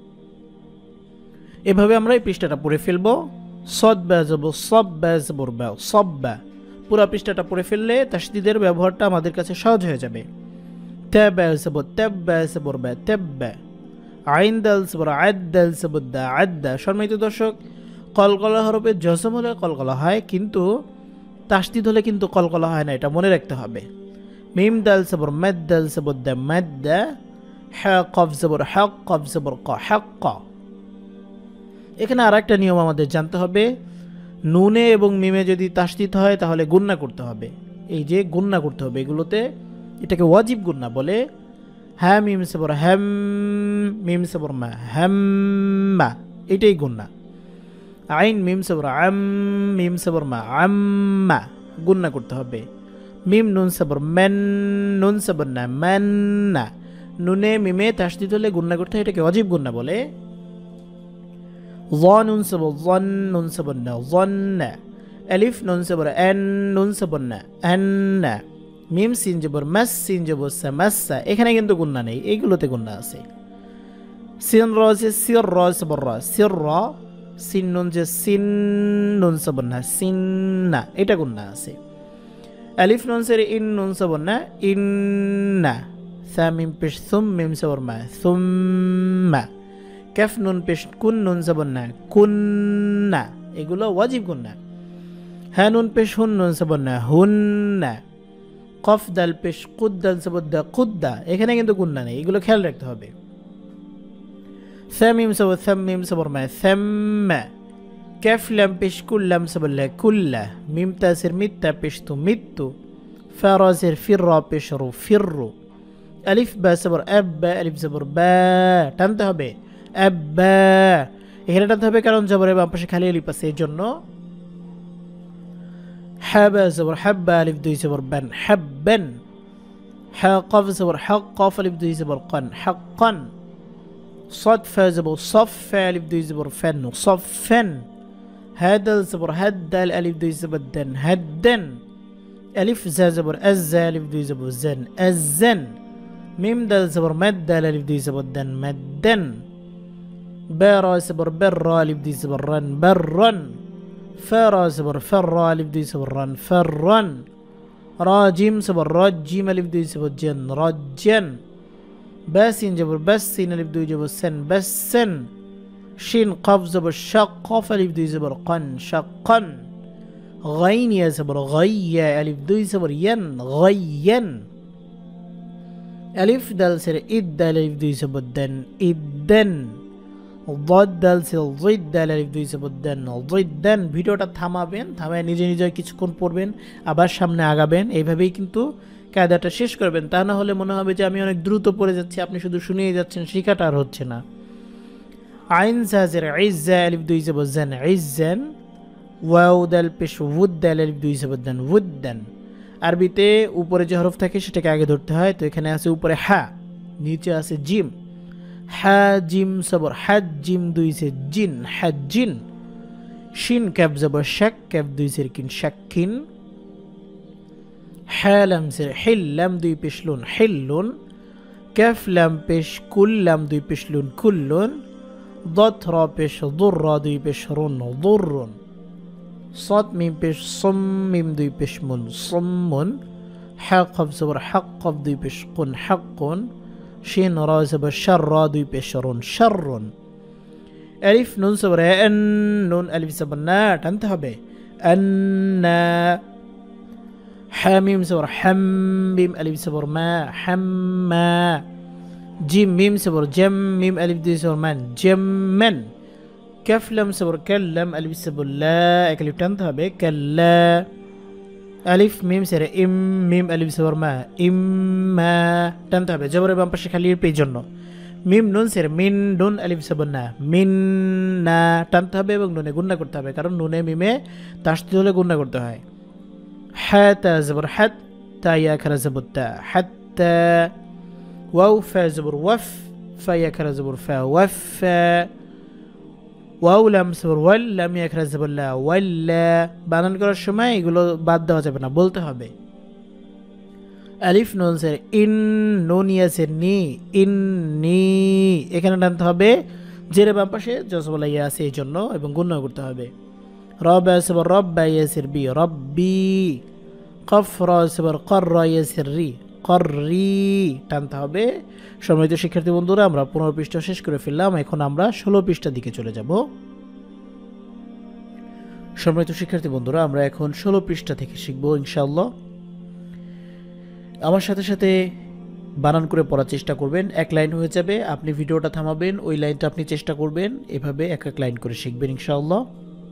এভাবে আমরা এই পৃষ্ঠাটা পড়ে ফেলবো সদ বা যাব সব বা সবর বা সব বা পুরো পৃষ্ঠাটা পড়ে ফেললে তাসদীদের ব্যবহারটা আমাদের কাছে সহজ হয়ে যাবে তাবা সবর তাবা সবর বা তাবা আইন দাল সবর আদ দাল সবর দা আদ্দা সম্মানিত দর্শক কলকলা হরফে জজম হলে কলকলা হয় কিন্তু তাসদীদ হলে কিন্তু কলকলা হয় না এটা মনে রাখতে হবে মিম দাল সবর মাদ দাল সবর দা মাদ্দা হা কফ সবর হক কফ সবর ক হক এখানে আরেকটা নিয়ম আমাদের জানতে হবে নুনে এবং মিমে যদি তাসদীদ হয় তাহলে গুণনা করতে হবে এই যে গুণনা করতে হবে এগুলোতে এটাকে ওয়াজিব গুণনা বলে হ্যাঁ মিম সবর হ্যাম মিম সবর মা হ্যাম্মা এটাই গুণনা আইন মিম সবর আম মিম সবর মা আম্মা গুণনা করতে হবে মিম নুন সবর মেন নুন সবর না মেন না নুনে মিমে তাসদীদ হলে গুণনা করতে হয় এটাকে ওয়াজিব গুণনা বলে ظن نون صبر ظن نون صبرنا ظن ألف نون صبر أن نون صبرنا أن মিম সিন জবর মাস সিন জবর সা মাসা এখানে কিন্তু গুণনা নেই এইগুলোতে গুণনা আছে সিন র যে সির র সবর র সির র সিন নুন যে সিন নুন সবর না সিন না এটা গুণনা আছে আলিফ নুন সের ইন নুন সবর না ইন্না সা মিম পেশ সুম মিম সবর মা সুম্মা কাফ নুন পেশ কুন নুন সবর না কুন্না এগুলো ওয়াজিব গুণনা হ্যাঁ নুন পেশ হুন নুন সবর না হুন্না কফ দাল পেশ কুদ দাল সবর দা কুদ্দা এখানে কিন্তু গুণনা নেই এগুলো খেয়াল রাখতে হবে সামিম সবর সামিম সবর মা সাম্মা কাফ লাম পেশ কুল লাম সবর লা কুল্লা মিম তাসির মিত্তা পেশ তু মিত্তু ফারাসির ফিররা পেশ রু ফিররু আলিফ বা সবর আব বা আলিফ সবর বা টানতে হবে আব্বা এখানে টানতে হবে কারণ জবরের বাম পাশে খালি আলিফ আছে, এর জন্য। হাবা জবর হাব্বা আলিফ দুই জবর বান হাব্বান। হা কফ জবর হক কফ আলিফ দুই জবর কান হাক্কান। صاد فا زبر صف ألف دوي زبر فن صفن. هذا الزبر هد الألف دوي زبر دن هدن. ألف زا زبر أز ألف دوي زبر زن أزن. ميم دال زبر مد الألف دوي زبر دن مدن. بارا زبر بر ألف دوي زبر رن برن. فرا زبر فر ألف دوي زبر رن فرن. راجيم زبر راجيم ألف دوي زبر جن رجن. باسين جبر بسين ألف دوي جبر سن بسن. شين قاف زبر شق قاف ألف دوي زبر قن شقن. غين يا زبر غي ألف دوي زبر ين غين. ألف دال سر إد ألف دوي زبر دن إدن. ضد دال سر ضد دال ألف دوي زبر دن ضدن. ভিডিওটা থামাবেন, থামায় নিজে নিজে কিছুক্ষণ পড়বেন, আবার সামনে আগাবেন, এইভাবেই কিন্তু কায়দাটা শেষ করবেন। তা না হলে মনে হবে যে আমি অনেক দ্রুত পড়ে যাচ্ছি, আপনি শুধু শুনেই যাচ্ছেন, শেখাটা আর হচ্ছে না। আইন জাজের ইজ্জা আলিফ দুই জবর জান ইজ্জান। ওয়াও দাল পেশ উদ দাল আলিফ দুই জবর দান উদ্দান। আরবিতে উপরে যে হরফ থাকে সেটাকে আগে ধরতে হয়, তো এখানে আছে উপরে হা, নিচে আছে জিম। হা জিম সবর হাজ জিম দুই সে জিন হাজিন। শিন ক্যাব জবর শাক ক্যাব দুই সে কিন শাকিন। হা লাম সে হিল লাম দুই পেশ লুন হিল্লুন। কাফ লাম পেশ কুল লাম দুই পেশ লুন কুল্লুন। ضت را পেশ দুর রা দুই পেশ রুন দুররুন। صاد মিম পেশ সুম মিম দুই পেশ মুন সুমমুন। হা কফ জবর হক কফ দুই পেশ কুন হাক্কুন। শিন রা জবর শার রা দুই পেশ রুন শাররুন। আলিফ নুন জবর আন নুন আলিফ জবর না টানতে হবে আন্না। حاميم صبر حم ميم ألف صبر ما حما. جيم ميم صبر جم ميم ألف دي صبر من جمن. كف لم صبر كلم ألف صبر لا أكلف تنتهى بكلا. ألف ميم صبر إم ميم ألف صبر ما إما تنتهى بجبر بام بشي خليل بيجنو. মিম নুন সের মিন নুন আলিফ সাবন না মিন না টানতে হবে এবং নুনে গুণনা করতে হবে, কারণ নুনে মিমে তাসদিদ হলে গুণনা করতে হয়। حتى زبر حت تا يا كرا زبر تا حتى. واو فا زبر وف فا يا كرا زبر فا وفا. واو لام زبر ول لام يا كرا زبر لا ولا। বানান করার সময় এগুলো বাদ দেওয়া যাবে না, বলতে হবে। আলিফ নুন সের ইন নুন ইয়া সের নি ইন্নি। এখানে টানতে হবে জেরে বাম পাশে জজবলা ইয়া আছে এই জন্য, এবং গুণনা করতে হবে। رب صبر رب يسر بي ربي. قف را صبر قر يسر ري قري টানতে হবে। সম্মানিত শিক্ষার্থী বন্ধুরা, আমরা পনেরো পৃষ্ঠা শেষ করে ফেললাম, এখন আমরা ষোলো পৃষ্ঠার দিকে চলে যাব। সম্মানিত শিক্ষার্থী বন্ধুরা, আমরা এখন ষোলো পৃষ্ঠা থেকে শিখব ইনশাআল্লাহ। আমার সাথে সাথে বানান করে পড়ার চেষ্টা করবেন, এক লাইন হয়ে যাবে, আপনি ভিডিওটা থামাবেন, ওই লাইনটা আপনি চেষ্টা করবেন, এভাবে এক এক লাইন করে শিখবেন ইনশাআল্লাহ।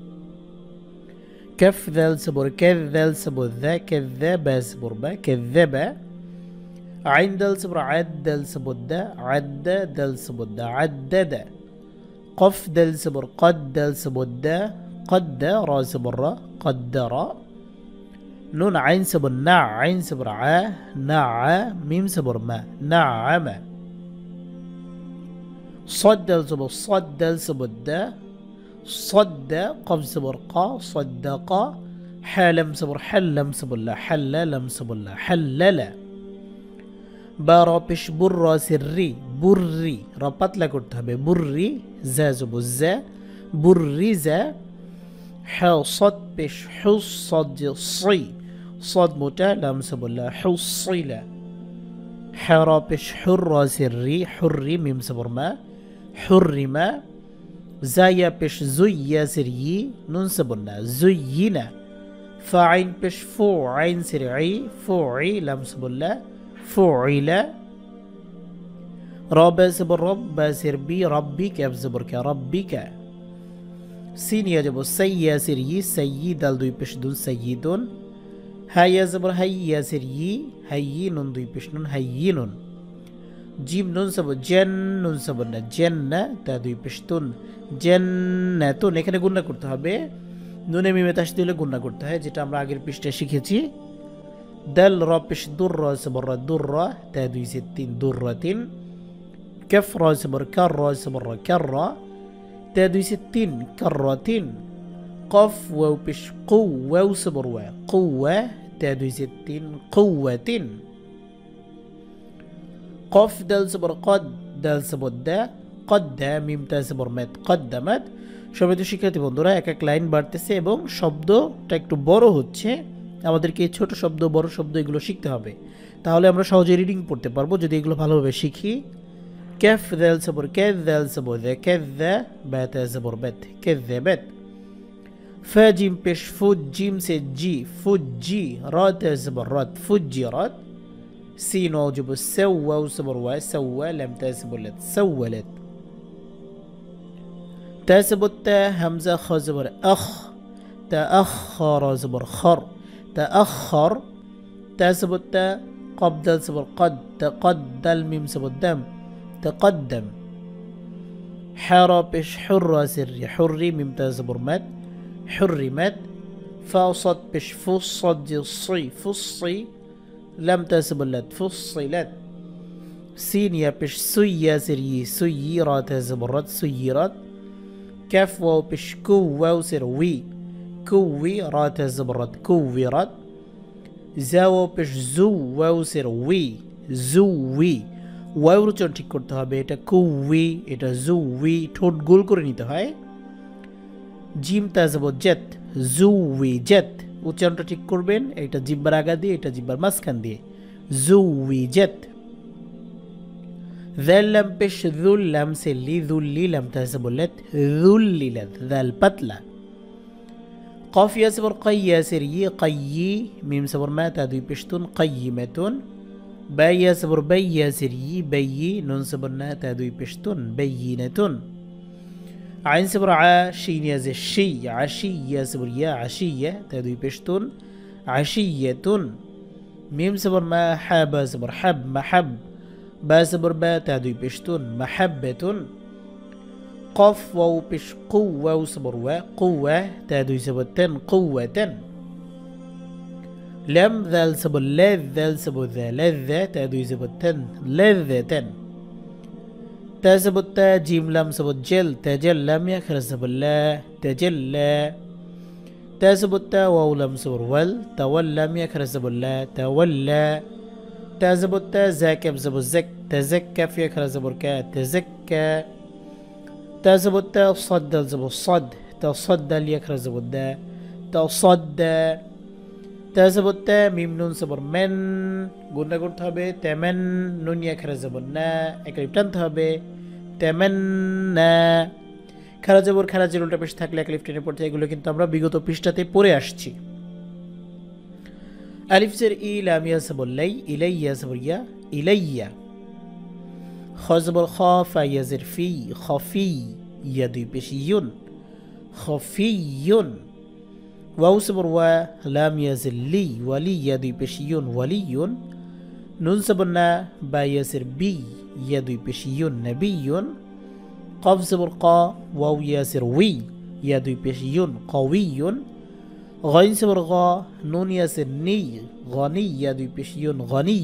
كف ذال صبر كذ ذال صبر ذا كذاب صبر با كذب. عين دال صبر عد دال صبر دا عد دال صبر دا عدد. قف دال صبر قد دال صبر دا قد را صبر را قدر. نون عين صبر نع عين صبر ع نع ميم صبر ما نعم. صد دال صبر صد دال صبر دا صد قف صبر قا صدق. حلم صبر حلم صبر لا حل لم صبر لا حلل. بارا پیش بر سری بری را پتلا کرتے হবে بری زا زبر زا بری زا. حصد پیش حصد صي صد متا لم صبر لا حصل. حرا پیش حر سری حري ميم صبر ما حرم. زايا پیش زويا سري نون صبر لا زينا. فعين پیش فو عين سرعي فوعي لم صبر لا فعل. رب صبر رب سربي ربي كيف صبر كربك. سين يجب سيا سري سيد الدوي پیش دون سيدون. هيا صبر هيا سري هينون دوي پیش نون هينون. জিম নুন সাবর জেন নুন সাবর না জেন না তা দুই পেশ তুন জেন না তুন এখানে গুণনা করতে হবে নুনে মিমে তাসদিদ হলে গুণনা করতে হয় যেটা আমরা আগের পৃষ্ঠায় শিখেছি দাল র পেশ দুর র সাবর র দুর র তা দুই সে তিন দুর র তিন كف را صبر كر را صبر كر تا دوي ستين كرة قف واو بش قو واو صبر وا قوة تا دوي ستين قوة قف دال صبر قد دال صبر دا قد دا ميم تا صبر مت قدمت সবাই শিক্ষার্থী বন্ধুরা এক এক লাইন বাড়তেছে এবং শব্দটা একটু বড় হচ্ছে আমাদেরকে ছোট শব্দ বড় শব্দ এগুলো শিখতে হবে তাহলে আমরা সহজে রিডিং পড়তে পারবো যদি এগুলো ভালোভাবে শিখি كف ذال صبر كذ ذال صبر ذا كذ بات صبر بت كذبت فا جيم بش فوت جيم سي جي فوت جي رات صبر رات فجرت سين واجب سوى وصبر وسوى لم تسبر لت سولت تسبت تا همزة خ صبر أخ تأخر صبر خر تأخر تسبت تا قبل صبر قد تقدل ميم صبر دم تقدم حرى بش حرة سري حري ممتاز برمت حرمت فاصد بش فصد الصي فصي لم تسبلت فصلت سين يا بش سي سري سيرات زبرت سيرت كف واو بش كو واو سر وي كوي رات زبرت كورت زاو بش زو واو سر وي زوي ওয়াও উচ্চারণ ঠিক করতে হবে এটা কুউই এটা জুউই ঠোঁট গোল করে নিতে হয় জিম তাজব জেত জুউই জেত উচ্চারণটা ঠিক করবেন এটা জিহ্বার আগা দিয়ে এটা জিহ্বার মাঝখান দিয়ে জুউই জেত ذل لم بش ذل لم سلي ذلي لم تهزب لت ذللت ذل بتلة قاف يا صبر قي يا سري قي ميم صبر ما تدوي بشتون قيمة با يا صبر بي يا سري بي نون صبر نا تدوي بشتون بينة عين صبر ع شين يا زي شي عشي يا صبر يا عشية تدوي بشتون عشية ميم صبر ما حب صبر حب محب با صبر با تدوي بشتون محبة قف واو بش قوة وصبر و قوة تدوي صبرتن قوة لم ذال صبر لذ ذال صبر ذا لذة تدوي صبرتن لذة تا صبر تا جيم لم صبر جل تجل لم يخرج صبر لا تجلى تا صبر تا واو لم صبر ول تول لم يخرج صبر لا تولى تا صبر تا زاك صبر زك تزكى في يخرج صبر كا تزكى تا صبر تا صد صبر صد تصدى ليخرج صبر دا تصدى تا صبر تا ميم نون صبر من গুণনা করতে হবে তেমেন নুন ইয়া খারা জবর না একালিপ টানতে হবে তেমেন না খারা জবর খারা জের উল্টা পেশ থাকলে একালিপ টেনে পড়তে এগুলো কিন্তু আমরা বিগত পৃষ্ঠাতে পড়ে আসছি আলিফ জের ই লাম ইয়া সাবর লাই ইলাইয়া সাবর ইয়া ইলাইয়া খ জবর খ ফা ইয়া জের ফি খফি ইয়া দুই পেশ ইউন খফিয়ুন ওয়াও সাবর ওয়া লাম ইয়া জের লি ওয়ালি ইয়া দুই পেশ ইউন ওয়ালিয়ুন নুন সাবর না বা ইয়া জের বি ইয়া দুই পেশ ইউন নবিয়ুন قاف زبر قا واو ياسر وي يا دوي بيش يون قوي غين زبر غا نون ياسر ني غني يا دوي بيش يون غني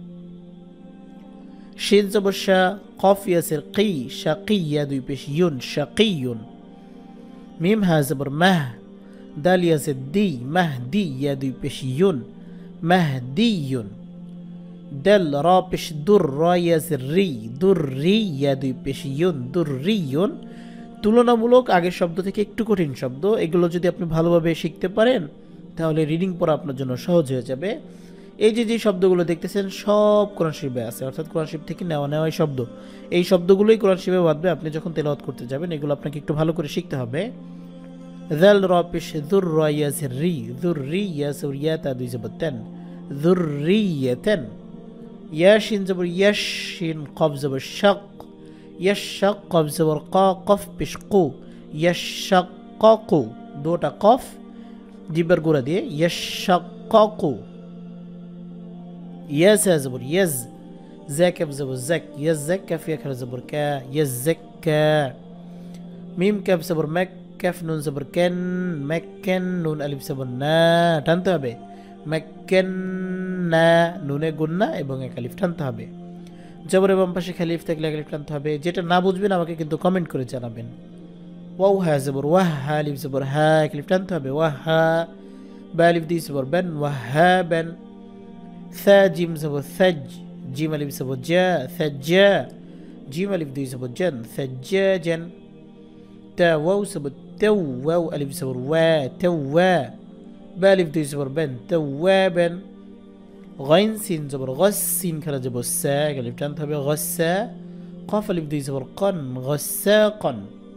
شين زبر شا قاف ياسر قي شقي يا دوي بيش يون شقي ميم ها زبر مه دال ياسر دي مهدي يا دوي بيش يون مهدي دل را পেশ দুর রা ইয়াজের রি দুর রি ইয়া দুই পেশ ইউন দুর রিয়ুন তুলনামূলক আগের শব্দ থেকে একটু কঠিন শব্দ এগুলো যদি আপনি ভালোভাবে শিখতে পারেন তাহলে রিডিং পড়া আপনার জন্য সহজ হয়ে যাবে এই যে যে শব্দগুলো দেখতেছেন সব কোরআন শরীফে আছে অর্থাৎ কোরআন শরীফ থেকে নেওয়া নেওয়াই শব্দ এই শব্দগুলোই কোরআন শরীফে বাদবে আপনি যখন তেলাওয়াত করতে যাবেন এগুলো আপনাকে একটু ভালো করে শিখতে হবে দাল রা পেশ দুর রা ইয়াজের রি দুর রি ইয়াজের ইয়া তা দুই জবতান দুর রিয়াতান يا شين زبر يش شين قاف زبر شق يشق قاف زبر قا قف بشقو يشققو دوتا قاف جبر قرا دي يشققو يز زبر يز জ্যা কাফ জবর জ্যাক ইয়াজ্জাক কাফ ইয়া খারা জবর কা ইয়াজ্জাক্কা মিম কাফ জবর ম্যাক কাফ নুন জবর কেন ম্যাক্কেন নুন আলিফ জবর না টানতে হবে ম্যাক্কেন না নুনে গুন্না এবং এক আলিফ টানতে হবে জবরের বাম পাশে খালি আলিফ থাকলে এক আলিফ টানতে হবে যেটা না বুঝবেন আমাকে কিন্তু কমেন্ট করে জানাবেন ওয়াও হা জবর ওয়াহ হা আলিফ জবর হা এক আলিফ টানতে হবে ওয়াহ হা বা আলিফ দিয়ে জবর বেন ওয়াহ হা বেন থা জিম জবর থাজ জিম আলিফ জবর জা থাজ্জা জিম আলিফ দিয়ে জবর জান থাজ্জাজান تا واو زبر تو واو ألف زبر وا توا با ألف دي زبر بن توابا غين سين زبر غس سين كلا زبر سا ألف تان تبي غسا قاف ألف دي زبر قن غساقا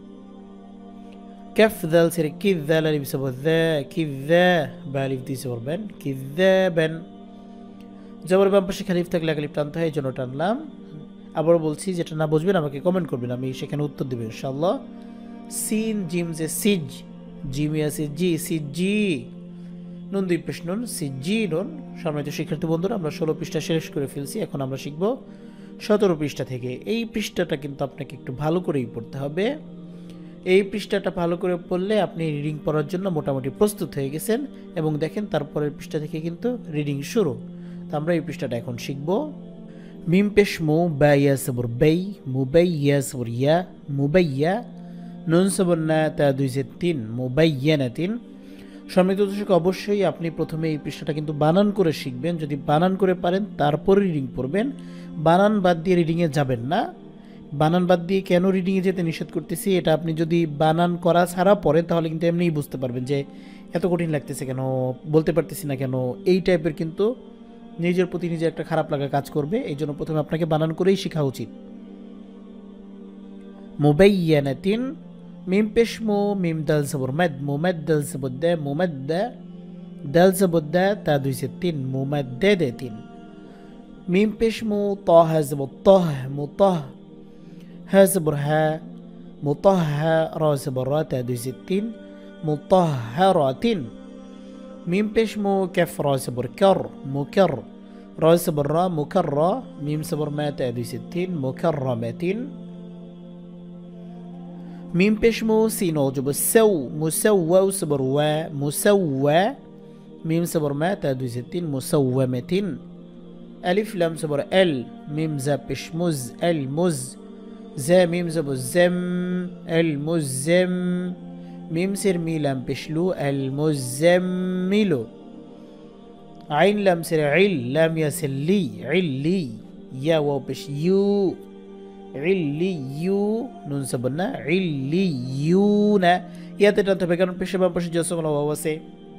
كف ذال سير كذا ألف زبر ذا كذا با ألف دي زبر بن كذابا জবর বাম পাশে খালিফ থাকলে আলিফ টানতে হয় জন্য টানলাম আবার বলছি যেটা না বুঝবেন আমাকে কমেন্ট করবেন আমি সেখানে উত্তর দেব ইনশাআল্লাহ সিন জিম যে সিজ জিমি আছে জি সিজি নুন দুই পেশ নুন সিজি নুন সম্মানিত শিক্ষার্থী বন্ধুরা আমরা ষোলো পৃষ্ঠা শেষ করে ফেলছি এখন আমরা শিখব সতেরো পৃষ্ঠা থেকে এই পৃষ্ঠাটা কিন্তু আপনাকে একটু ভালো করেই পড়তে হবে এই পৃষ্ঠাটা ভালো করে পড়লে আপনি রিডিং পড়ার জন্য মোটামুটি প্রস্তুত হয়ে গেছেন এবং দেখেন তারপরের পৃষ্ঠা থেকে কিন্তু রিডিং শুরু তো আমরা এই পৃষ্ঠাটা এখন শিখব মিম পেশ মু বা ইয়া সবর বাই মুবাই ইয়া সবর ইয়া মুবাইয়া নুন সবর না তা দুই যে তিন মুবাইয়ানা তিন সম্মানিত দর্শক অবশ্যই আপনি প্রথমে এই পৃষ্ঠাটা কিন্তু বানান করে শিখবেন যদি বানান করে পারেন তারপরে রিডিং পড়বেন বানান বাদ দিয়ে রিডিংয়ে যাবেন না বানান বাদ দিয়ে কেন রিডিংয়ে যেতে নিষেধ করতেছি এটা আপনি যদি বানান করা ছাড়া পড়েন তাহলে কিন্তু এমনিই বুঝতে পারবেন যে এত কঠিন লাগতেছে কেন বলতে পারতেছি না কেন এই টাইপের কিন্তু নিজের প্রতি নিজে একটা খারাপ লাগা কাজ করবে এই জন্য প্রথমে আপনাকে বানান করেই শেখা উচিত মুবাইয়ানাতিন মিম পেশ মু মিম দাল জবর মাদ মুমাদ দাল জবর দা মুমাদ্দা দাল জবর দা তা দুই সে তিন মুমাদ্দাদা তিন মিম পেশ মু তা হা জবর তাহ মুতাহ হা জবর হা মুতাহহা রা জবর রা তা দুই সে তিন মুতাহহারাতিন মিম পেশ মু কাফ রা জবর কার মুকার রা জবর রা মুকাররা মিম জবর মা তা দুই সে তিন মুকাররামাতিন ميم بيش مو سين وجب سو مسوى وصبر و مسوى ميم صبر ما تادو ستين مسومة ألف لام صبر ال ميم زا بيش مز المز زا ميم زبر زم المزم ميم سر مي لام بيشلو المزملو عين لام سر عل لام يسر لي علي يا و بيش يو عليو نون سبنا عليون ইয়াতে টানতে হবে কারণ পেশে বাম পাশে জসমল ওয়াও আছে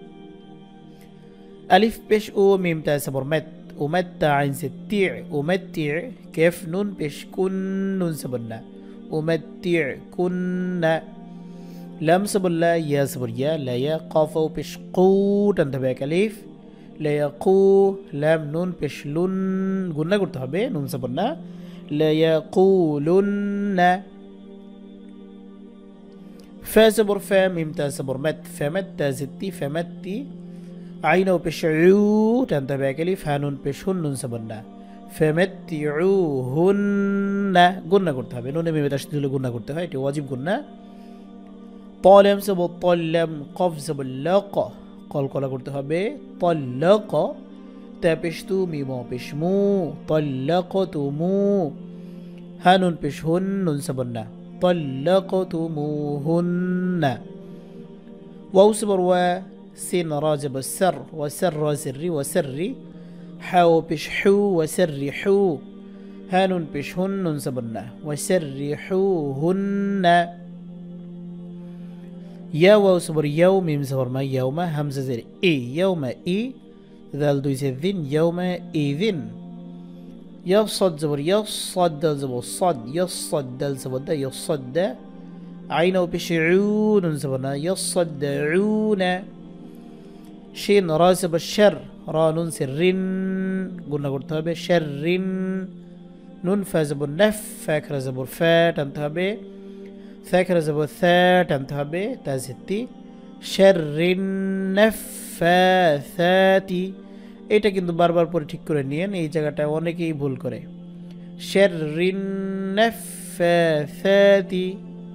আলিফ পেশ ও মিম তা সবর মাত উমাত্তা আইন সে তি উমাত্তি কাফ নুন পেশ কুন নুন সবনা উমাত্তি কুননা লাম সবলা ইয়া সবর ইয়া লা ইয়া কাফ ও পেশ কু টানতে হবে আলিফ লা ইয়াকু লাম নুন পেশ লুন গুণনা করতে হবে নুন সবনা ليقولن فا زبر فا ميم تا زبر مت فمت تا زتي فمتي عينو بشعو تنتبه كلي فانون بشهن نون سبنا فمتعوهن قلنا قلت هذا نون ميم تشديد قلنا قلت هاي تي واجب قلنا طالم زبر طلم قف زبر لق قال قال قلت هذا طلق تابشتو ميمو بشمو طلقتمو هانون بشهن نون سبنا طلقتموهن واو سبر و سين راجب السر وسر سري وسري حاو بشحو وسرحو هانون بشهن نون سبنا وسرحوهن يا واو سبر يوم ميم سبر ما يوم همزة زر اي يوم اي ذال دوي ذين يوم إذن يصد زبر يصد دال زبر صد يصد دال زبر دا يصد عينه بشعون زبرنا يصدعون شين راسب الشر را نون سرين قلنا قلتها به شر نون فازبر نف فاكر زبر فا تنتهى به فاكر زبر ثا تنتهى به تازتي شر النفاثات এটা কিন্তু বারবার পরে ঠিক করে নিয়েন এই জায়গাটা অনেকেই ভুল করে শাররিন নাফাসাতি,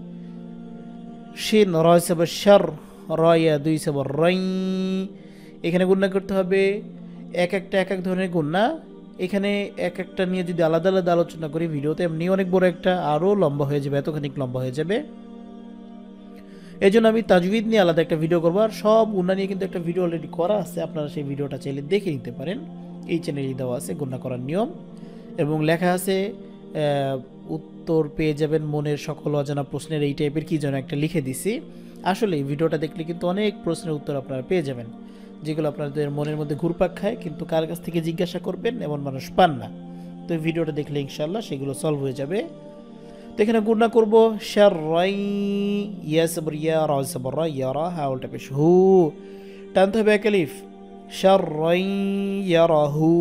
শিন র সবর শার, রয়া দুই সবর রাই। এখানে গুণনা করতে হবে, এক একটা এক এক ধরনের গুণনা। এখানে এক একটা নিয়ে যদি আলাদা আলাদা আলোচনা করি ভিডিওতে এমনি অনেক বড় একটা আরও লম্বা হয়ে যাবে, এতখানিক লম্বা হয়ে যাবে। এই জন্য আমি তাজউইদ নিয়ে আলাদা একটা ভিডিও করবো। আর সব গুণনা নিয়ে কিন্তু একটা ভিডিও অলরেডি করা আছে, আপনারা সেই ভিডিওটা চাইলে দেখে নিতে পারেন। এই চ্যানেলেই দেওয়া আছে গুণনা করার নিয়ম, এবং লেখা আছে উত্তর পেয়ে যাবেন মনের সকল অজানা প্রশ্নের, এই টাইপের কি যেন একটা লিখে দিছি। আসলে এই ভিডিওটা দেখলে কিন্তু অনেক প্রশ্নের উত্তর আপনারা পেয়ে যাবেন, যেগুলো আপনাদের মনের মধ্যে ঘুরপাক খায়, কিন্তু কার কাছ থেকে জিজ্ঞাসা করবেন এমন মানুষ পান না। তো এই ভিডিওটা দেখলে ইনশাআল্লাহ সেগুলো সলভ হয়ে যাবে। তো এখানে গুণনা করবো শাররাই, ইয়া সবর ইয়া, রা সবর রা, ইয়া রা, হা উল্টা পেশ হু, টানতে হবে এক আলিফ, শাররাই ইয়ারাহু।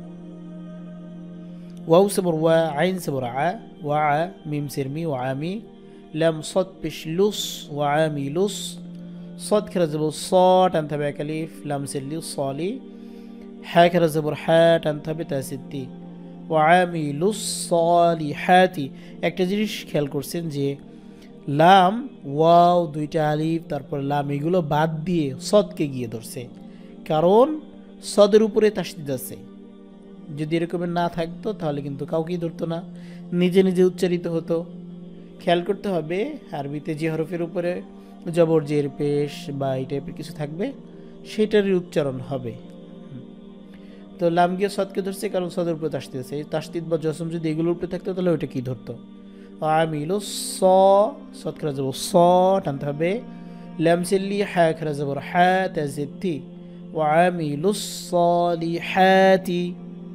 ওয়াও সবর ওয়া, আইন সবর আ, ওয়া আ, মিম সের মি, ওয়া আমি, লাম সদ পেশ লুস, ওয়া আমি লুস, صاد كرا زبر صاد تنتبه كليف، لام سلي صالي، حا كرا زبر حا تنتبه تاسدي، وعامل الصالحات। একটা জিনিস খেয়াল করছেন যে লাম, ওয়াও, দুইটা আলিফ, তারপর লাম, এগুলো বাদ দিয়ে সদকে গিয়ে ধরছে, কারণ সদের উপরে তাসদিদ আছে। যদি এরকমের না থাকতো তাহলে কিন্তু কাউকেই ধরতো না, নিজে নিজে উচ্চারিত হতো। খেয়াল করতে হবে আরবিতে যে হরফের উপরে জবর জের পেশ বা এই টাইপের কিছু থাকবে সেটারই উচ্চারণ হবে। তো লাম গিয়ে সদকে ধরছে কারণ সদের উপরে তাসদিদ আছে। এই তাসদিদ বা জসম যদি এগুলোর উপরে থাকতো তাহলে ওইটা কি ধরতো? আমিলু স, সদ খেলা যাব স টানতে হবে, লাম সিল্লি হা খেলা যাব হা তাজিতি, ওয়া আমিলু সলিহাতি।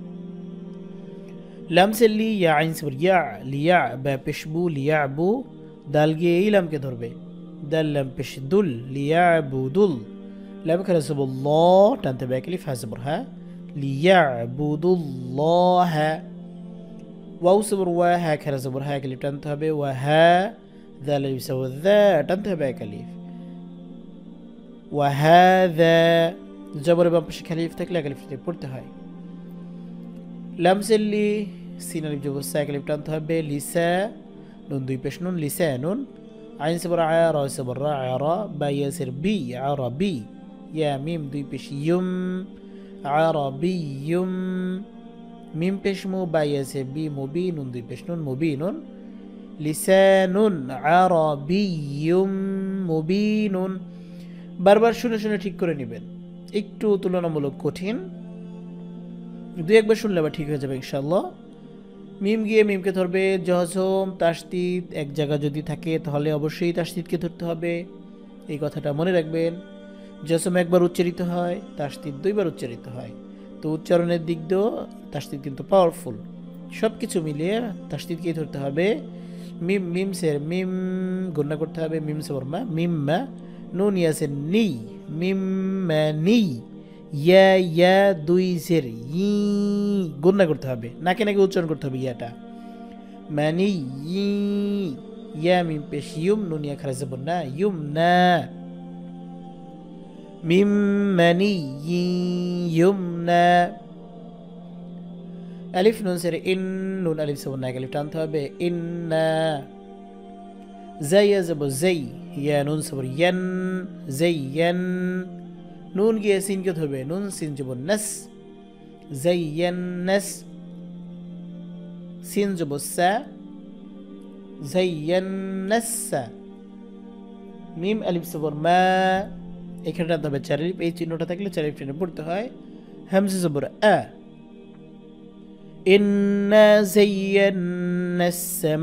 লাম সিল্লি ইয়া আইন সবর ইয়া, লিয়া বা পেশবু লিয়াবু, দাল গিয়ে এই লামকে ধরবে, দাল লাম পেশ দুল, লিয়াবুদুল, লাম খেলা যাব ল টানতে হবে একলিফ, হা সবর হা, লিয়াবুদুল্লাহ। ওয়াও সবর ওয়া, হা খেলা সবর হা, একলিফ টানতে হবে, ওয়া হা, দাল আলিফ সবর দা টানতে হবে একলিফ, ওয়া হাযা। জবরের বাম পাশে খালিফ থাকলে একলিফ পড়তে হয়। লাম সিল্লি সিন আলিফ জবর সা, একলিফ টানতে হবে, লিসা, নুন দুই পেশ নুন, লিসানুন, আইন সবর আ, রা সবর রা, আরা, বা ইয়া সির বি, আরাবি, ইয়া মিম দুই পেশ ইউম, আরাবিয়ুম, মিম পেশ মু, বা ইয়া সির বি, মুবিন, নুন দুই পেশ নুন, মুবিনুন, লিসানুন আরাবিয়ুম মুবিনুন। বারবার শুনে শুনে ঠিক করে নেবেন, একটু তুলনামূলক কঠিন, দুই একবার শুনলে আবার ঠিক হয়ে যাবে ইনশাআল্লাহ। মিম গিয়ে মিমকে ধরবে, জজম তাসদিদ এক জায়গা যদি থাকে তাহলে অবশ্যই তাসদিদকে ধরতে হবে, এই কথাটা মনে রাখবেন। জজম একবার উচ্চারিত হয়, তাসদিদ দুইবার উচ্চারিত হয়, তো উচ্চারণের দিক দিয়েও তাসদিদ কিন্তু পাওয়ারফুল। সব কিছু মিলিয়ে তাসদিদকেই ধরতে হবে। মিম, মিম সের মিম গুণনা করতে হবে, মিম সবর মা, মিম মা, নুন ইয়াসের নি, মিম মা নি, ইয়া ইয়া দুই জের ই গুণনা করতে হবে, নাকে নাকে উচ্চারণ করতে হবে ইয়াটা, মানি ই, ইয়া মিম পেশ ইউম, নুন ইয়া খারা যাবর না, ইউম না, মিম মানি ই ইউম না। আলিফ নুন সের ইন, নুন আলিফ সবর না, আলিফ টানতে হবে, ইন্না। জাইয়া যাব জাই, ইয়া নুন সবর ইয়ান, জাইয়ান, নুন গিয়ে সিনকে ধরবে, নুন সিন যাব নাস, জাইয়ান্নাস, সিন যাব সা, জাইয়ান্নাসা। মিম আলিফ সবর মা, এখানে টানতে হবে চার আলিফ, এই চিহ্নটা থাকলে চার আলিফ টেনে পড়তে হয়। হামজা সবর আ, ইন্না জাইয়ান্নাস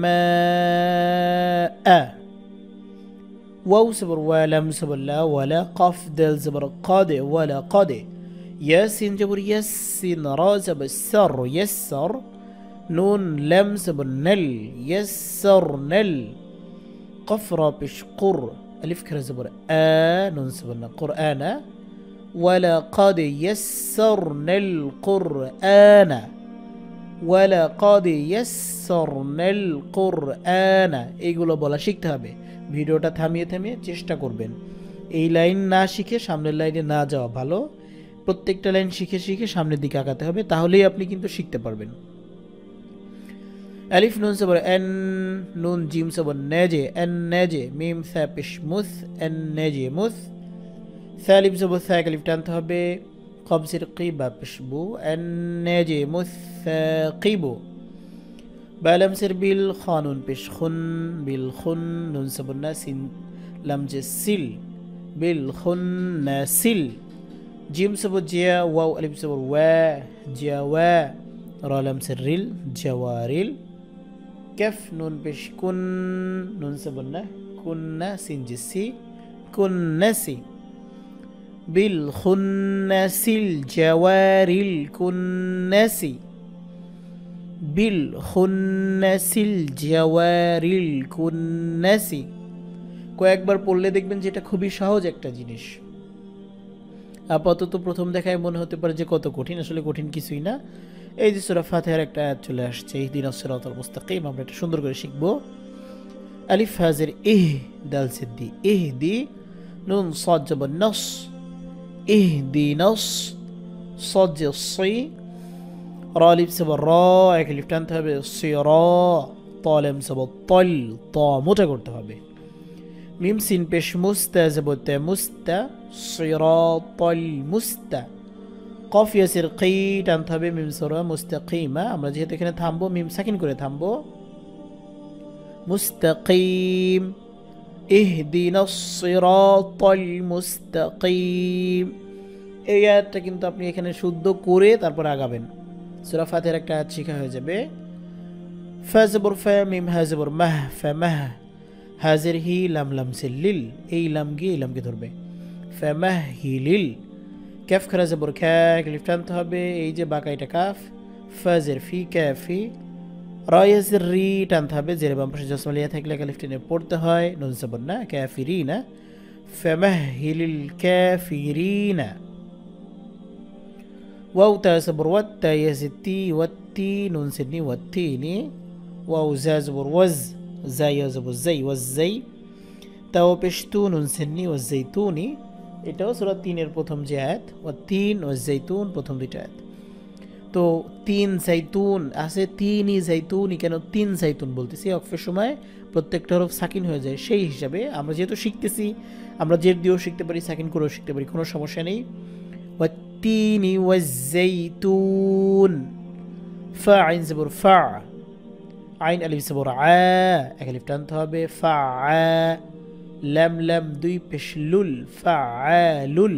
সামাআ। واو صبر ولم صبر لا ولا قف دال زبر قاد ولا قاد. ياسين جبر ياسين را زبر سر يسر. نون لم صبر نل يسر نل. قف را بش قر ألف كرا زبر آ نون صبرنا قرآن. ولا قد يسرنا القرآن. ولا قد يسرنا القرآن. এইগুলো বলা শিখতে হবে। ভিডিওটা থামিয়ে থামিয়ে চেষ্টা করবেন। এই লাইন না শিখে সামনের লাইনে না যাওয়া ভালো। প্রত্যেকটা লাইন শিখে শিখে সামনের দিকে আগাতে হবে, তাহলেই আপনি কিন্তু শিখতে পারবেন। আলিফ নুন সবর এন, নুন জিম সবর নেজে, এন নেজে, মিম সা পেশ মুস, এন নেজে মুস। সালিম সবর সা আলিফ টানতে হবে, কব সির কি বা পেশ বু, এন নেজে মুস কিবু। বালাম সির বিল খানুন পেশ খুন, বিল খুন, নুন সবর না সিন লাম জে সিল, বিল খুন না সিল। জিম সবর জিয়া, ওয়াও আলিফ সবর ওয়া, জিয়া ওয়া। রা লাম সির রিল, জাওয়ারিল। كف نون بش كن، نون سبنا كنا سنجسي كنسي. بالخنس الجوار الكنس، بالخنس الجوار الكنس। কয়েকবার পড়লে দেখবেন যে এটা খুবই সহজ একটা জিনিস। আপাতত প্রথম দেখায় মনে হতে পারে যে কত কঠিন, আসলে কঠিন কিছুই না। এই যে সূরা ফাতিহার একটা আয়াত চলে আসছে, ইহদিনাস সিরাতাল মুস্তাকিম, আমরা এটা সুন্দর করে শিখব। আলিফ হাজের ইহ, দাল সিদ্দি ইহদি, নুন সাদ জবর নাস, ইহদিনাস, সাদ জে সি, রা আলিফ সবর রা, এক আলিফ টানতে হবে, সিরা, তা লাম সবর তল, তা মোটা করতে হবে। মিম সিন পেশ মুস্তা জবর তা, মুস্তা, সিরাতাল মুস্তা। কফ ইয়াসির কি টানতে হবে, মিম সরা মুস্তাকিমা, আমরা যেহেতু এখানে থামবো মিম সাকিন করে থামবো। মুস্তাকিম, ইহদিনাস সিরাতাল মুস্তাকিম। এই আয়াতটা কিন্তু আপনি এখানে শুদ্ধ করে তারপর আগাবেন, সূরা ফাতিহার একটা আয়াত শেখা হয়ে যাবে। ফা জবর ফা, মিম হা জবর মাহ, ফামাহ, হাজির হি, লাম লাম সিল লিল, এই লাম গিয়ে এই লামকে ধরবে, ফামাহিলিল। ক্যাফ খারা জবর খ্যা, আলিফ টানতে হবে, এই যে বাঁকা এটা কাফ, ফাজের ফি, ক্যাফি। রা ইয়াজির রি টানতে হবে, জেরে বাম পাশে জসমালিয়া থাকলে আলিফ টেনে পড়তে হয়, নুন জবর না, কাফিরিনা। ফামাহিলিল কাফিরিনা। ওয়াও তা জবর ওয়াত, তা ইয়াজির তি, ওয়াত্তি, নুন সিদনি, ওয়াত্তিনি। ওয়াও জা জবর ওয়াজ, জা ইয়া জবর জাই, ওয়াজ্জাই। তাও পেশ তু, নুন সিদনি, ওয়াজ্জাইতুনি। এটাও সূরা তিনের প্রথম যে আয়াত, ও তিন ও জাইতুন, প্রথম দুইটা আয়াত। তো তিন জাইতুন আছে, তিনই জাইতুনি, কেন তিন জাইতুন বলতেছি? অক্ফের সময় প্রত্যেকটা হরফ সাকিন হয়ে যায়, সেই হিসাবে আমরা যেহেতু শিখতেছি, আমরা জের দিয়েও শিখতে পারি, সাকিন করেও শিখতে পারি, কোনো সমস্যা নেই। ও তিনি ও জাইতুন। ফা আইন জবর ফা, আইন আলিফ জবর আ, এক আলিফ টানতে হবে, ফা আ। লাম লাম দুই পেশ লুল, ফাআলুল।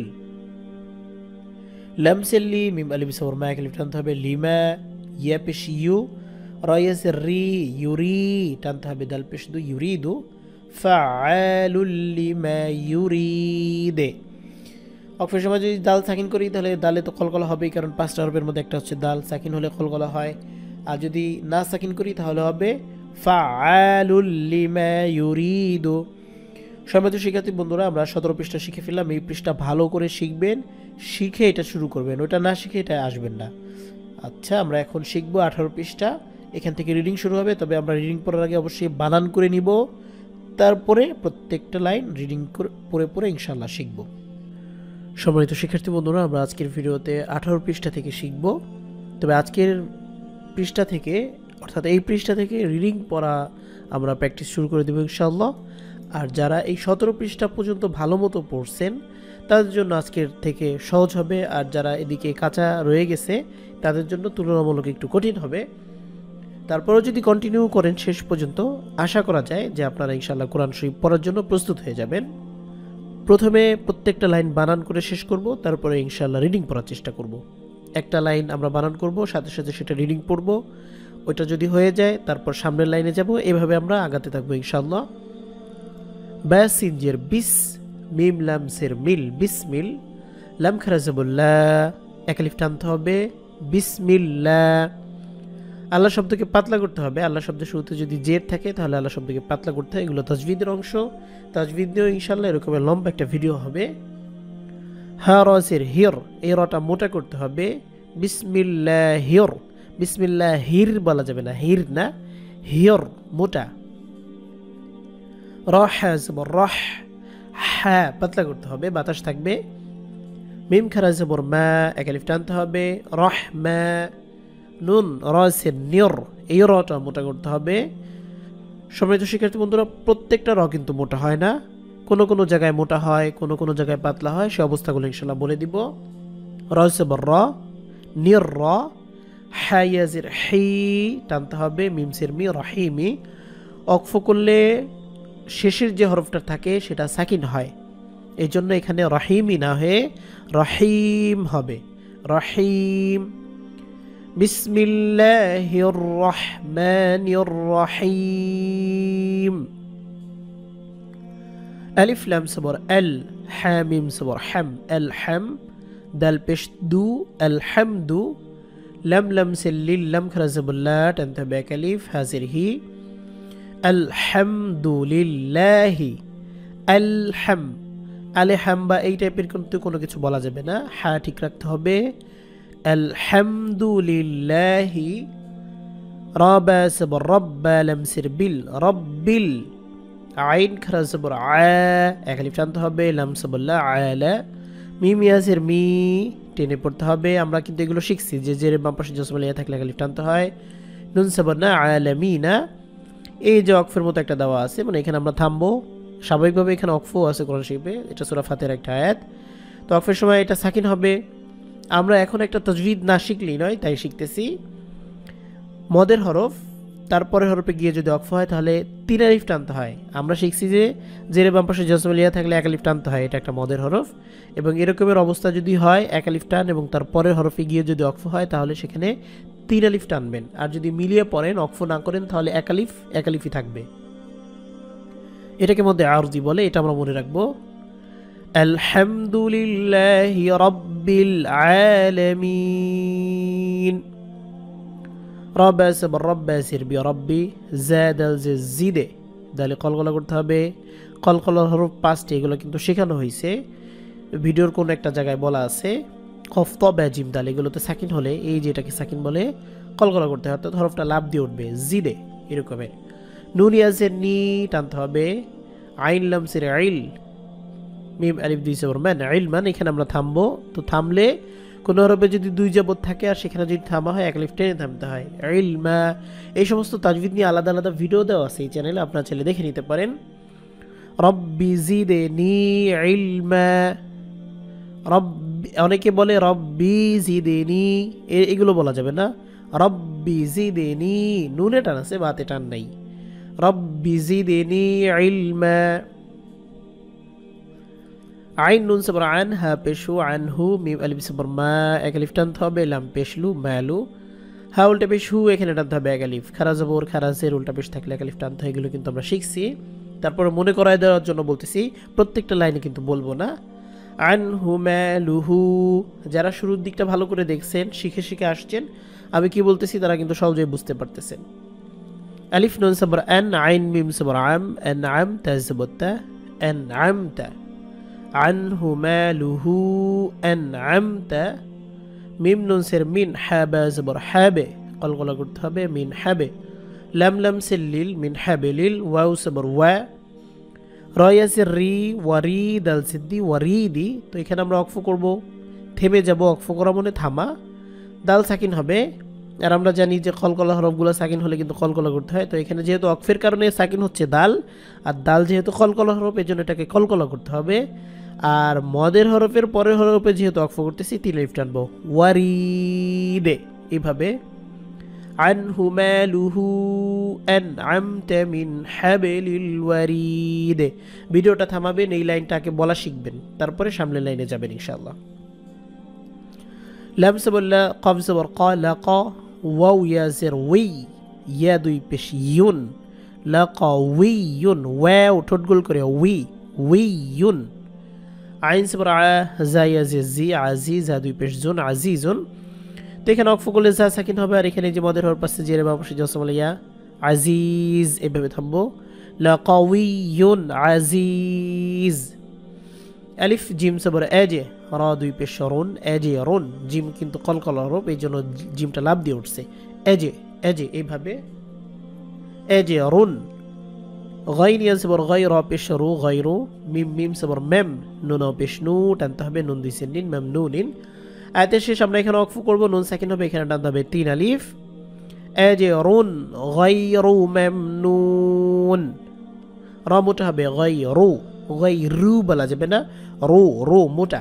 লাম সেলি, মিম আলিফ সবর মা, এক আলিফ টানতে হবে, লিমা, ইয়া পেশ ইউ। রা ইয়াজির রি, ইউরি টানতে হবে, দাল পেশ দু, ইউরিদু। ফাআলুল লিমা ইউরিদে। অক্ফের সময় যদি দাল সাকিন করি তাহলে দালে তো কলকলা হবেই, কারণ পাঁচটা হরফের মধ্যে একটা হচ্ছে দাল, সাকিন হলে কলকলা হয়। আর যদি না সাকিন করি তাহলে হবে ফাআলুল লিমা ইউরিদু। সম্মানিত শিক্ষার্থী বন্ধুরা, আমরা সতেরো পৃষ্ঠা শিখে ফেললাম। এই পৃষ্ঠা ভালো করে শিখবেন, শিখে এটা শুরু করবেন, ওটা না শিখে এটা আসবেন না। আচ্ছা, আমরা এখন শিখবো আঠারো পৃষ্ঠা, এখান থেকে রিডিং শুরু হবে। তবে আমরা রিডিং পড়ার আগে অবশ্যই বানান করে নিব, তারপরে প্রত্যেকটা লাইন রিডিং পড়ে পড়ে ইনশাল্লাহ শিখব। সম্মানিত শিক্ষার্থী বন্ধুরা, আমরা আজকের ভিডিওতে আঠারো পৃষ্ঠা থেকে শিখব। তবে আজকের পৃষ্ঠা থেকে, অর্থাৎ এই পৃষ্ঠা থেকে রিডিং পড়া আমরা প্র্যাকটিস শুরু করে দেবো ইনশাআল্লাহ। আর যারা এই সতেরো পৃষ্ঠা পর্যন্ত ভালো মতো পড়ছেন তাদের জন্য আজকের থেকে সহজ হবে, আর যারা এদিকে কাঁচা রয়ে গেছে তাদের জন্য তুলনামূলক একটু কঠিন হবে। তারপরেও যদি কন্টিনিউ করেন শেষ পর্যন্ত, আশা করা যায় যে আপনারা ইনশাআল্লাহ কোরআন শরীফ পড়ার জন্য প্রস্তুত হয়ে যাবেন। প্রথমে প্রত্যেকটা লাইন বানান করে শেষ করব, তারপরে ইনশাআল্লাহ রিডিং পড়ার চেষ্টা করব। একটা লাইন আমরা বানান করব, সাথে সাথে সেটা রিডিং পড়ব। ওইটা যদি হয়ে যায় তারপর সামনের লাইনে যাব, এভাবে আমরা আগাতে থাকবো ইনশাআল্লাহ। বা সিনজের বিস, মিম লাম সের মিল, বিসমিল। লাম খারা জবরল্লাহ, এক আলিফ টানতে হবে, বিসমিল্লাহ। আল্লাহ শব্দকে পাতলা করতে হবে। আল্লাহ শব্দের শুরুতে যদি জের থাকে তাহলে আল্লাহ শব্দকে পাতলা করতে হয়। এগুলো তাজবিদের অংশ, তাজবিদ দিয়েও ইনশাআল্লাহ এরকমের লম্বা একটা ভিডিও হবে। হা রসের হির, এই রটা মোটা করতে হবে। বিসমিল্লাহ হির, বিসমিল্লাহ হির বলা যাবে না, হির না, হির মোটা। রহ জবর রহ, হা পাতলা করতে হবে, বাতাস থাকবে। মিম খারা জবর মা, এক আলিফ টানতে হবে, রহ মা। নুন রসের নির, এই রটা মোটা করতে হবে। সম্মানিত শিক্ষার্থী বন্ধুরা, প্রত্যেকটা র কিন্তু মোটা হয় না, কোনো কোনো জায়গায় মোটা হয়, কোনো কোনো জায়গায় পাতলা হয়, সে অবস্থাগুলো ইনশাল্লাহ বলে দিব। রসেবর র, নির র, হায়াজির হি টানতে হবে, মিমসের মি, রহিমি। অক্ফ করলে শেষের যে হরফটা থাকে সেটা সাকিন হয়, এই জন্য এখানে রহিমি না হয়ে রহিম হবে, রহিম। বিসমিল্লাহির রহমানির রহিম। আলিফ লাম সবর আল, হা মিম সবর হাম, আল হাম, দাল পেশ দু, আল হামদু। লাম লাম সিল্লিল, লাম খারাজাবুল্লাহ টানতে হবে এক আলিফ, হাজির হি। আলহামদুলিল্লাহি, আলহাম, আলে হাম বা এই টাইপের কিন্তু কোনো কিছু বলা যাবে না, হা ঠিক রাখতে হবে। আলহামদুলিল্লাহি। রাবা সবর রব্বা, লাম সির বিল, রব্বিল। আইন খারা সবর আ, এক আলিফ টানতে হবে, লাম সবল্লা আলা। মিম ইয়াসির মি, টেনে পড়তে হবে। আমরা কিন্তু এগুলো শিখছি যে জের বাম পাশে জসমা লিয়া থাকলে এক আলিফ টানতে হয়। নুন সবর না, আলামিনা। এই যে অকফের মতো একটা দেওয়া আছে, মানে এখানে আমরা থামবো, স্বাভাবিকভাবে এখানে অকফও আছে কোরআন শরীফে, এটা সূরা ফাতিহার একটা আয়াত। তো অকফের সময় এটা সাকিন হবে। আমরা এখন একটা তাজবিদ না শিখলেই নয়, তাই শিখতেছি। মদের হরফ তারপরে হরফে গিয়ে যদি অকফ হয় তাহলে তিন আলিফ টানতে হয়। আমরা শিখছি যে জেরে বাম পাশে জজম লিয়া থাকলে এক আলিফ টানতে হয়, এটা একটা মদের হরফ। এবং এরকমের অবস্থা যদি হয় এক আলিফ টান এবং তারপরের হরফে গিয়ে যদি অকফ হয় তাহলে সেখানে তিন আলিফ টানবেন। আর যদি মিলিয়ে পড়েন, অকফ না করেন, তাহলে এক আলিফ এক আলিফই থাকবে। এটাকে মধ্যে আরজি বলে, এটা আমরা মনে রাখবো। আলহামদুলিল্লাহি রাব্বিল আলামিন। রব্বা সবর রব্বা সির বি রব্বি, জাদাল যে জিদে, দালে কলকলা করতে হবে। কলকলার হরফ পাঁচটি, এগুলো কিন্তু শেখানো হয়েছে, ভিডিওর কোন একটা জায়গায় বলা আছে। কফ ত বা জিম দাল, এগুলোতে সাকিন হলে এই যে এটাকে সাকিন বলে, কলকলা করতে হয়, অর্থাৎ হরফটা লাভ দিয়ে উঠবে, জিদে এরকমের। নুন ইয়াজের নি টানতে হবে। আইন লাম সির আইল, মিম আলিফ দুই সবর মান, আইল মান। এখানে আমরা থামবো, তো থামলে কোনো হরফে যদি দুই জবর থাকে আর সেখানে যদি থামা হয় এক আলিফ টেনে থামতে হয়। ইলমা, এই সমস্ত তাজবিদ নিয়ে আলাদা আলাদা ভিডিও দেওয়া আছে এই চ্যানেলে, আপনার ছেলে দেখে নিতে পারেন। রব্বি জিদনি ইলমা, রব্বি, অনেকে বলে রব্বি জিদনি, এগুলো বলা যাবে না। রব্বি জিদনি, নুনে টান আছে, বাতে টান নাই। রব্বি জিদনি ইলমা। আইন নুন সবর আন, হা পেশু আনহু, মিম আলিফ সবর মা, এক আলিফ টানতে হবে, লাম পেশলু মালু। হা উল্টা পেশ হু, এখানে টানতে হবে এক আলিফ। খারা জবর খারাজের উল্টা পেশ থাকলে এক আলিফ টানতে হয়, এগুলো কিন্তু আমরা শিখছি। তারপরে মনে করায় দেওয়ার জন্য বলতেছি, প্রত্যেকটা লাইনে কিন্তু বলবো না। আনহু মালুহু, যারা শুরুর দিকটা ভালো করে দেখছেন, শিখে শিখে আসছেন, আমি কি বলতেছি তারা কিন্তু সহজেই বুঝতে পারতেছেন। আলিফ নুন সবর আন, আইন মিম সবর আম, আন আম তা সবর তা, আন আম তা। আনহু মালুহু আনআমতা। মিম নুন সের মিন, হাবা জবর হাবে, কলকলা করতে হবে, মিন হাবে। লাম লাম সিল্লিল, মিন হাবিলিল, ওয়াও সবর ওয়া। রয়াসের রি, ওয়ারি, দাল সিদ্দি ওয়ারিদি। তো এখানে আমরা অকফ করব, থেমে যাব, অকফ করা মানে থামা, দাল সাকিন হবে। আর আমরা জানি যে কলকলা হরফগুলো সাকিন হলে কিন্তু কলকলা করতে হয়। তো এখানে যেহেতু অকফের কারণে সাকিন হচ্ছে দাল, আর দাল যেহেতু কলকলা হরফ, এই জন্য এটাকে কলকলা করতে হবে। আর মদের হরফের পরের হরফে যেহেতু অকফ করতেছি, তিন আলিফ টানবো, ওয়ারিদে, এইভাবে। আনহু মালুহু আনআমতা মিন হাবিলিল ওয়ারিদে। ভিডিওটা থামাবেন, এই লাইনটাকে বলা শিখবেন, তারপরে সামনের লাইনে যাবেন ইনশাআল্লাহ। লাম সাবল্লা, কফ সবর ক, লাক, ওয়াও ইয়াজের ওই, ইয়া দুই পেশ ইউন, লাকাউইয়ুন, ওয়াও ঠোঁট গোল করে উই, উইয়ুন। আইন সবর আ, জা ইয়াজে জি, আজি, জা দুই পেশ জুন, আজিজুন। তো এখানে অকফ করলে যা সাকিন হবে, আর এখানে যে মদের হরফ আছে জেরে বাম পাশে জসম লিয়া, আজিজ, এভাবে থামবো। লাকাউইয়ুন আজিজ। আলিফ জিম সবর এজে, র দুই পেশ রুন, এজে রুন। জিম কিন্তু কলকলা হরফ, এই জন্য জিমটা লাভ দিয়ে উঠছে, এজে এজে, এইভাবে এজে রুন। গাইন ইয়া সবর গাই, র পেশ রু, গাইরু। মিম মিম সবর মেম, নুন পেশ নু টানতে হবে, নুন দুই সেন্ডিন, মেম নুনিন। আয়াতের শেষ আমরা এখানে ওয়াকফ করব, নুন সাকিন হবে, এখানে টানতে হবে তিন আলিফ। আজরুন গায়রু মামনুন, র মোটা হবে, গায়রু গায়রু বলা যাবে না, রু রু মোটা।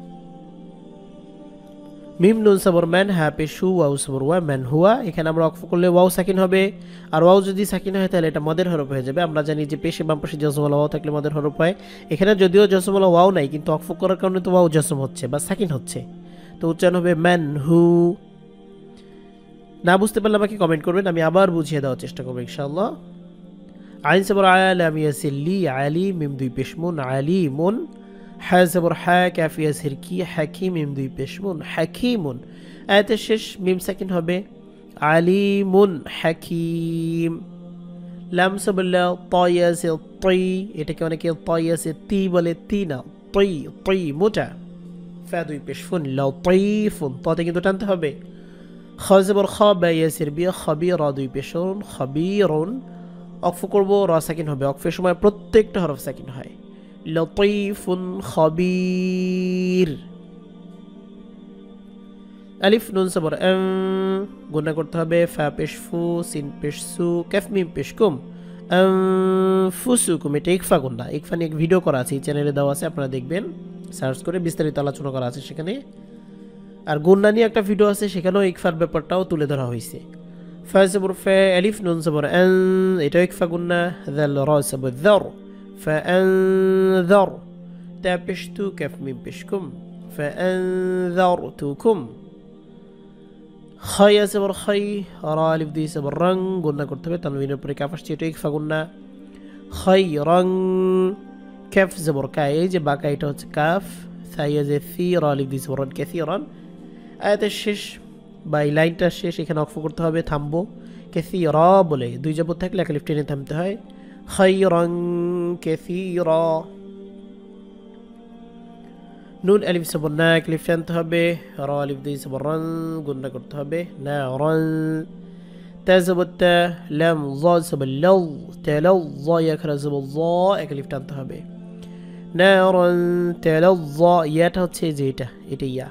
মিম নুন সাবর ম্যান, হ্যাঁ পেশু, ওয়াও সাবর ওয়া, ম্যান হুয়া। এখানে আমরা ওয়াকফ করলে ওয়াও সাকিন হবে, আর ওয়াও যদি সাকিন হয় তাহলে এটা মদের হরফ হয়ে যাবে। আমরা জানি যে পেশে বাম পাশে জসমওয়ালা ওয়াও থাকলে মদের হরফ হয়। এখানে যদিও জসমওয়ালা ওয়াও নাই, কিন্তু ওয়াকফ করার কারণে তো ওয়াও জসম হচ্ছে বা সাকিন হচ্ছে, তো উচ্চারণ হবে ম্যান হু। না বুঝতে পারলে আমাকে কমেন্ট করবেন, আমি আবার বুঝিয়ে দেওয়ার চেষ্টা করবো ইনশাআল্লাহ। আইন সাবর আলাম ইয়াসিল্লি, আলি মিম দুই পেশমুন, আলিমুন। হ্যাঁ সাবর হ্যাঁ ক্যাফিয়া সিরকি, হাকিম মিম দুই পেশমুন, হাকিমুন। আয়াতের শেষ মিম সাকিন হবে, আলিমুন হাকিম। লাম সাবল্লা তয়াসে তই, এটাকে অনেকে তয়াসে তি বলে, তি না, তই তই মোটা। ফা দুই পেশ ফুন, লাউ তইফুন, ততে কিন্তু টানতে হবে। খ সাবর খ বা ইয়াসির বিয়া, খবির দুই পেশন, খবিরুন। অক্ফ করব, র সাকিন হবে, অক্ফের সময় প্রত্যেকটা হরফ সাকিন হয়। লতিফুন খবির। আলিফ নুন সাবর এম, গুণা করতে হবে, ফা পেশ ফু, সিন পেশ সু, কাফ মিম পেশ কুম, ফুসুকুম। এটা ইকফা গুণা, ইকফা নিয়ে ভিডিও করা আছে, এই চ্যানেলে দেওয়া আছে, আপনারা দেখবেন, সার্চ করে বিস্তারিত আলোচনা করা আছে সেখানে। আর গুণা নিয়ে একটা ভিডিও আছে, সেখানেও ইকফার ব্যাপারটাও তুলে ধরা হয়েছে। ফা সাবর ফা, আলিফ নুন সাবর আন, এটা ইকফা গুণা। যাল র সাবর যার, فأنذر. تا بشتو كف من بشكم، فأنذرتكم. خي سبر خي، را الف دي سبر رنگ، قلنا كرتبه تنوين پر كافش تيتيك فقلنا خيرا. كف زبر كاي، যে বাঁকা এটা হচ্ছে কাফ, থাইয়া যে থি, রা আলিফ দি সবর কাসীরান। আয়াতের শেষ বা এই লাইনটার শেষ এখানে ওয়াকফ করতে হবে, থামবো। কাসীরা বলে দুই জবর থাকলে এক আলিফ টেনে থামতে হয়। خيرا كثيرا. নুন আলিফ সাবর না, আলিফ টানতে হবে, র আলিফ দিয়ে সাবর রান, গুণনা করতে হবে, না রান। তা সাবর তা, লাম যা সাবর লাউ, তালাউ যা ইয়াখরা সাবর যা, এক আলিফ টানতে হবে। না রান তালাউ যা, ইয়াটা হচ্ছে যে এটা, এটা ইয়া।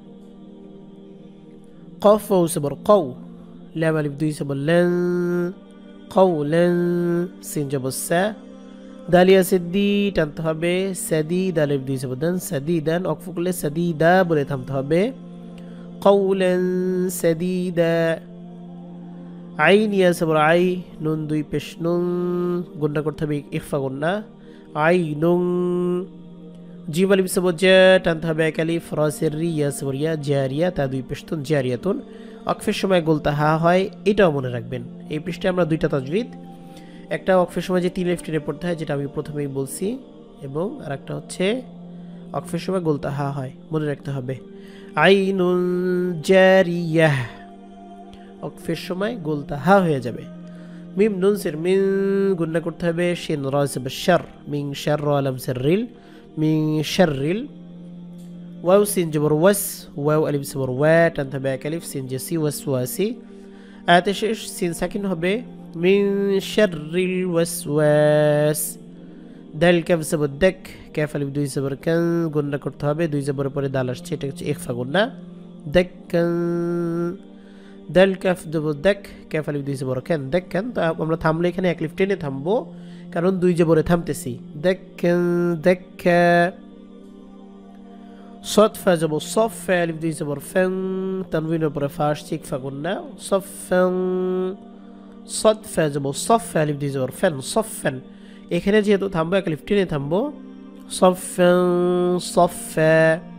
কফ ওয়াও সাবর কাউ, লাম আলিফ দুই সাবর লান, قولا سين جاب السا. داليا سدي টানতে হবে, সাদি দালের দুই শব্দান, সাদিদান অক্ফ করলে সাদিদা বলে থামতে হবে। قولا سديدا. আইন ইয়া সবর আই, নুন দুই পেশ নুন, গুণনা করতে হবে ইখফা গুণনা, আইনুন। জিম আলিফ সবর জা, টানতে হবে এক আলিফ, রা সির রি, ইয়া সবর ইয়া, জারিয়া, তা দুই পেশ তুন, জারিয়াতুন। ওয়াকফের সময় গোলতা হা হয়, এটাও মনে রাখবেন। এই পৃষ্ঠে আমরা দুইটা তাজবিদ, একটা ওয়াকফের সময় যে তিন আলিফ টেনে পড়তে হয়, যেটা আমি প্রথমেই বলছি, এবং আর একটা হচ্ছে ওয়াকফের সময় গোলতা হা হয়, মনে রাখতে হবে। আইনুন জারিয়াহ, ওয়াকফের সময় গোলতা হা হয়ে যাবে। মিম নুন সির মিন, গুণনা করতে হবে, শিন রা সির শার, মিন শার রা লাম সির রিল, মিন শাররিল। ওয়াও সিন জবর ওয়াস, ওয়াও আলিফ জবর ওয়া, টানতে হবে এক আলিফ, সিন জেসি ওয়াসওয়াসি। আয়াতের শেষ সিন সাকিন হবে, মিন শাররিল ওয়াসওয়াস। দাল কাফ জবর দাক, কাফ আলিফ দুই জবর কান, গুণনা করতে হবে, দুই জবরের পরে দাল আসছে, এটা হচ্ছে ইখফা গুণনা, দাক্কান। দাল কাফ জবর দাক, কাফ আলিফ দুই জবর কান, দাক্কান। তো আমরা থামলে এখানে এক আলিফ টেনে থামবো, কারণ দুই জবরে থামতেছি। দাক্কান দাক্কা। صاد فا جبو صف، ألف دي زبر فن، تنوين بر فاش تيك فقلنا صفا. صاد فا جبو صف، ألف دي زبر فن، صفا। এখানে যেহেতু থামবো, এক আলিফ টেনে থামবো, صفا صفا।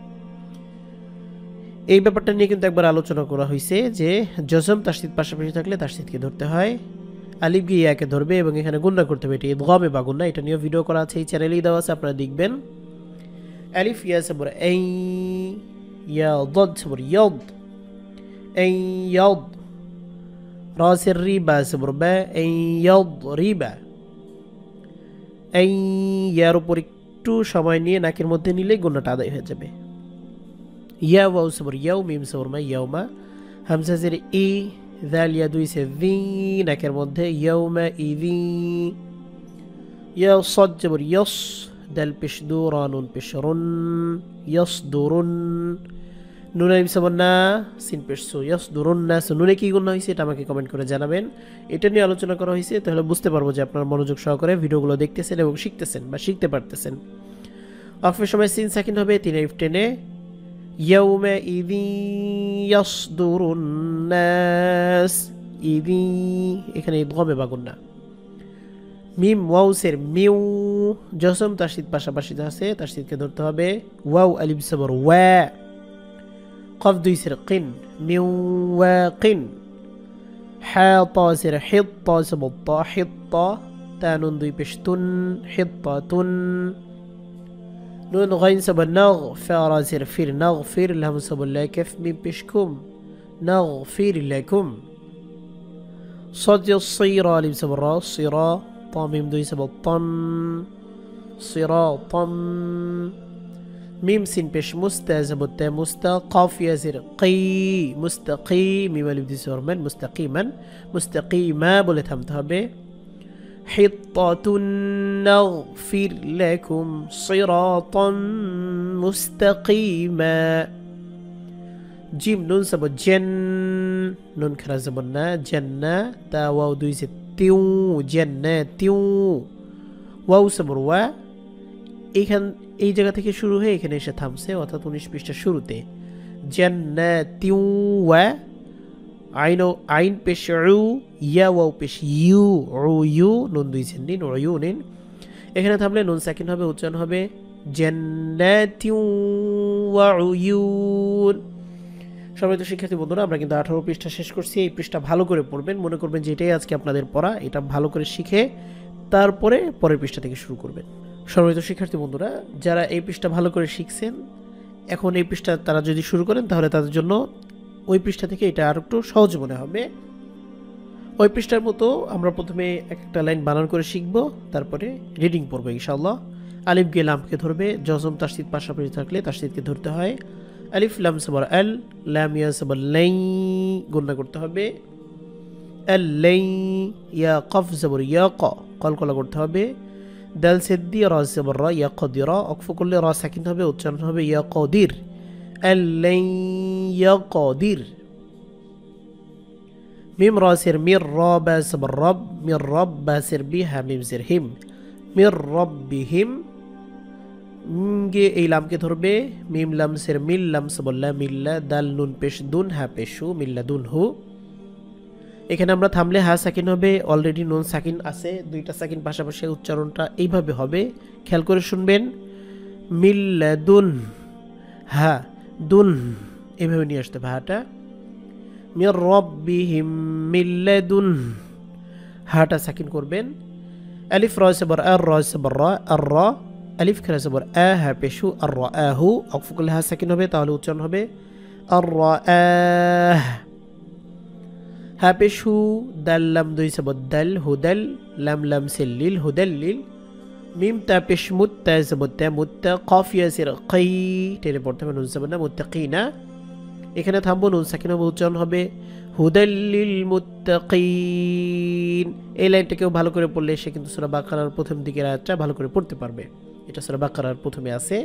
এই ব্যাপারটা নিয়ে কিন্তু একবার আলোচনা করা হয়েছে যে জজম তাসদীদ পাশাপাশি থাকলে তাসদীদকে ধরতে হয়, আলিফ গিয়ে ইয়াকে ধরবে, এবং এখানে গুণনা করতে হবে, এটা ইদগামে বা গুণনা। এটা নিয়ে ভিডিও করা আছে, এই চ্যানেলেই দেওয়া আছে, আপনারা দেখবেন। ألف يا صبر أي، يا ضد صبر يض، أي يض. راس الريبة صبر با، أي يضربا. أي ইয়ার উপর একটু সময় নিয়ে নাকের মধ্যে নিলে গুণাটা আদায় হয়ে যাবে। ইয়া ওয়াও صبر ইয়াও, মিম صبر মা ইয়াউমা, হামজা জের ই, দাল ইয়া দুই সে দি, নাকের মধ্যে ইয়াউমা ইদি। ইয়া صاد صبر يص، دال بش دوران بشرن، يصدرن. নুন আলিফ সাবর না সিন পেশ সু ইয়াসদুরুন্না সু নুনে কি গুণ হয়েছে এটা আমাকে কমেন্ট করে জানাবেন। এটা নিয়ে আলোচনা করা হয়েছে, তাহলে বুঝতে পারবো যে আপনারা মনোযোগ সহকারে ভিডিওগুলো দেখতেছেন এবং শিখতেছেন বা শিখতে পারতেছেন। ওয়াকফের সময় সিন সাকিন হবে তিন আলিফ টেনে ইয়াউমা ইযি ইয়াসদুরুন নাস ইযি এখানে ইদগামে বা গুন্না। মিম ওয়াউসের মিউ জসম তাসদীদ পাশাপাশি আছে, তাসদীদকে ধরতে হবে। ওয়াও আলিফ সাবর ওয়া قف দুই سر قن من واقن حاطا سر حطا سبطا حطا تانون দুই পেশ তুন حطة نون غين سبر نغفر سر فير نغفر لهم سبر لا كف من بشكم نغفر لكم صد الصيرا لم سبر را صيرا طاميم دوي سبر طن صراطا ميم سين بيش مستا زبطة مستا قاف يزر قي مستقيم ميم الف دي سورمن مستقيما مستقيما بولت همتها به حطة نغفر لكم صراطا مستقيما جيم نون سبط جن نون كرا زبطنا جنة تا واو دوي ستيو جنة تيو واو سبر وا এখান এই জায়গা থেকে শুরু হয়ে এখানে এসে থামছে, অর্থাৎ উনিশ পৃষ্ঠার শুরুতে। জান্নাতিউ ওয়া আইন আইন পেশ উ ইয়া ওয়াও পেশ ইউ উ ইউ নুন দুই সেন্ডিন উয়ুনিন এখানে থামলে নুন সাকিন হবে, উচ্চারণ হবে জান্নাতিউ ওয়া উয়ুন। সম্মানিত শিক্ষার্থী বন্ধুরা, আমরা কিন্তু আঠারো পৃষ্ঠা শেষ করছি। এই পৃষ্ঠা ভালো করে পড়বেন, মনে করবেন যে এটাই আজকে আপনাদের পড়া, এটা ভালো করে শিখে তারপরে পরের পৃষ্ঠা থেকে শুরু করবেন। সম্মানিত শিক্ষার্থী বন্ধুরা, যারা এই পৃষ্ঠা ভালো করে শিখছেন, এখন এই পৃষ্ঠা তারা যদি শুরু করেন তাহলে তাদের জন্য ওই পৃষ্ঠা থেকে এটা আর একটু সহজ মনে হবে। ওই পৃষ্ঠার মতো আমরা প্রথমে এক একটা লাইন বানান করে শিখব, তারপরে রিডিং পড়বো ইনশাআল্লাহ। আলিফ গে লামকে ধরবে, জজম তাসদীদ পাশাপাশি থাকলে তাসদীদকে ধরতে হয়। আলিফ লাম সাবর আল, লাম ইয়া সাবর লাই গুণনা করতে হবে। আল লাই ইয়া কফ সাবর ইয়া ক কলকলা করতে হবে। দাল সেদ্দি রা সাবর রা ইয়া কদিরা অকফ করলে রা সাকিন হবে, উচ্চারণ হবে ইয়া কদির আল লাই ইয়া কদির। মিম রা সির মির রা বা সাবর রব মির রব বা সির বি হা মিম সির হিম মির রব্বিহিম। গে এই লামকে ধরবে, মিম লাম সির মিল লাম সাবল্লা মিল্লা দাল নুন পেশ দুন হা পেশু মিল্লা দুন হু। এখানে আমরা থামলে হা সাকিন হবে, অলরেডি নুন সাকিন আছে, দুইটা সাকিন পাশাপাশি উচ্চারণটা এইভাবে হবে, খেয়াল করে শুনবেন। মিল্লা দুন হা দুন এইভাবে নিয়ে আসতে হবে হাটা। মির রব্বিহিম মিল্লা দুন হাটা সাকিন করবেন। আলিফ রা সাবর আর রা সাবর রা আর রা আলিফ খেলা সাবর আ হা পেশু আর রা আহু অকফ করলে হা সাকিন হবে, তাহলে উচ্চারণ হবে আর রা আহ। হা পেশু দাল লাম দুই সাবর দাল হুদাল লাম লাম সিল্লিল হুদাল্লিল। মিম তা পেশ মুত্তা সাবর তা মুত্তা কফ ইয়াসির কাই টেনে পড়তে হবে নুন সাবর না মুত্তাকিনা। এখানে থামবো, নুন সাকিন হবে, উচ্চারণ হবে হুদাল্লিল মুত্তাকিন। এই লাইনটাকেও ভালো করে পড়লে সে কিন্তু সূরা বাকারার প্রথম দিকের আয়াতটা ভালো করে পড়তে পারবে। এটা সূরা বাকারার প্রথমে আছে।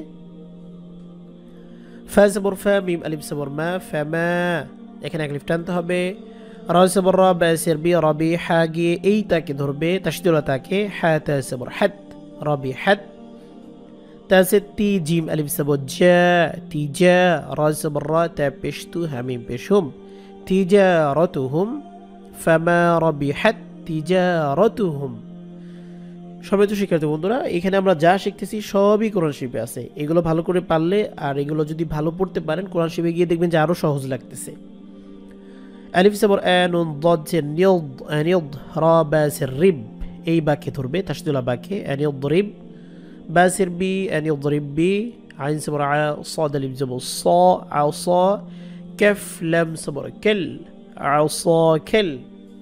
ফা সাবর ফা মিম আলিফ সাবর মা ফামা এখানে আলিফ টানতে হবে। রা সাবর রা বা সির বি রবি হা গিয়ে এই তাকে ধরবে, তাশদীদুল তাকে হা তা সাবর হাত রবি হাত। তা সে তি জিম আলিফ সাবর জা তিজা রা সাবর রা তা পেশতু হা মিম পেশহুম তিজারাতুহুম ফামা রাবিহাত তিজারাতুহুম। সম্মানিত শিক্ষার্থী বন্ধুরা, এখানে আমরা যা শিখতেছি সবই কোরআন শরীফে আছে। এগুলো ভালো করে পারলে আর এগুলো যদি ভালো পড়তে পারেন, কোরআন শরীফে গিয়ে দেখবেন যে আরো সহজ লাগতেছে। আলিফ সাবর আ নুন দাদ সির নিদ আনিদ রা বা সির রিব এই বাক্যে ধরবে, তাশদীদুল বাক্যে আনিদ রিব বা সির বি আনিদ রিব বি আইন সাবর আ সাদ আলিফ জাবর সা আসা كف لم صبر كل عصا كل.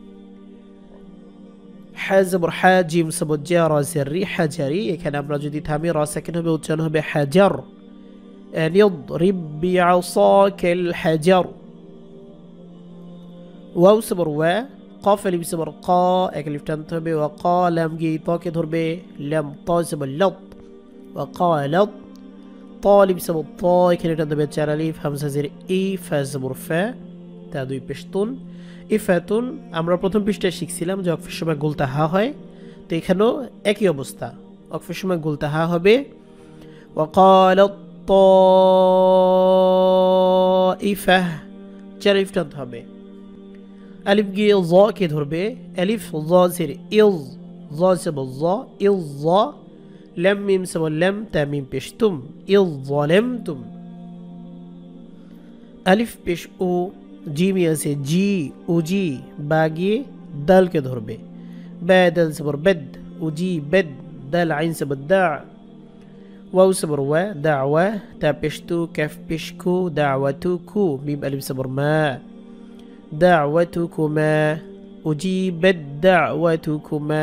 حا زبر حا جيم صبر جار زري حجري এখানে আমরা যদি থামি রা সাকিন হবে, উচ্চারণ হবে হাজার। ان يضرب بعصاك الحجر. واو صبر وا قاف الف صبر قا এক আলিফ টানতে হবে, وقا লাম গি তাকে ধরবে, লাম তা صبر لط وقالت তালিব সব ত এখানে টানতে হবে চার আলিফ হামজা জের ই ফা জবর ফা তা দুই পেশতুন ইফাতুন আমরা প্রথম পৃষ্ঠায় শিখছিলাম যে ওয়াকফের সময় গুলতা হা হয় তো এখানেও একই অবস্থা ওয়াকফের সময় গুলতা হা হবে ওয়াকাল তাইফা চার আলিফ টানতে হবে আলিফ গিয়ে জ কে ধরবে আলিফ জ জের ইল জ সব জ ইল জ লাম মিম সব লাম তা মিম পেশতুম ইল যালামতুম আলিফ পেশ ও জিমি আছে জি উজি বাগিয়ে দালকে ধরবে বা দাল সবর বেদ উজি বেদ দাল আইন সবর দা ওয়াও সবর ওয়া দাওয়া তা পেশতু কাফ পেশকু দাওয়াতুকু মিম আলিফ সবর মা দাওয়াতুকুমা উজিবাত দাওয়াতুকুমা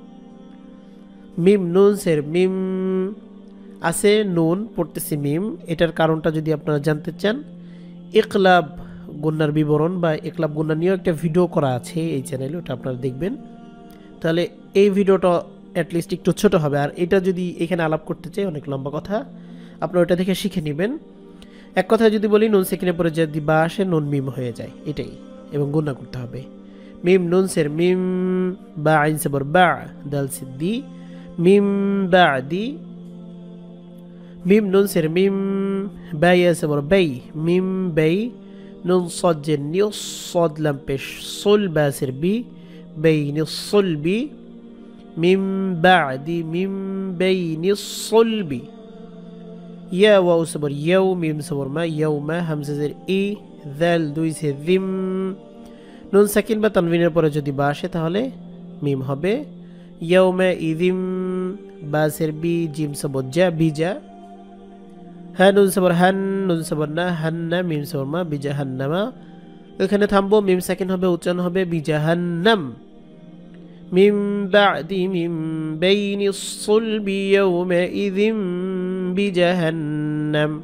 মিম নুন সের মিম আছে নুন পড়তেছি মিম এটার কারণটা যদি আপনারা জানতে চান ইকলাব গুন্নার বিবরণ বা ইকলাব গুন্না নিয়েও একটা ভিডিও করা আছে এই চ্যানেলে ওটা আপনারা দেখবেন তাহলে এই ভিডিওটা অ্যাটলিস্ট একটু ছোট হবে আর এটা যদি এখানে আলাপ করতে চাই অনেক লম্বা কথা আপনারা ওটা দেখে শিখে নেবেন এক কথা যদি বলি নুন সেকেন্ডে পরে যদি বা আসে নুন মিম হয়ে যায় এটাই এবং গুন্না করতে হবে মিম নুন সের মিম বা আইন সবর বা দাল সিদ্দি মিম বাদি মিম নুন সের মিম বা ইয়া সবর বাই মিম বাই নুন صاد জের নিস صاد লাম পেশ সুল বা সের বি বাইনি সুলবি মিম বাদি মিম বাইনি সুলবি ইয়া ওয়াও সবর ইয়াও মিম সবর মা ইয়াউমা হামজা জের ই দাল দুই সে দিম নুন সাকিন বা তানবিনের পরে যদি বা আসে তাহলে মিম হবে ইয়াউমা ইদিম বা সের বি জিম সবর জা বিজা হ্যাঁ নুন সবর হান নুন সবর না হান্না মিম সবর মা বিজা হান্নামা এখানে থামবো মিম সাকিন হবে উচ্চারণ হবে বিজা হান্নাম মিম বাদি মিম বাইনি সুলবি ইয়াউমা ইদিম বিজাহান্নাম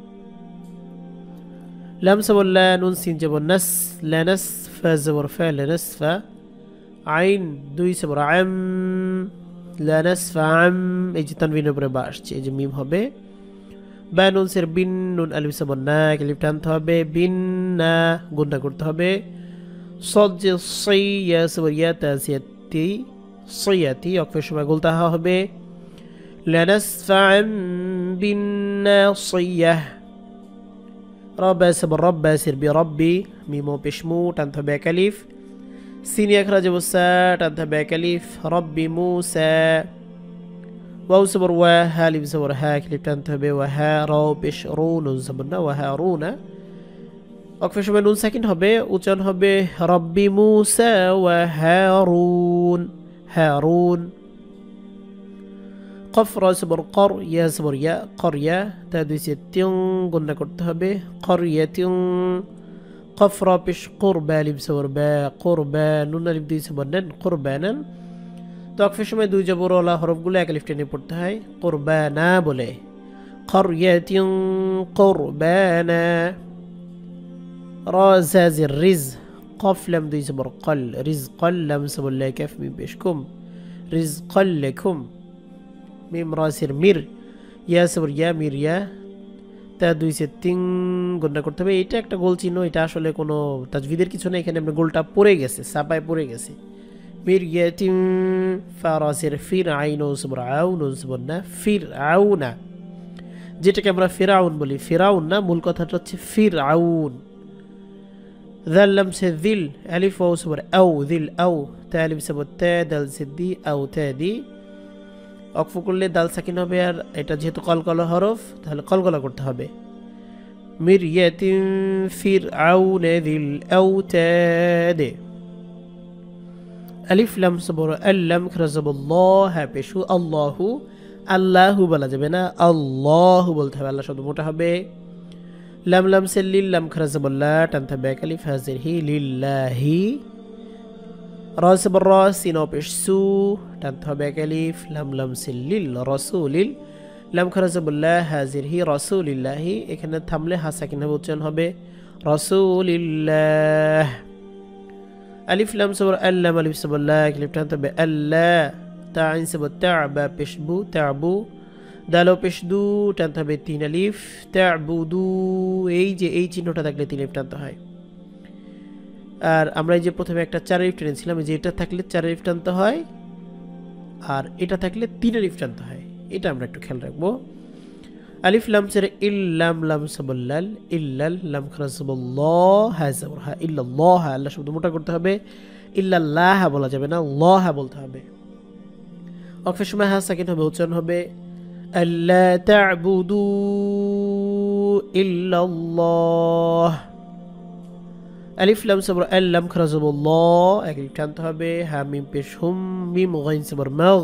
লাম সবর লা নুন সিন জবর নাস লানাস ফা জবর ফা লানাস ফা আইন দুই সবর আম লানাস ফা আম এই যে তানবিনের উপরে বা আসছে এই যে মিম হবে বা নুন সের বিন নুন আলিফ সবর না আলিফ টানতে হবে বিন না গুণা করতে হবে সদ যে সইয়া সবর ইয়া তাসিয়াতি সইয়াতি ওয়াকফের সময় গুলতা হবে لنسفعا بالناصية ربا سبر ربا سر بربي ميمو بشمو تنتبه كليف سين يخرج بسا تنتبه كليف ربي موسى واو سبر وها لب سبر ها كليف تنتبه وها رو بشرون سبرنا وهارون ওয়াকফের সময় নুন সাকিন হবে উচ্চারণ হবে রব্বি মুসা ওয়া হারুন হারুন কফ র সবর কর ইয়া সবর ইয়া করিয়া তা দুই সে তিং গুণনা করতে হবে করিয়া তিং কফ র পেশ কুরবা লিব সবর বা কুরবা নুন আলিফ দুই সবর নেন কুরবানান তো ওয়াকফের সময় দুই জবর ওয়ালা হরফগুলো এক আলিফ টেনে পড়তে হয় কুরবানা বলে করিয়া তিং কুরবানা را زاز الرز قف لم دوي سبر قل رزق لم سبر لا كف ميم بيشكم رزق لكم ميم راسر مير يا سبر يا مير يا তা দুই সে তিন গুণনা করতে হবে এটা একটা গোল চিহ্ন এটা আসলে কোনো তাজভিদের কিছু না এখানে আমরা গোলটা পড়ে গেছে সাপায় পড়ে গেছে মির ইয়াতিম ফারাসির ফির আইনু সবর আউন সবর না ফির আউনা যেটাকে আমরা ফিরাউন বলি ফিরাউন না মূল কথাটা হচ্ছে ফির আউন ذل لمس الذل ألف واو صبر أو ذل أو تالف صبر تا دال سدي أو تادي অক্ফ করলে দাল সাকিন হবে আর এটা যেহেতু কলকলা হরফ তাহলে কলকলা করতে হবে মিরয়াতিন ফিরআউন যিল আওতাদ আলিফ লাম সবর আল্লাম খরাজাবুল্লাহ পেশু আল্লাহু আল্লাহু বলা যাবে না আল্লাহু বলতে হবে আল্লাহ শব্দ মোটা হবে লাম লাম সেলিল লাম খরাজাবুল্লাহ টানতে হবে আলিফ হাজির হি লিল্লাহি রা সবর রা সিন পেশু টানতে হবে আলিফ লাম লাম সেলিল রাসূলিল লাম খরাজাবুল্লাহ হাজির হি রাসূলিল্লাহি এখানে থামলে হা সাকিন হবে উচ্চারণ হবে রাসূলিল্লাহ ألف لام صبر ألم ألف صبر لا كلمة تنتبه ألا تا عين صبر تعب بشبو تعبو দালো পেশ দু টানতে হবে তিন আলিফ, তা'বুদু এই যে এই চিহ্নটা থাকলে তিন আলিফ টানতে হয়। আর আমরা এই যে প্রথমে একটা চার আলিফ টেনেছিলাম, যে এটা থাকলে চার আলিফ টানতে হয়, আর এটা থাকলে তিন আলিফ টানতে হয়। এটা আমরা একটু খেয়াল রাখবো। আলিফ লাম জের ইল, লাম লাম সাবাল্লাল, ইল্লাল, লাম খারা সাবাল্লাহ, হা জবর হা, ইল্লাল্লাহ, আল্লাহ শব্দ মোটা করতে হবে, ইল্লাল্লাহ বলা যাবে না, আল্লাহ বলতে হবে। ওয়াকফের সময় হা সাকিন হবে, উচ্চারণ হবে আল্লা তা'বুদু ইল্লাল্লাহ। আলিফ লাম সাবর আল, লাম খারা সাবাল্লাহ, এক আলিফ টানতে হবে, হা মিম পেশ হুম, মিম গাইন সাবর মাগ,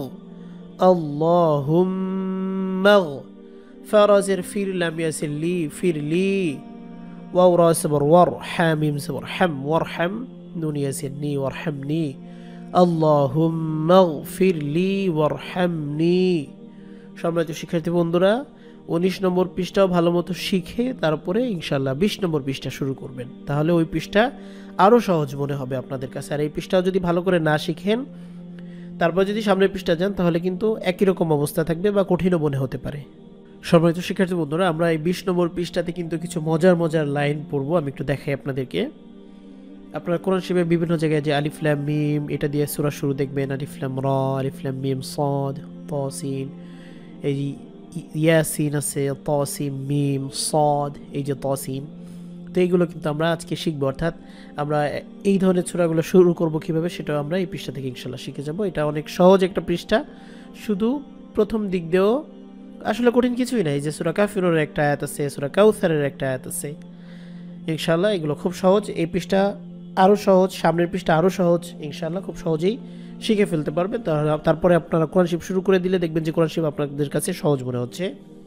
আল্লাহুম্মা। ফারাজের ফির, লাম ইয়াসির লি, ফির লি, ওয়াও রা সাবর ওয়ার, হা মিম সাবর হাম, ওয়ারহাম, নুন ইয়াসির নি, ওয়ারহামনি, আল্লাহুম্মা গফির লি ওয়ারহামনি। সম্মানিত শিক্ষার্থী বন্ধুরা, উনিশ নম্বর পৃষ্ঠাও ভালো মতো শিখে তারপরে ইনশাল্লাহ বিশ নম্বর পৃষ্ঠা শুরু করবেন, তাহলে ওই পৃষ্ঠা আরও সহজ মনে হবে আপনাদের কাছে। আর এই পৃষ্ঠাও যদি ভালো করে না শিখেন, তারপর যদি সামনের পৃষ্ঠা যান, তাহলে কিন্তু একই রকম অবস্থা থাকবে বা কঠিনও মনে হতে পারে। সম্মানিত শিক্ষার্থী বন্ধুরা, আমরা এই বিশ নম্বর পৃষ্ঠাতে কিন্তু কিছু মজার মজার লাইন পড়বো। আমি একটু দেখাই আপনাদেরকে। আপনারা কোরআন শরীফের বিভিন্ন জায়গায় যে আলিফ লাম মিম এটা দিয়ে সূরা শুরু দেখবেন, আলিফ লাম রা, আলিফ লাম মিম সাদ, তাসিন, এই ইয়াসিন আছে, তাসিম মিম সাদ, এই যে তাসিন। তো এইগুলো কিন্তু আমরা আজকে শিখবো, অর্থাৎ আমরা এই ধরনের সূরাগুলো শুরু করব কিভাবে সেটাও আমরা এই পৃষ্ঠা থেকে ইনশাআল্লাহ শিখে যাব। এটা অনেক সহজ একটা পৃষ্ঠা, শুধু প্রথম দিক দিয়েও আসলে কঠিন কিছুই নাই। যে সূরা কাফিরুর একটা আয়াত আছে, সূরা কাউসারের একটা আয়াত আছে, ইনশাআল্লাহ এগুলো খুব সহজ। এই পৃষ্ঠা আরও সহজ, সামনের পৃষ্ঠা আরও সহজ, ইনশাআল্লাহ খুব সহজেই শিখে ফেলতে পারবেন। তারপরে আপনারা কোরআন শরীফ শুরু করে দিলে দেখবেন যে কোরআন শরীফ আপনাদের কাছে সহজ মনে হচ্ছে।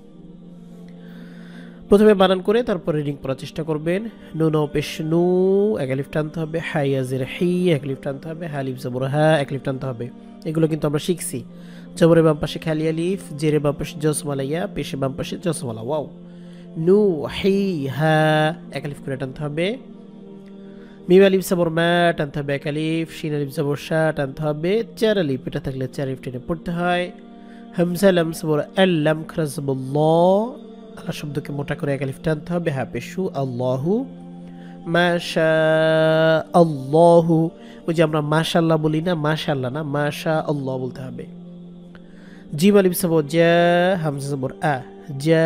প্রথমে বানান করে তারপরে রিডিং পড়ার চেষ্টা করবেন। নুন পেশ নু, এক আলিফ টানতে হবে, হাইয়া জের হি, এক আলিফ টানতে হবে, হালিফ জবর হা, এক আলিফ টানতে হবে। এগুলো কিন্তু আমরা শিখছি। জবরের বাম পাশে খালি আলিফ, জেরে বাম পাশে জসমালা ইয়া, পেশে বাম পাশে জসমালা ওয়াও। নু হি হা, এক আলিফ করে টানতে হবে। মিম আলিফ জবর মা টানতে হবে এক আলিফ, শিন আলিফ জবর শা টানতে হবে চার আলিফ, এটা থাকলে চার আলিফ টেনে পড়তে হয়। হামজা লাম জবর আল, লাম খারা যাবুল্লাহ, আল্লাহ শব্দকে মোটা করে এক আলিফ টানতে হবে, হা পেশু আল্লাহু, মাশা আল্লাহু, ওই যে আমরা মাশাআল্লাহ বলি না, মাশাআল্লাহ না, মাশা আল্লাহ বলতে হবে। জিম আলিফ জবর জা, হামজা জবর আ, জা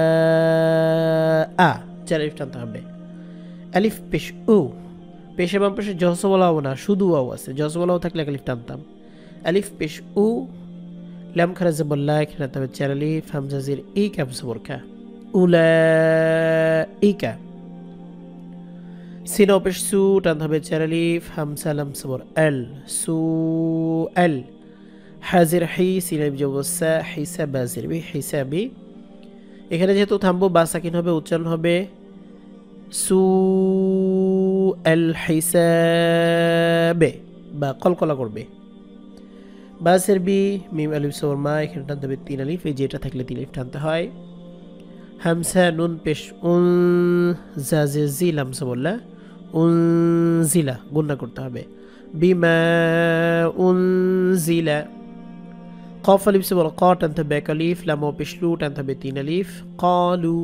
আ, চার আলিফ টানতে হবে। আলিফ পেশ উ, পেশে বাম পেশে জসওয়ালাও না, শুধু ওয়াও আছে, জসওয়ালাও থাকলে এক আলিফ টানতাম। আলিফ পেশ উ, লাম খারা জবর লা, এখানে টানতে হবে চার আলিফ, হামজা জির ই, কাফ জবর কা, উলাইকা। সিন পেশ সু টানতে হবে চার আলিফ, হামজা লাম জবর আল, সু আল, হাজির হি, সিন আলিফ জবর সা, হিসাব বাজির বি, হিসাবি। এখানে যেহেতু থামবো, বা সাকিন হবে, উচ্চারণ হবে সু আল হিসাবে, বা কলকলা করবে। বাসের বি, মিম আলিফ জবর মা, এখানে টানতে হবে তিন আলিফ, এই যে এটা থাকলে তিন আলিফ টানতে হয়। হামসা নুন পেশ উন, জাজে জি, লাম জবর লা, উনজিলা গুণনা করতে হবে। বিমা উনজিলা। কফ আলিফ জবর ক টানতে হবে এক আলিফ, লাম পেশ লু টানতে হবে তিন আলিফ, ক্বালু।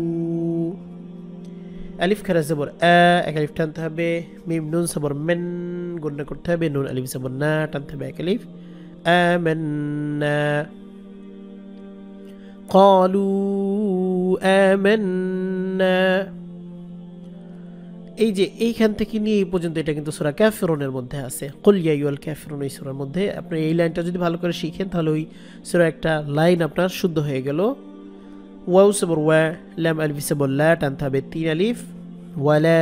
আলিফ খারা জবর আ, এক আলিফ টানতে হবে। মিম নুন জবর মেন গুণনা করতে হবে, নুন আলিফ জবর না টানতে হবে এক আলিফ, আমান্না। ক্বালু আমান্না। এই যে এইখান থেকে নিয়ে এই পর্যন্ত এটা কিন্তু সূরা কাফিরুনের মধ্যে আছে, কুল ইয়া আইয়ুহাল কাফিরুন, এই সূরার মধ্যে। আপনি এই লাইনটা যদি ভালো করে শিখেন, তাহলে ওই সূরা একটা লাইন আপনার শুদ্ধ হয়ে গেল। ওয়াও জবর ওয়া, লাম আলিফ জবর লা টানতে হবে তিন আলিফ, ওয়ালা।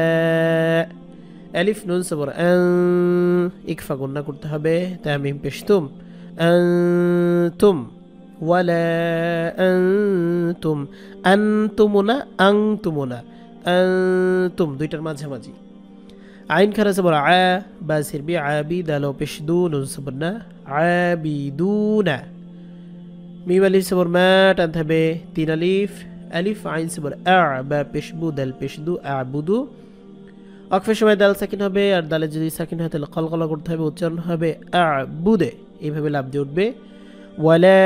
আলিফ নুন জবর আন, ইকফা গুণনা করতে হবে, তামিম পেশ তুম, আনতুম, ওয়ালা আনতুম, আনতুমুনা, আনতুমুনা, আনতুম, দুইটার মাঝামাঝি। আইন খারা জবর আ, বাসির বি, আবি, দাল পেশ দু, নুন জবর না, আবিদুনা। মিম আলিফ জবর মা টানতে হবে তিন আলিফ, আলিফ আইন জবর আ, বা পেশ বু, দাল পেশ দু, আবুদু। ওয়াকফের সময় দাল সাকিন হবে, আর দালে যদি সাকিন হয় তাহলে কলকলা করতে হবে, উচ্চারণ হবে আবুদে, এইভাবে লাভ দিয়ে উঠবে। ওয়ালা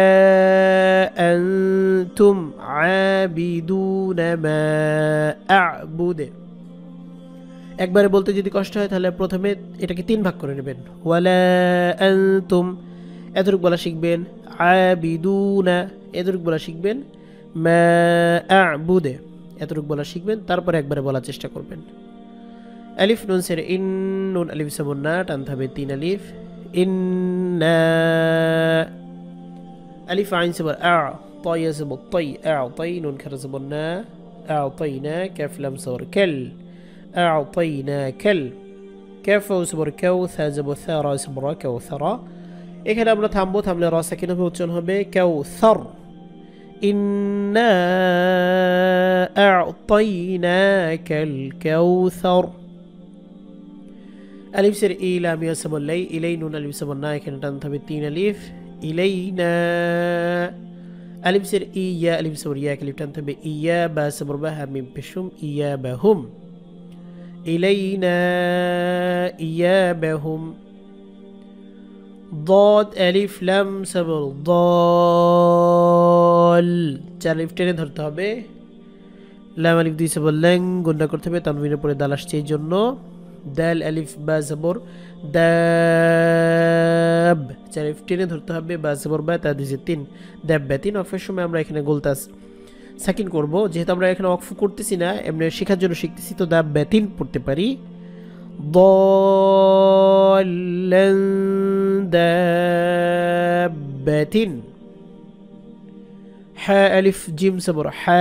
আনতুম আবিদুনা মা আ'বুদু। একবারে বলতে যদি কষ্ট হয় তাহলে প্রথমে এটাকে তিন ভাগ করে নেবেন। ওয়ালা আনতুম এতটুকু বলা শিখবেন, আবিদুনা এতটুকু বলা শিখবেন, মা আ'বুদু এতটুকু বলা শিখবেন, তারপর একবারে বলার চেষ্টা করবেন। আলিফ নুন সের ইন, নুন আলিফ সাবন না, টানতে হবে তিন আলিফ। ইন্না আলিফ আইন সাবর আ, তয় সাবর তয়, আ তয় নুন খারা সাবন না, আ তয় না, কাফ লাম সাবর কাল, আ তয় না কাল, কাফ সাবর কাউ, থা সাবর থা, রা সাবর কাউ থারা। এখানে আমরা থামবো, থামলে রা সাকিন হবে, উচ্চারণ হবে কাউ থার। ইন্না আ'তাইনাকাল কাউসার। আলিফ সের ই, লাম ইয়া সাবর লাই, ইলাই নুন আলিফ সাবর না, এখানে টানতে হবে তিন আলিফ। ইলাইনা আলিফ সের ই, ইয়া আলিফ সাবর ইয়া, আলিফ টানতে হবে ইয়া, বা সাবর বা, হা মিম পেশুম, ইয়া বাহুম। ইলাইনা ইয়াবাহুম। ضاد আলিফ লাম সাবর দল, চার আলিফ টেনে ধরতে হবে। লাম আলিফ দুই সাবর ল্যাং, গুণা করতে হবে, তানবিনের পরে দাল আসছে এই জন্য। দাল আলিফ বা সাবর দাব, চার আলিফ টেনে ধরতে হবে, বা সাবর বা, তা দুই তিন, দাব বা তিন। অফের সময় আমরা এখানে গোলতাস সাকিন করব, যেহেতু আমরা এখানে অক্ফ করতেছি না, এমনি শেখার জন্য শিখতেছি, তো দাব বা তিন পড়তে পারি। ضالا دابة। حا ألف جيم صبر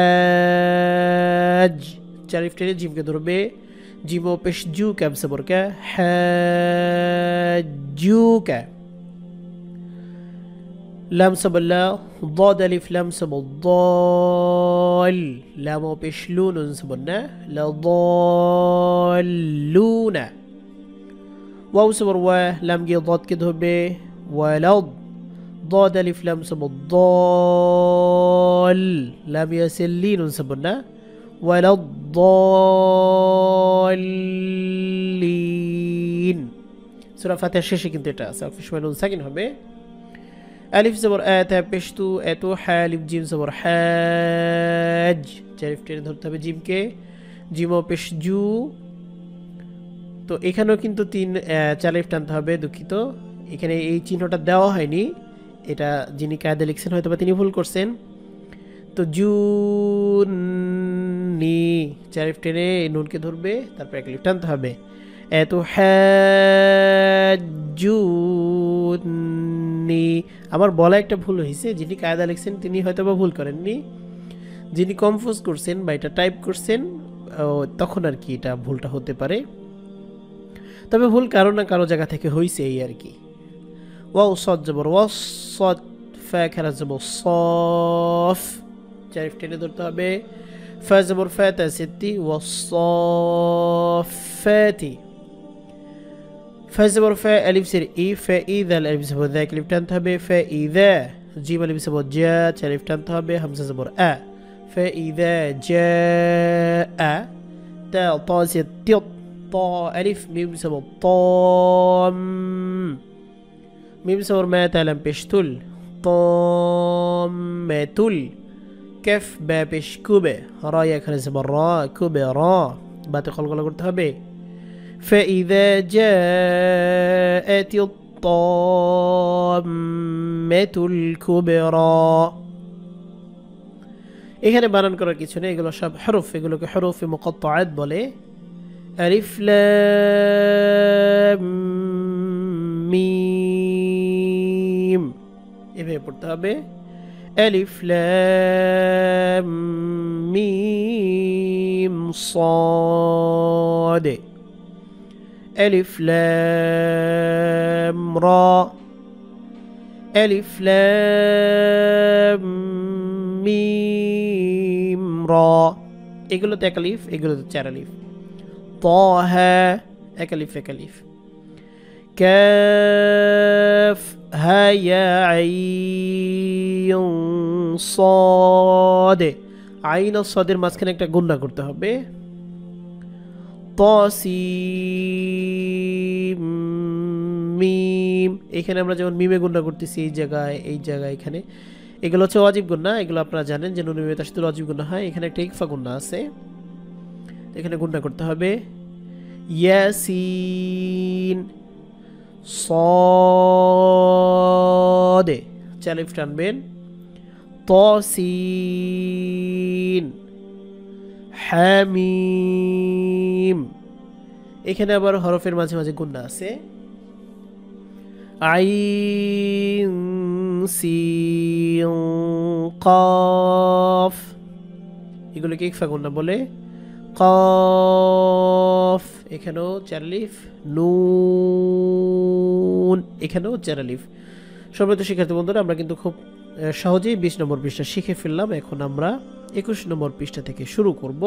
حاج، চার আলিফ টেনে জিমকে ধরবে, জিমো পেশ জু কাম صبر কা, হাজুকা। লাম صبر লা, ضاد ألف লাম صبر ضال, লামো পেশ লু, নুন صبر না, লা ضالون। واو صبر ওয়া, লাম গিয়ে ضاد কে ধরবে, ওয়ালাদ। ضاد ألف لام صبر ضال, لام يسلي نون صبر না, ولا الضالين। সূরা ফাতিহার শেষে কিন্তু এটা আছে, অফিস নুন সাকিন হবে। আলিফ জবর আতা পেশতু, এতু, হা আলিফ জিম জবর হাজ, চারিফ টেনে ধরতে হবে জিমকে, জিমো পেশ জু। তো এখানেও কিন্তু তিন চালিফ টানতে হবে, দুঃখিত এখানে এই চিহ্নটা দেওয়া হয়নি, এটা যিনি কায়দা লিখছেন হয়তো বা তিনি ভুল করছেন। তো জুনি, চারিফ টেনে নুনকে ধরবে, তারপর এক লিফ টানতে হবে। এত হাজুনি, আমার বলা একটা ভুল হয়েছে, যিনি কায়দা লিখছেন তিনি হয়তো বা ভুল করেননি, যিনি কনফিউজ করছেন বা এটা টাইপ করছেন তখন আর কি এটা ভুলটা হতে পারে, তবে ভুল কারো না কারো জায়গা থেকে হয়েছে এই আর কি। ওয়াও সদ জবর ওয়াস, সদ ফা খারা জবর সফ, চারিফ টেনে ধরতে হবে, ফা জবর ফা তা সিত্তি, ওয়াসফাতি। ফা জবর ফা আলিফ সির ই, ফা ইযা আলিফ জবর যা, আলিফ টানতে হবে, ফা ইযা, জিম আলিফ জবর জা, চারিফ টানতে হবে, হামজা জবর আ, ফা ইযা জা আ, তা তা সিত্তি, তা আলিফ মিম জবর তাম, মিম জবর মা, তা লাম পেশ তুল, তাম্মাতুল। কাফ বা পেশ কুবে, রা এখানে জবর রা, কুবে রা, বাতে কলকলা করতে হবে। فإذا جاءت الطامة الكبرى। এখানে বানান করার কিছু নেই, এগুলো সব হরফ, এগুলোকে হরফ মুকাত্তাআত বলে। আলিফ লাম মিম এভাবে পড়তে হবে, আলিফ লাম মিম صاد, আলিফ লাম রা, আলিফ লাম মিম রা, এগুলোতে এক আলিফ, এগুলোতে চার আলিফ। তাহা এক আলিফ এক আলিফ। কাফ হা ইয়া আইন সাদ, আইন ও সাদের মাঝখানে একটা গুণনা করতে হবে। তাসিম মিম, এখানে আমরা যেমন মিমে গুণনা করতেছি এই জায়গায় এই জায়গায় এখানে, এগুলো হচ্ছে ওয়াজিব গুণনা, এগুলো আপনারা জানেন যে নুন মিমে তার সাথে ওয়াজিব গুণনা হয়। এখানে একটা ইকফা গুণনা আছে, এখানে গুণনা করতে হবে। ইয়াসিন সদে চালিফ টানবেন, তসিন হামিম, এখানে আবার হরফের মাঝে মাঝে গুণনা আছে। আইন সিন কফ, এগুলোকে ইকফা গুণনা বলে। কফ, এখানেও চার আলিফ। নুন, এখানেও চার আলিফ। সম্মানিত শিক্ষার্থী বন্ধুরা, আমরা কিন্তু খুব সহজেই বিশ নম্বর পৃষ্ঠা শিখে ফেললাম। এখন আমরা একুশ নম্বর পৃষ্ঠা থেকে শুরু করব।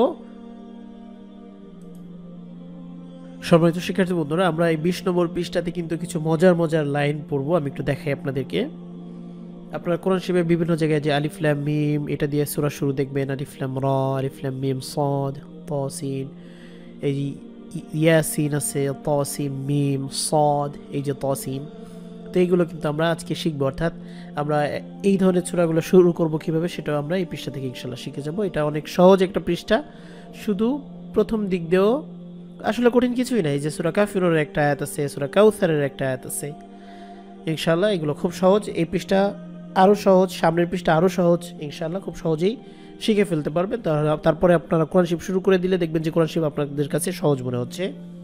সম্মানিত শিক্ষার্থী বন্ধুরা, আমরা এই বিশ নম্বর পৃষ্ঠাতে কিন্তু কিছু মজার মজার লাইন পড়বো। আমি একটু দেখাই আপনাদেরকে। আপনারা কোরআন শরীফের বিভিন্ন জায়গায় যে আলিফ লাম মিম, এটা দিয়ে সূরা শুরু দেখবেন, আলিফ লাম রা, আলিফ লাম মিম সাদ, তাসিন, এই ইয়াসিন আছে, তাসিম মিম সাদ, এই যে তাসিন। তো এইগুলো কিন্তু আমরা আজকে শিখবো, অর্থাৎ আমরা এই ধরনের সূরাগুলো শুরু করব কিভাবে সেটাও আমরা এই পৃষ্ঠা থেকে ইনশাআল্লাহ শিখে যাব। এটা অনেক সহজ একটা পৃষ্ঠা, শুধু প্রথম দিক দিয়েও আসলে কঠিন কিছুই নাই। যে সূরা কাফিরুর একটা আয়াত আছে, সূরা কাউসারের একটা আয়াত আছে, ইনশাআল্লাহ এগুলো খুব সহজ। এই পৃষ্ঠা আরও সহজ, সামনের পৃষ্ঠা আরও সহজ, ইনশাআল্লাহ খুব সহজেই শিখে ফেলতে পারবেন। তারপরে আপনারা কোরআন শরীফ শুরু করে দিলে দেখবেন যে কোরআন শরীফ আপনাদের কাছে সহজ মনে হচ্ছে।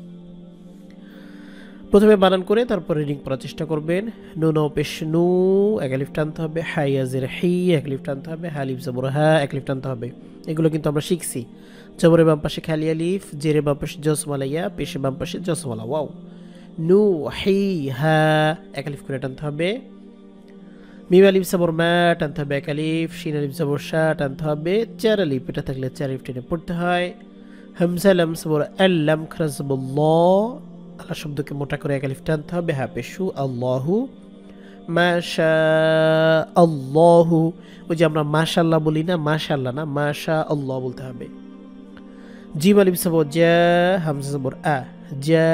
প্রথমে বানান করে তারপরে রিডিং পড়ার চেষ্টা করবেন। নুন পেশ নু, এক আলিফ টানতে হবে। হাইয়াজের হি, এক আলিফ টানতে হবে। হালিফ জবর হা, এক আলিফ টানতে হবে। এগুলো কিন্তু আমরা শিখছি। জবরের বাম পাশে খালি আলিফ, জেরের বাম পাশে জসমালা ইয়া, পেশের বাম পাশে জসমালা ওয়াও। নু হি হা, এক আলিফ করে টানতে হবে। মিম আলিফ জবর মা টানতে হবে এক আলিফ। শিন আলিফ জবর শা টানতে হবে চার আলিফ, এটা থাকলে চার আলিফ টেনে পড়তে হয়। হামজা লাম জবর আল, লাম খারা জবর ল, আল্লাহ শব্দকে মোটা করে এক আলিফ টানতে হবে। হা পেশু আল্লাহু, মাশা আল্লাহু, ওই যে আমরা মাশাআল্লাহ বলি না, মাশাআল্লাহ না, মাশা আল্লাহ বলতে হবে। জিম আলিফ জবর জা, হামজা জবর আ, জা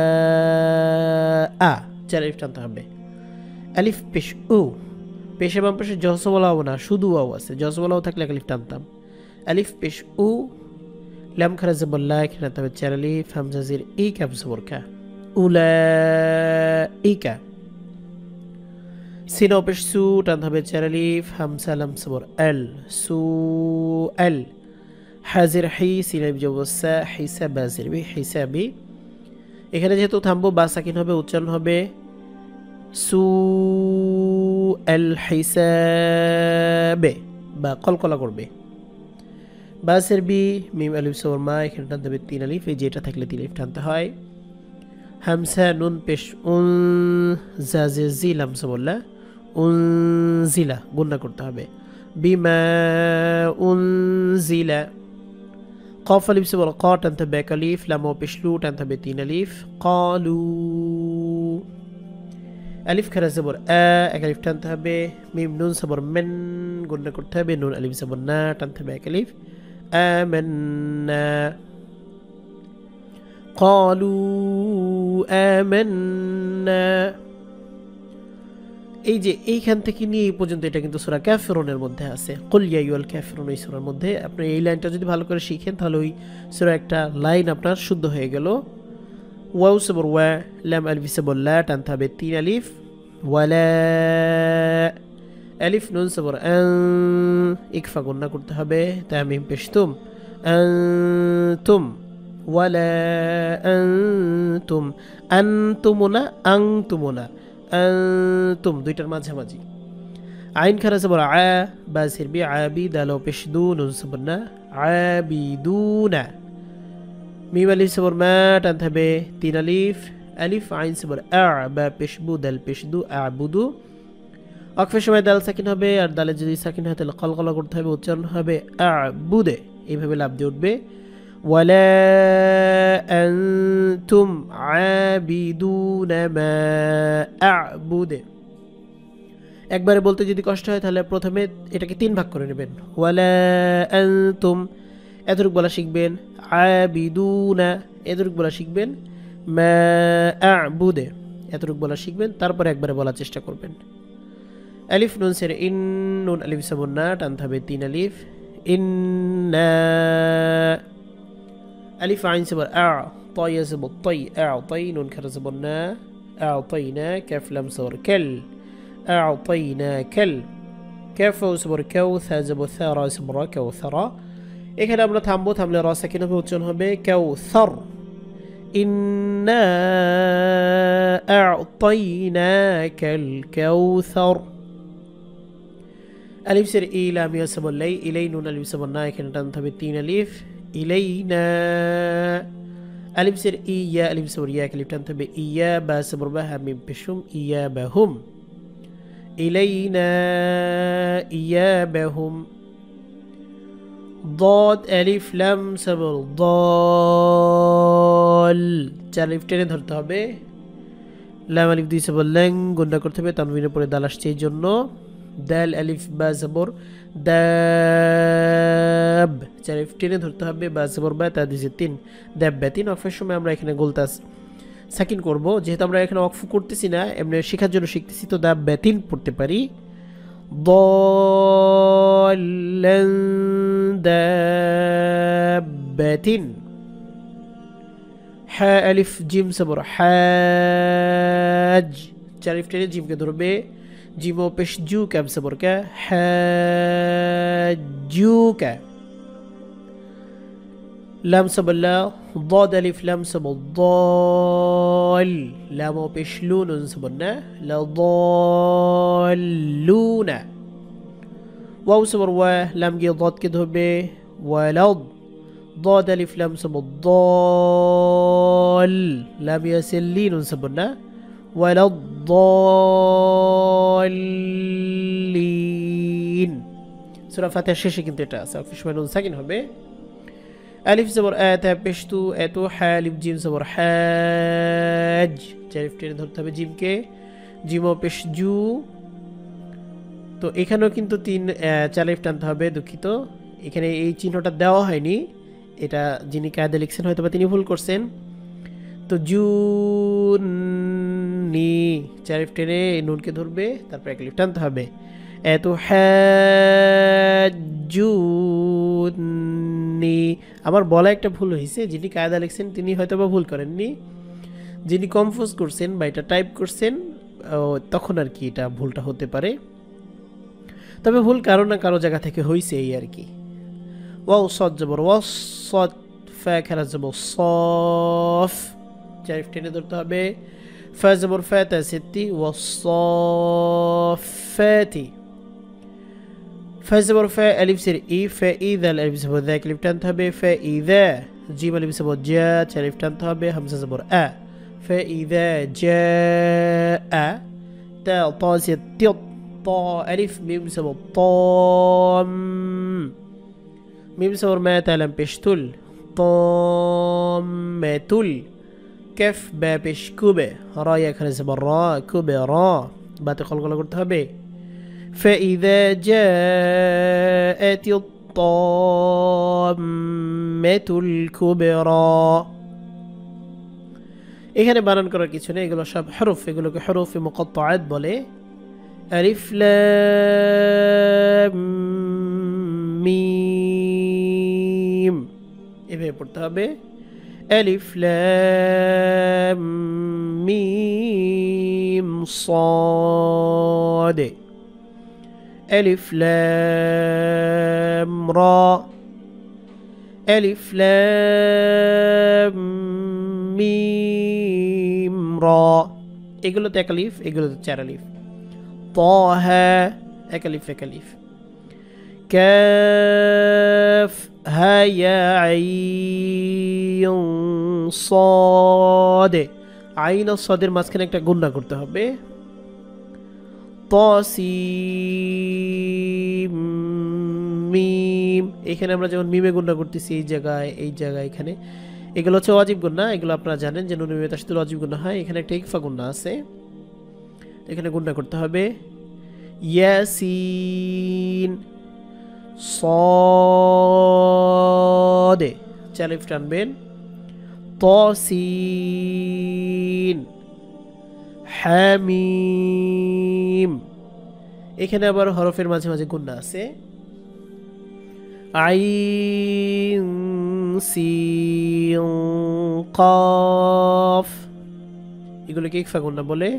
আ, চার আলিফ টানতে হবে। আলিফ পেশ উ, পেশে বাম পাশে জসওয়ালাও না, শুধু ওয়াও আছে। জসওয়ালাও থাকলে এক আলিফ টানতাম। আলিফ পেশ উ, লাম খারা জবর লা, এখানে টানতে হবে চার আলিফ। হামজা জির ই, কাফ জবর কা, উলাইকা। সিন পেশ সু, টানতে হবে চার আলিফ। হামজা লাম জবর আল, সু আল। হাজির হি, সিন আলিফ জবর সা, হিসাব বাজির বি, হিসাবি। এখানে যেহেতু থামবো, বা সাকিন হবে, উচ্চারণ হবে সু আল হিসাবে, বা কলকলা করবে। বাসের বি, মিম আলিফ জবর মা, এখানে টানতে হবে তিন আলিফ, এই যে এটা থাকলে তিন আলিফ টানতে হয়। হামসা নুন পেশ উন, জাজে জি, লাম জবর লা, উনজিলা গুণনা করতে হবে। বিমা উনজিলা। কফ আলিফ জবর ক, টানতে হবে এক আলিফ। লাম পেশ লু, টানতে হবে তিন আলিফ। ক্বালু। আলিফ খারা জবর আ, এক আলিফ টানতে হবে। মিম নুন জবর মেন, গুণনা করতে হবে। নুন আলিফ জবর না, টানতে হবে এক আলিফ। আমান্না। ক্বালু আমান্না। এই যে এইখান থেকে নিয়ে এই পর্যন্ত এটা কিন্তু সূরা কাফিরুনের মধ্যে আছে। কুল ইয়া আইয়ুহাল কাফিরুন, এই সূরার মধ্যে। আপনি এই লাইনটা যদি ভালো করে শিখেন তাহলে ওই সূরা একটা লাইন আপনার শুদ্ধ হয়ে গেল। ওয়াও জবর ওয়া, লাম আলিফ জবর লা, টানতে হবে তিন আলিফ। ওয়ালা। আলিফ নুন জবর আন, ইকফা গুণনা করতে হবে। তামিম পেশ তুম, আনতুম। ওয়ালা আনতুম, আনতুমুনা, আনতুমুনা, আনতুম, দুইটার মাঝামাঝি। আইন খারা জবর আ, বাজির বি, আবি, দাল পেশ দু, নুন জবর না, আবিদুনা। মিম আলিফ জবর মা, টানতে হবে তিন আলিফ। আলিফ আইন জবর আ, বা পেশ বু, দাল পেশ দু, আবুদু। ওয়াকফের সময় দাল সাকিন হবে, আর দালে যদি সাকিন হয় তাহলে কলকলা করতে হবে, উচ্চারণ হবে আবুদে, এইভাবে লাভ দিয়ে উঠবে। ওয়ালা আনতুম আবিদুনা মা আ'বুদু। একবারে বলতে যদি কষ্ট হয় তাহলে প্রথমে এটাকে তিন ভাগ করে নেবেন। ওয়ালা আনতুম এতটুকু বলা শিখবেন, আবিদুনা এতটুকু বলা শিখবেন, মা আ'বুদু এতটুকু বলা শিখবেন, তারপর একবারে বলার চেষ্টা করবেন। আলিফ নুন সের ইন, নুন আলিফ সাবর না, টানতে হবে তিন আলিফ। ইন্না, আলিফ আইন সাবর আ, তয় সাবর তয়, আ তয়, নুন খারা সাবর না, আ তয় না, কাফ লাম সাবর কেল, আ তয় না কেল, কাফ সাবর কাউ, থা সাবর থা, রা সাবর রা, কাউ থারা। এখানে আমরা থামবো, থামলে রা সাকিন হবে, উচ্চারণ হবে কাউ থার। ইন্না আ'তাইনাকাল কাউসার। আলিফ সের ই, লাম ইয়া সাবর লাই, ইলাই, নুন আলিফ সাবর না, এখানে টানতে হবে তিন আলিফ। ইলাইনা, আলিফ সের ই, ইয়া আলিফ সাবর ইয়া, আলিফ টানতে হবে ইয়া, বা সাবর বা, হা মিম পেশুম, ইয়া বাহুম। ইলাইনা ইয়াবাহুম। ضاد আলিফ লাম সাবর দল, চার আলিফ টেনে ধরতে হবে। লাম আলিফ দুই সাবর ল্যাং, গুণা করতে হবে, তানবিনের পরে দাল আসছে এই জন্য। দাল আলিফ বা সাবর দাব, চার আলিফ টেনে ধরতে হবে, বা সাবর বা, তা দিছে তিন, দাব বা তিন। অফের সময় আমরা এখানে গোলতাস সাকিন করব, যেহেতু আমরা এখানে অক্ফ করতেছি না, এমনি শেখার জন্য শিখতেছি, তো দাব বা তিন পড়তে পারি। ضالا دابة। حا ألف جيم صبر حاج، تعرف تاني جيم كدربي، جيمو بش جو كم صبر كا حاجوك. لام صبر لا، ضاد ألف لام صبر ضال، لامو بش لون صبرنا لا ضالون. واو صبر وا، لام جي ضاد كده به ولض، ضاد ألف لام صبر ضال، لام يسلين صبرنا ولا الضالين. سورة فاتحة শেষে কিন্তু এটা আছে, অফিস নুন সাকিন হবে। আলিফ জবর আতা পেশতু, এত, হা আলিফ জিম জবর হাজ, চারিফ টেনে ধরতে হবে জিমকে, জিমো পেশ জু। তো এখানেও কিন্তু তিন চালিফ টানতে হবে, দুঃখিত এখানে এই চিহ্নটা দেওয়া হয়নি, এটা যিনি কায়দা লিখছেন হয়তো বা তিনি ভুল করছেন। তো জুনি, চারিফ টেনে নুনকে ধরবে, তারপর এক লিফ টানতে হবে। এত হাজুনি, আমার বলা একটা ভুল হয়েছে, যিনি কায়দা লিখছেন তিনি হয়তো বা ভুল করেননি, যিনি কনফিউজ করছেন বা এটা টাইপ করছেন তখন আর কি এটা ভুলটা হতে পারে, তবে ভুল কারো না কারো জায়গা থেকে হয়েছে এই আর কি। ওয়াও সদ জবর ওয়াস, সদ ফা খেলা জবর সফ, চারিফ টেনে ধরতে হবে, ফা জবর ফা তা সিত্তি ওয়াসফাতি। ফা জবর ফা আলিফ সির ই, ফা ইযা আলিফ জবর যা, আলিফ টানতে হবে, ফা ইযা, জিম আলিফ জবর জা, চারিফ টানতে হবে, হামজা জবর আ, ফা ইযা জা আ, তা তা সিত্তি طا ألف ميم سبب طام، ميم سبب ما تلم بشتل طامتل، كف با بش كوبة، را يكرز برا كوبة را، بات خلق الله قلتها به. فإذا جاءت الطامة الكبرى। এখানে বানান করার কিছু নেই, এগুলো সব হরফ, এগুলোকে হরফ মুকাত্তাআত বলে। আলিফ লাম মিম, এভাবে পড়তে হবে, আলিফ লাম মিম صاد، আলিফ লাম রা, আলিফ লাম মিম রা, এগুলোতে এক আলিফ, এগুলোতে চার আলিফ। طه এক আলিফ এক আলিফ। كاف ها يا عين صاد, আইন ও صادের মাঝখানে একটা গুণনা করতে হবে। তাসিম মিম, এখানে আমরা যেমন মিমে গুণনা করতেছি এই জায়গায় এই জায়গায় এখানে, এগুলো হচ্ছে ওয়াজিব গুণনা, এগুলো আপনারা জানেন যে নুন মিমে তার সাথে ওয়াজিব গুণনা হয়, এখানে একটা ইকফা গুণনা আছে, এখানে গুণনা করতে হবে। ইয়াসিন صاد, চালিফ টানবেন। তাসিন হামিম। এখানে আবার হরফের মাঝে মাঝে গুণা আছে। আইন সিন কফ, এগুলোকে ইকফা গুণা বলে।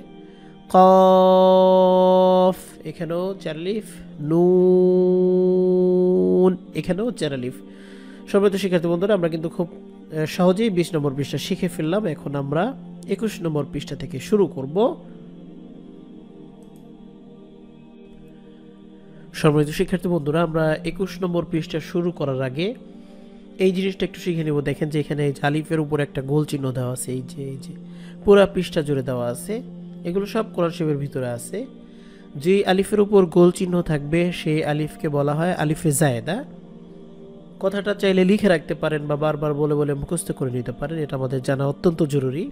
কফ, এখানেও চার আলিফ। নুন, এখানেও চার আলিফ। সম্মানিত শিক্ষার্থী বন্ধুরা, আমরা কিন্তু খুব সহজেই বিশ নম্বর পৃষ্ঠা শিখে ফেললাম। এখন আমরা একুশ নম্বর পৃষ্ঠা থেকে শুরু করব। সম্মানিত শিক্ষার্থী বন্ধুরা, আমরা একুশ নম্বর পৃষ্ঠা শুরু করার আগে এই জিনিসটা একটু শিখে নেব। দেখেন যে এখানে এই আলিফের উপর একটা গোল চিহ্ন দেওয়া আছে, এই যে এই যে পুরা পৃষ্ঠা জুড়ে দেওয়া আছে। এগুলো সব কোরআন শরীফের ভিতরে আছে। যে আলিফের উপর গোল চিহ্ন থাকবে সেই আলিফকে বলা হয় আলিফে জায়েদা। কথাটা চাইলে লিখে রাখতে পারেন বা বারবার বলে বলে মুখস্থ করে নিতে পারেন, এটা আমাদের জানা অত্যন্ত জরুরি।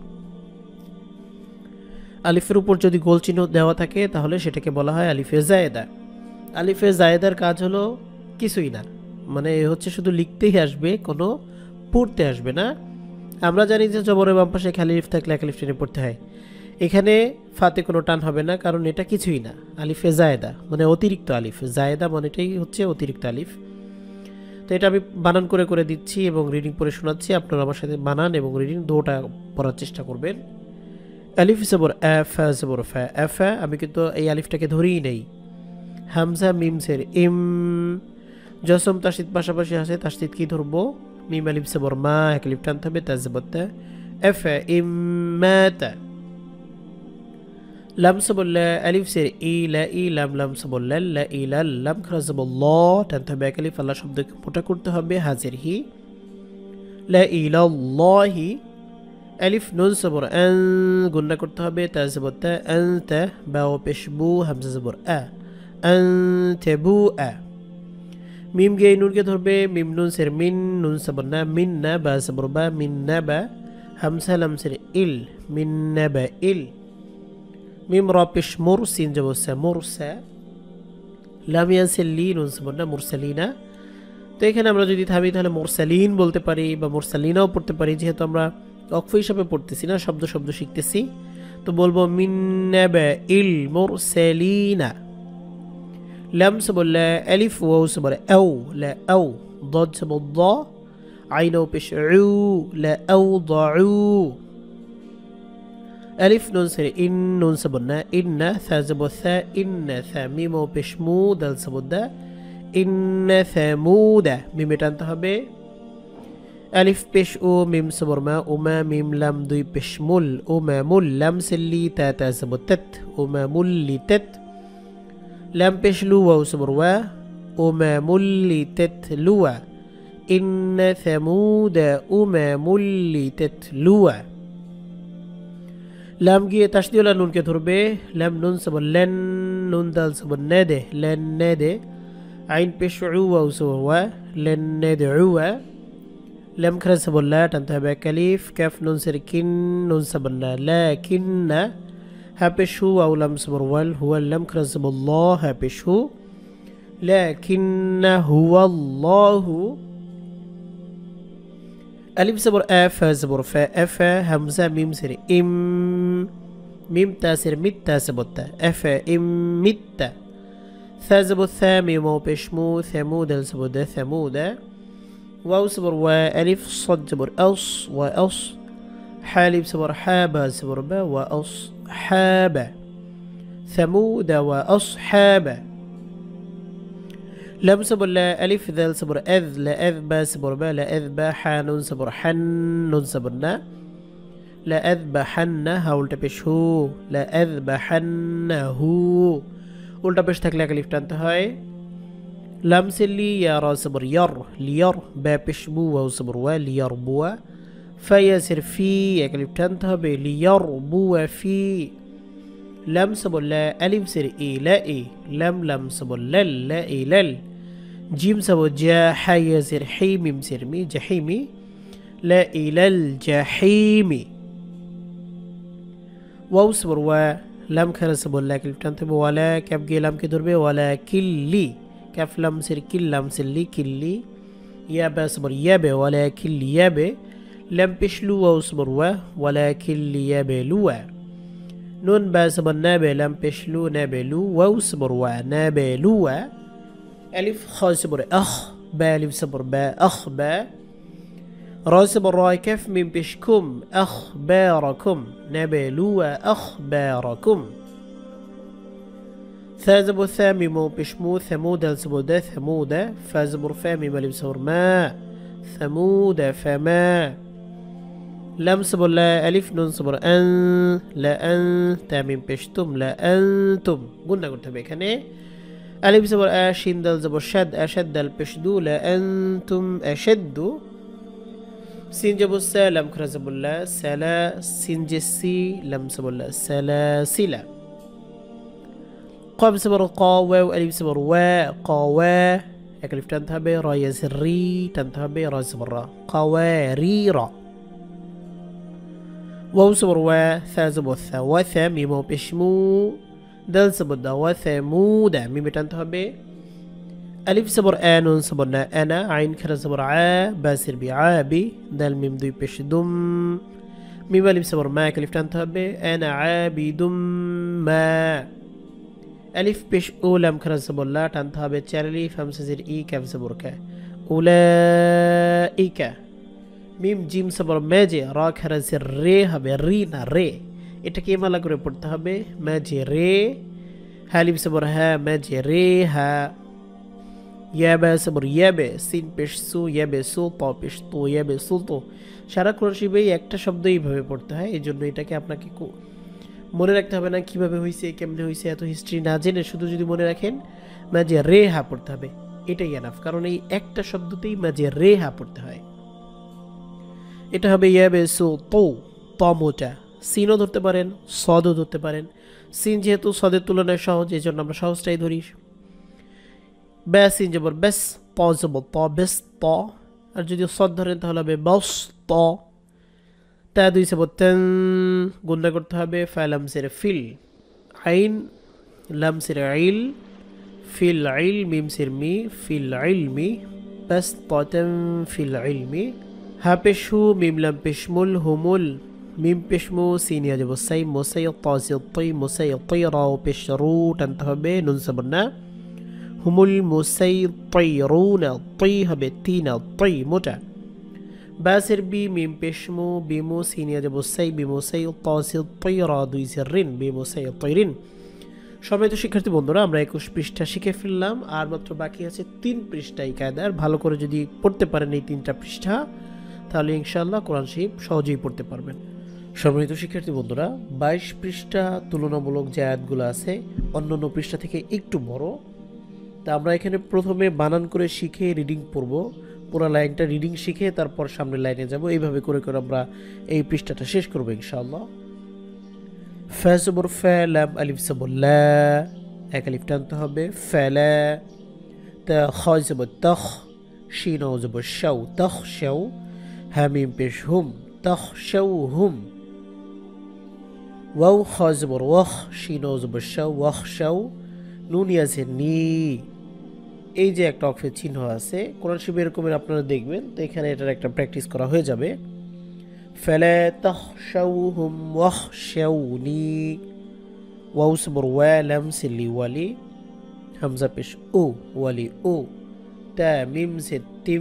আলিফের উপর যদি গোল চিহ্ন দেওয়া থাকে তাহলে সেটাকে বলা হয় আলিফে জায়েদা। আলিফে জায়েদার কাজ হলো কিছুই না, মানে হচ্ছে শুধু লিখতেই আসবে, কোনো পড়তে আসবে না। আমরা জানি যে জবরের বাম পাশে খালি আলিফ থাকলে এক আলিফ টেনে পড়তে হয়। এখানে ফাতে কোনো টান হবে না, কারণ এটা কিছুই না। আলিফে জায়েদা মানে অতিরিক্ত আলিফ, জায়েদা মানেটাই হচ্ছে অতিরিক্ত আলিফ। তো এটা আমি বানান করে করে দিচ্ছি এবং রিডিং পড়ে শোনাচ্ছি। আপনারা আমার সাথে বানান এবং রিডিং দুটোটা পড়ার চেষ্টা করবেন। আলিফ জবর আ, ফা জবর ফা, আফা, আমি কিন্তু এই আলিফটাকে ধরেই নেই। হামজা মিম জের ইম, জসম তাসদিদ পাশাপাশি আছে, তাসদিদ কি ধরবো? মিম আলিফ জবর মা, এক আলিফ টানতে হবে, তা জবর তা, আফা ইম্মাতা। লাম জবর লা, আলিফ জের ই, লা ই, লাম লাম জবর লা, লা ই লা, লাম খারা জবর ল, টানতে হবে এক আলিফ, আল্লাহ শব্দকে মোটা করতে হবে, হাজের হি, লা ইলাল্লাহি। আলিফ নুন জবর আন, গুণনা করতে হবে, তা জবর তা, আনতা, বা ও পেশ বু, হামজা জবর আ, আনতাবু আ। মিম গে নুনকে ধরবে, মিম নুন সের মিন, নুন জবর না, মিন না, বা জবর বা, মিন না বা, হামজা লাম সের ইল, মিন না বা ইল। মিম র পেশ মুর, সিন জবর সা, মুরসা, লাম ইয়া সের লি, নুন জবর না, মুরসালিনা। তো এখানে আমরা যদি থামি তাহলে মুরসালিন বলতে পারি বা মুরসালিনাও পড়তে পারি, যেহেতু আমরা অক্ফ হিসাবে পড়তেছি না, শব্দ শব্দ শিখতেছি। তো বলবো মিন না বা ইল মুরসালিনা। লাম জবর লা, আলিফ ওয়াও জবর আও, লা আও, ضاد জবর দ, আইন ও পেশ উ, লা আও দাউ। আলিফ নুন সের ইন, নুন জবর না, ইন্না, থা জবর থা, ইন্না থা, মিম ও পেশ মু, দাল জবর দা, ইন্না থামুদা, মিমে টানতে হবে। আলিফ পেশ ও, মিম জবর মা, উমা, মিম লাম দুই পেশ মুল, উমা মুল, লাম সেল্লি, তা তা জবর তাত, উমা মুল্লি তাত। লাম পেশ লু, ওয়াও জবর ওয়া, উমা মুল্লি তাত লুয়া, ইন্না থামুদা উমা মুল্লি তাত লুয়া। লাম গিয়ে তাসদিওয়ালা নুনকে ধরবে, লাম নুন জবর লেন, নুন দাল জবর নে দে, লেন নে দে, আইন পেশ উ, ওয়াও জবর ওয়া, লেন নে দে উয়া। লাম খারা জবর লা, টানতে হবে এক আলিফ, কাফ নুন সের কিন, নুন জবর না, লা কিন্না, হা পেশ হু, ওয়াও লাম জবর ওয়াল, হুয়া, লাম খারা জবর ল, হা পেশ হু, লাকিন্না হুয়াল্লাহু। আলিফ জবর আ, ফা জবর ফা, আফা, হামজা মিম সের ইম, মিম তা সের মিত, তা জবর তা, আফা ইম মিত্তা। ثا زبر ثا، ميم واو পেশ মু, ثمود زبر دا، ثمودا. واو زبر وا، ألف صد زبر أص، وأص. حالب زبر حابا زبر با، وأصحابا. ثمود وأصحاب. لم زبر لا، ألف ذال زبر أذ، لا أذ با زبر با، لا أذ با. حانون زبر حن، نون زبر نا، لا أذبحن، هاولটা পেশ হু، لا أذبحنه। উল্টা পেশ থাকলে এক আলিফ টানতে হয়। লাম সেলি, ইয়া রা জবর ইয়ার, লিয়ার, বা পেশ বু, ওয়াও জবর ওয়া, লিয়ার বুয়া। ফা ইয়া সের ফি, এক আলিফ টানতে হবে, লিয়ার বুয়া ফি। লাম জবর লা, আলিফ সের ই, লা ই, লাম লাম জবর লাল, লা ই লাল। জিম জবর জা, হা ইয়া সের হি, মিম সের মি, জাহিমি, লা ইলাল জাহিমি। ওয়াও জবর ওয়া, লাম খারা জবর লা, আলিফ টানতে হবে, ওয়ালা, কাফ গিয়ে লামকে ধরবে, ওয়ালা কিল্লি, কাফ লাম সের কিল, লাম সেল্লি, কিল্লি। ইয়া বা জবর ইয়াবে, ওয়ালা কিল্লি ইয়াবে। লাম পেশ লু, ওয়াও জবর ওয়া, ওয়ালা কিল্লি ইয়াবে লুয়া। نون با صبر نابه لام پیش لو نابه لو واو صبر وا نابه لو ألف خا صبر أخ با ألف صبر با أخ با را صبر را كف ميم پیش كم أخباركم نابه لو أخباركم ثا زبر ثا ميمو پیش مو ثمود الزبر دا ثمود فا زبر فا ميم ألف صبر ما ثمود فما لام صبر لا ألف نون صبر أن لا أن تامين بشتم لا أنتم قلنا قلت بك هنا ألف صبر أشين دل صبر شد أشد البشدو لا أنتم أشد سين جبر سا لام كرا صبر لا سلا سين جسي لام صبر لا سلاسلا قام صبر قا واو ألف صبر وا قوا ألف تنتهي را يزري تنتهي را صبر را قواريرا واو صبر وا ثا زبر ثا وثا ميمو بشمو دل صبر دا وثمود ميم تنتهي ألف صبر آنون صبرنا أنا عين كرا صبر عا باسر بعابي دل ميم دوي بشدم ميم ألف صبر ما كلف تنتهي أنا عابد ما ألف بش أولم كرا صبر لا تنتهي تشارلي فم سزر إي كم صبر كا أولئك মিম জিম সবর মেজে র খারাজে রে হবে রি না রে এটাকে মালা করে পড়তে হবে মেজে রে হালিম সবর হ্যাঁ মেজে রে হ্যাঁ ইয়াবে সবর ইয়াবে সিন পেশ সু ইয়াবে সু ত পেশ তো ইয়াবে সু তো সারা কোরআন শরীফে একটা শব্দ এইভাবে পড়তে হয় এই জন্য এটাকে আপনাকে মনে রাখতে হবে না কিভাবে হয়েছে কেমনে হয়েছে এত হিস্ট্রি না জেনে শুধু যদি মনে রাখেন মেজে রে হা পড়তে হবে এটাই এনাফ কারণ এই একটা শব্দতেই মেজে রে হা পড়তে হয় এটা হবে ইয়াবে সু তো তমোটা সিনও ধরতে পারেন সদও ধরতে পারেন সিন যেহেতু সদের তুলনায় সহজ এই জন্য আমরা সহজটাই ধরি বে সিন জবর বেস ত জবর ত বেস ত আর যদি সদ ধরেন তাহলে হবে বস ত তা দুই জবর তেন গুণনা করতে হবে ফালাম সিরে ফিল আইন লাম সিরে আইল ফিল আইল মিম সির মি ফিল ইলমি বাস তাতাম ফিল ইলমি হা পেশু মিম লাম পেশমুল হুমুল মিম পেশমু সিনিয়া যাব সাই মোসাই তাসি তাই মোসাই তাইরাও পেশরু টানতে হবে নুন সাবনা হুমুল মোসাই তাইরুনা তাই হবে তিনা তাই মোটা বাসের বি মিম পেশমু বিমু সিনিয়া যাব সাই বিমোসাই তাসি তাইরা দুই সিরিন বিমোসাই তাইরিন সম্মানিত শিক্ষার্থী বন্ধুরা আমরা একুশ পৃষ্ঠা শিখে ফেললাম আর মাত্র বাকি আছে তিন পৃষ্ঠা এই কায়দার ভালো করে যদি পড়তে পারেন এই তিনটা পৃষ্ঠা তাহলে ইনশাআল্লাহ কোরআন শরীফ সহজেই পড়তে পারবেন সম্মানিত শিক্ষার্থী বন্ধুরা বাইশ পৃষ্ঠা তুলনামূলক যে আয়াতগুলো আছে অন্যান্য পৃষ্ঠা থেকে একটু বড় তা আমরা এখানে প্রথমে বানান করে শিখে রিডিং পড়ব পুরো লাইনটা রিডিং শিখে তারপর সামনের লাইনে যাব এইভাবে করে করে আমরা এই পৃষ্ঠাটা শেষ করব ইনশাআল্লাহ ফা জবর ফা লাম আলিফ জবর লা এক আলিফ টানতে হবে ফালা তা খা জবর তখ শিন জবর শাও তখ শাও হামিম পেশ হুম তখশাউহুম ওয়াও খা জবর ওয়াখ শিন জবর শাও ওয়াখশাউ নুন আছে নি এই যে একটা অক্ষরের চিহ্ন আছে কোরআন শরীফে এরকমের আপনারা দেখবেন তো এখানে এটার একটা প্র্যাকটিস করা হয়ে যাবে ফালা তখশাউহুম ওয়াখশাউনি ওয়াও জবর ওয়া লাম সিলি ওয়ালি হামজা পেশ ও ওয়ালি ও তা মিম সে তিম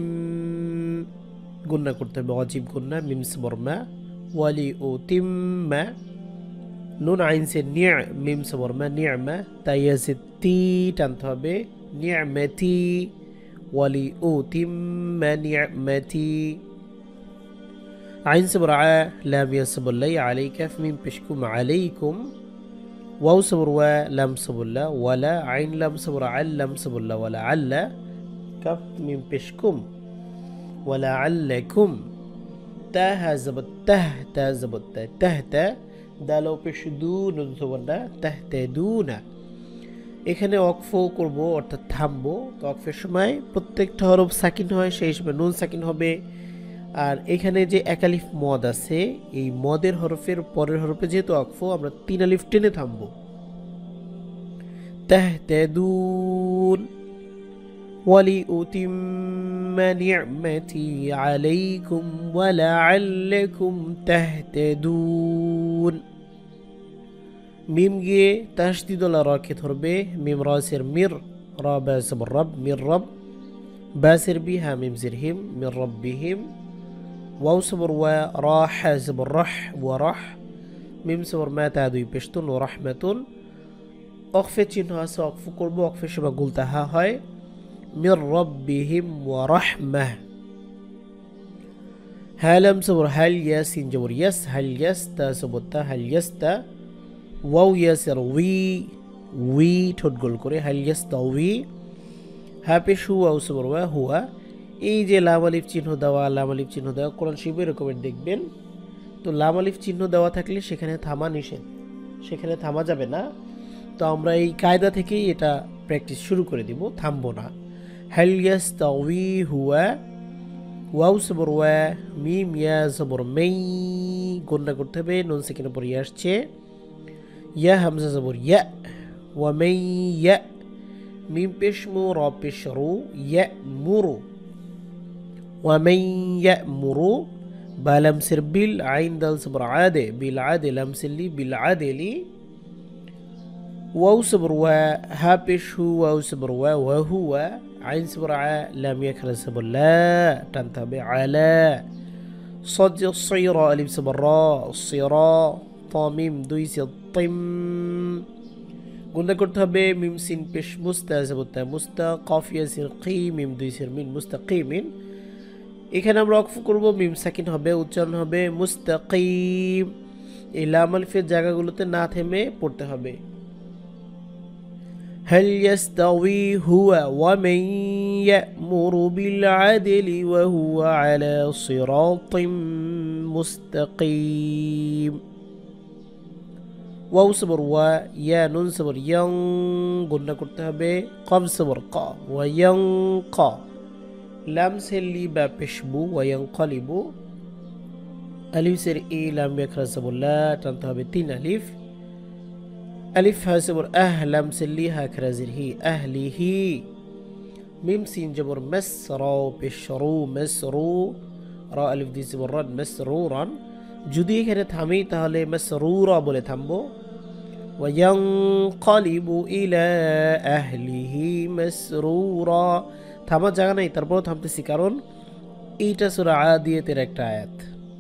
গুণনা করতে হবে অজীব গুণনা মিম সবর মা ওয়ালি ও তিম্মা নুন আইন সে নিয়া মিম সবর মা নিয়ামা তাইয়া সে তি টানতে হবে নিয়ামাতি ওয়ালি ও তিম্মা নিয়ামাতি আইন সবর আ লাম ইয়া সবর লাই আলাইকা মিম পেশকুম আলাইকুম ওয়াও সবর ওয়া লাম সবর লা ওয়ালা আইন লাম সবর আল লাম সবর লা ওয়ালা আল্লা কাফ মিম পেশকুম ولعلكم تاه زبط ته تا زبط تهت দালো পেশ দুন জবরনা তাহতাদুনা এখানে ওয়াকফ করব অর্থাৎ থামবো তো ওয়াকফের সময় প্রত্যেকটা হরফ সাকিন হয় সেই হিসেবে নুন সাকিন হবে আর এখানে যে এক আলিফ মদ আছে এই মদের হরফের পরের হরফে যেহেতু ওয়াকফ আমরা তিন আলিফ টেনে থামবো তাহতাদুন ولأتم نعمتي عليكم ولعلكم تهتدون মিম গিয়ে তাসদিদুল্লাহ রাকে ধরবে মিম রাসের মির রা বাসবর রব মির রব বাসের বি হা মিম জির হিম মির রব্বিহিম ওয়াও সবর ওয়া রা হা সবর রাহ ওয়া রাহ মিম সবর মা তা দুই পেশতুন ওয়া রাহমাতুন অকফে চিহ্ন আছে অকফ করব অকফের সময় গুলতা হা হয় মির রব্বিহিম ওয়া রাহমাহ হালাম সবর হাল ইয়াসিন জবর ইয়াস হাল ইয়াস্তা সবর তা হাল ইয়াস্তা ওয়াও ইয়াসের উই উই ঠোঁট গোল করে হাল ইয়াস্তা উই হা পেশ হু ওয়াও সবর ওয়া হুয়া এই যে লাম আলিফ চিহ্ন দেওয়া লাম আলিফ চিহ্ন দেওয়া কোরআন শরীফে এরকমের দেখবেন তো লাম আলিফ চিহ্ন দেওয়া থাকলে সেখানে থামা নিষেধ সেখানে থামা যাবে না তো আমরা এই কায়দা থেকেই এটা প্র্যাকটিস শুরু করে দিব থামবো না হাল ইয়াস্তাউই হুয়া ওয়াও সবর ওয়া মিম ইয়া সবর মাই গুণনা করতে হবে নুন সেকেন্ডের পর ইয়া আসছে ইয়া হামজা সবর ইয়া ওয়া মাই ইয়া মিম পেশ মু র পেশ রু ইয়া মুরু ওয়া মাই ইয়া মুরু বা লামসের বিল আইন দাল সবর আদে বিল আদে লামসেলি বিল আদেলি واو صبر و هابش هو واو صبر و وهو عين صبر ع لام يكره صبر لا تنتبه على صد الصير الف صبر را الصيرا طاميم دويس طم قلنا করতে হবে মিম সিন পেশ মুস্তা জবতা মুস্তা কাফ ইয়াসির কি মিম দুইসের মিন মুস্তাকিমিন এখানে আমরা ওয়াকফ করব মিম সাকিন হবে উচ্চারণ হবে মুস্তাকিম এই লাম আলিফের জায়গাগুলোতে না থেমে পড়তে হবে هل يستوي هو ومن يأمر بالعدل وهو على صراط مستقيم واو صبر و يا نون صبر ين قلنا করতে হবে قاف صبر قا وينقى لام سلي با পেশবু وينقلب الف سر اي لام يكره صبر لا টানতে হবে তিন আলিফ ألف ها صبر أهلم سليها كرازره أهله ميم سين جبر مسرو بشرو مسرو را ألف دي صبر رد مسرورا جدي كانت همي تهالي مسرورا بولي تنبو وينقلب إلى أهله مسرورا থামা জায়গা নাই তারপর থামতেছি কারণ এইটা সূরা আদিয়াতের একটা আয়াত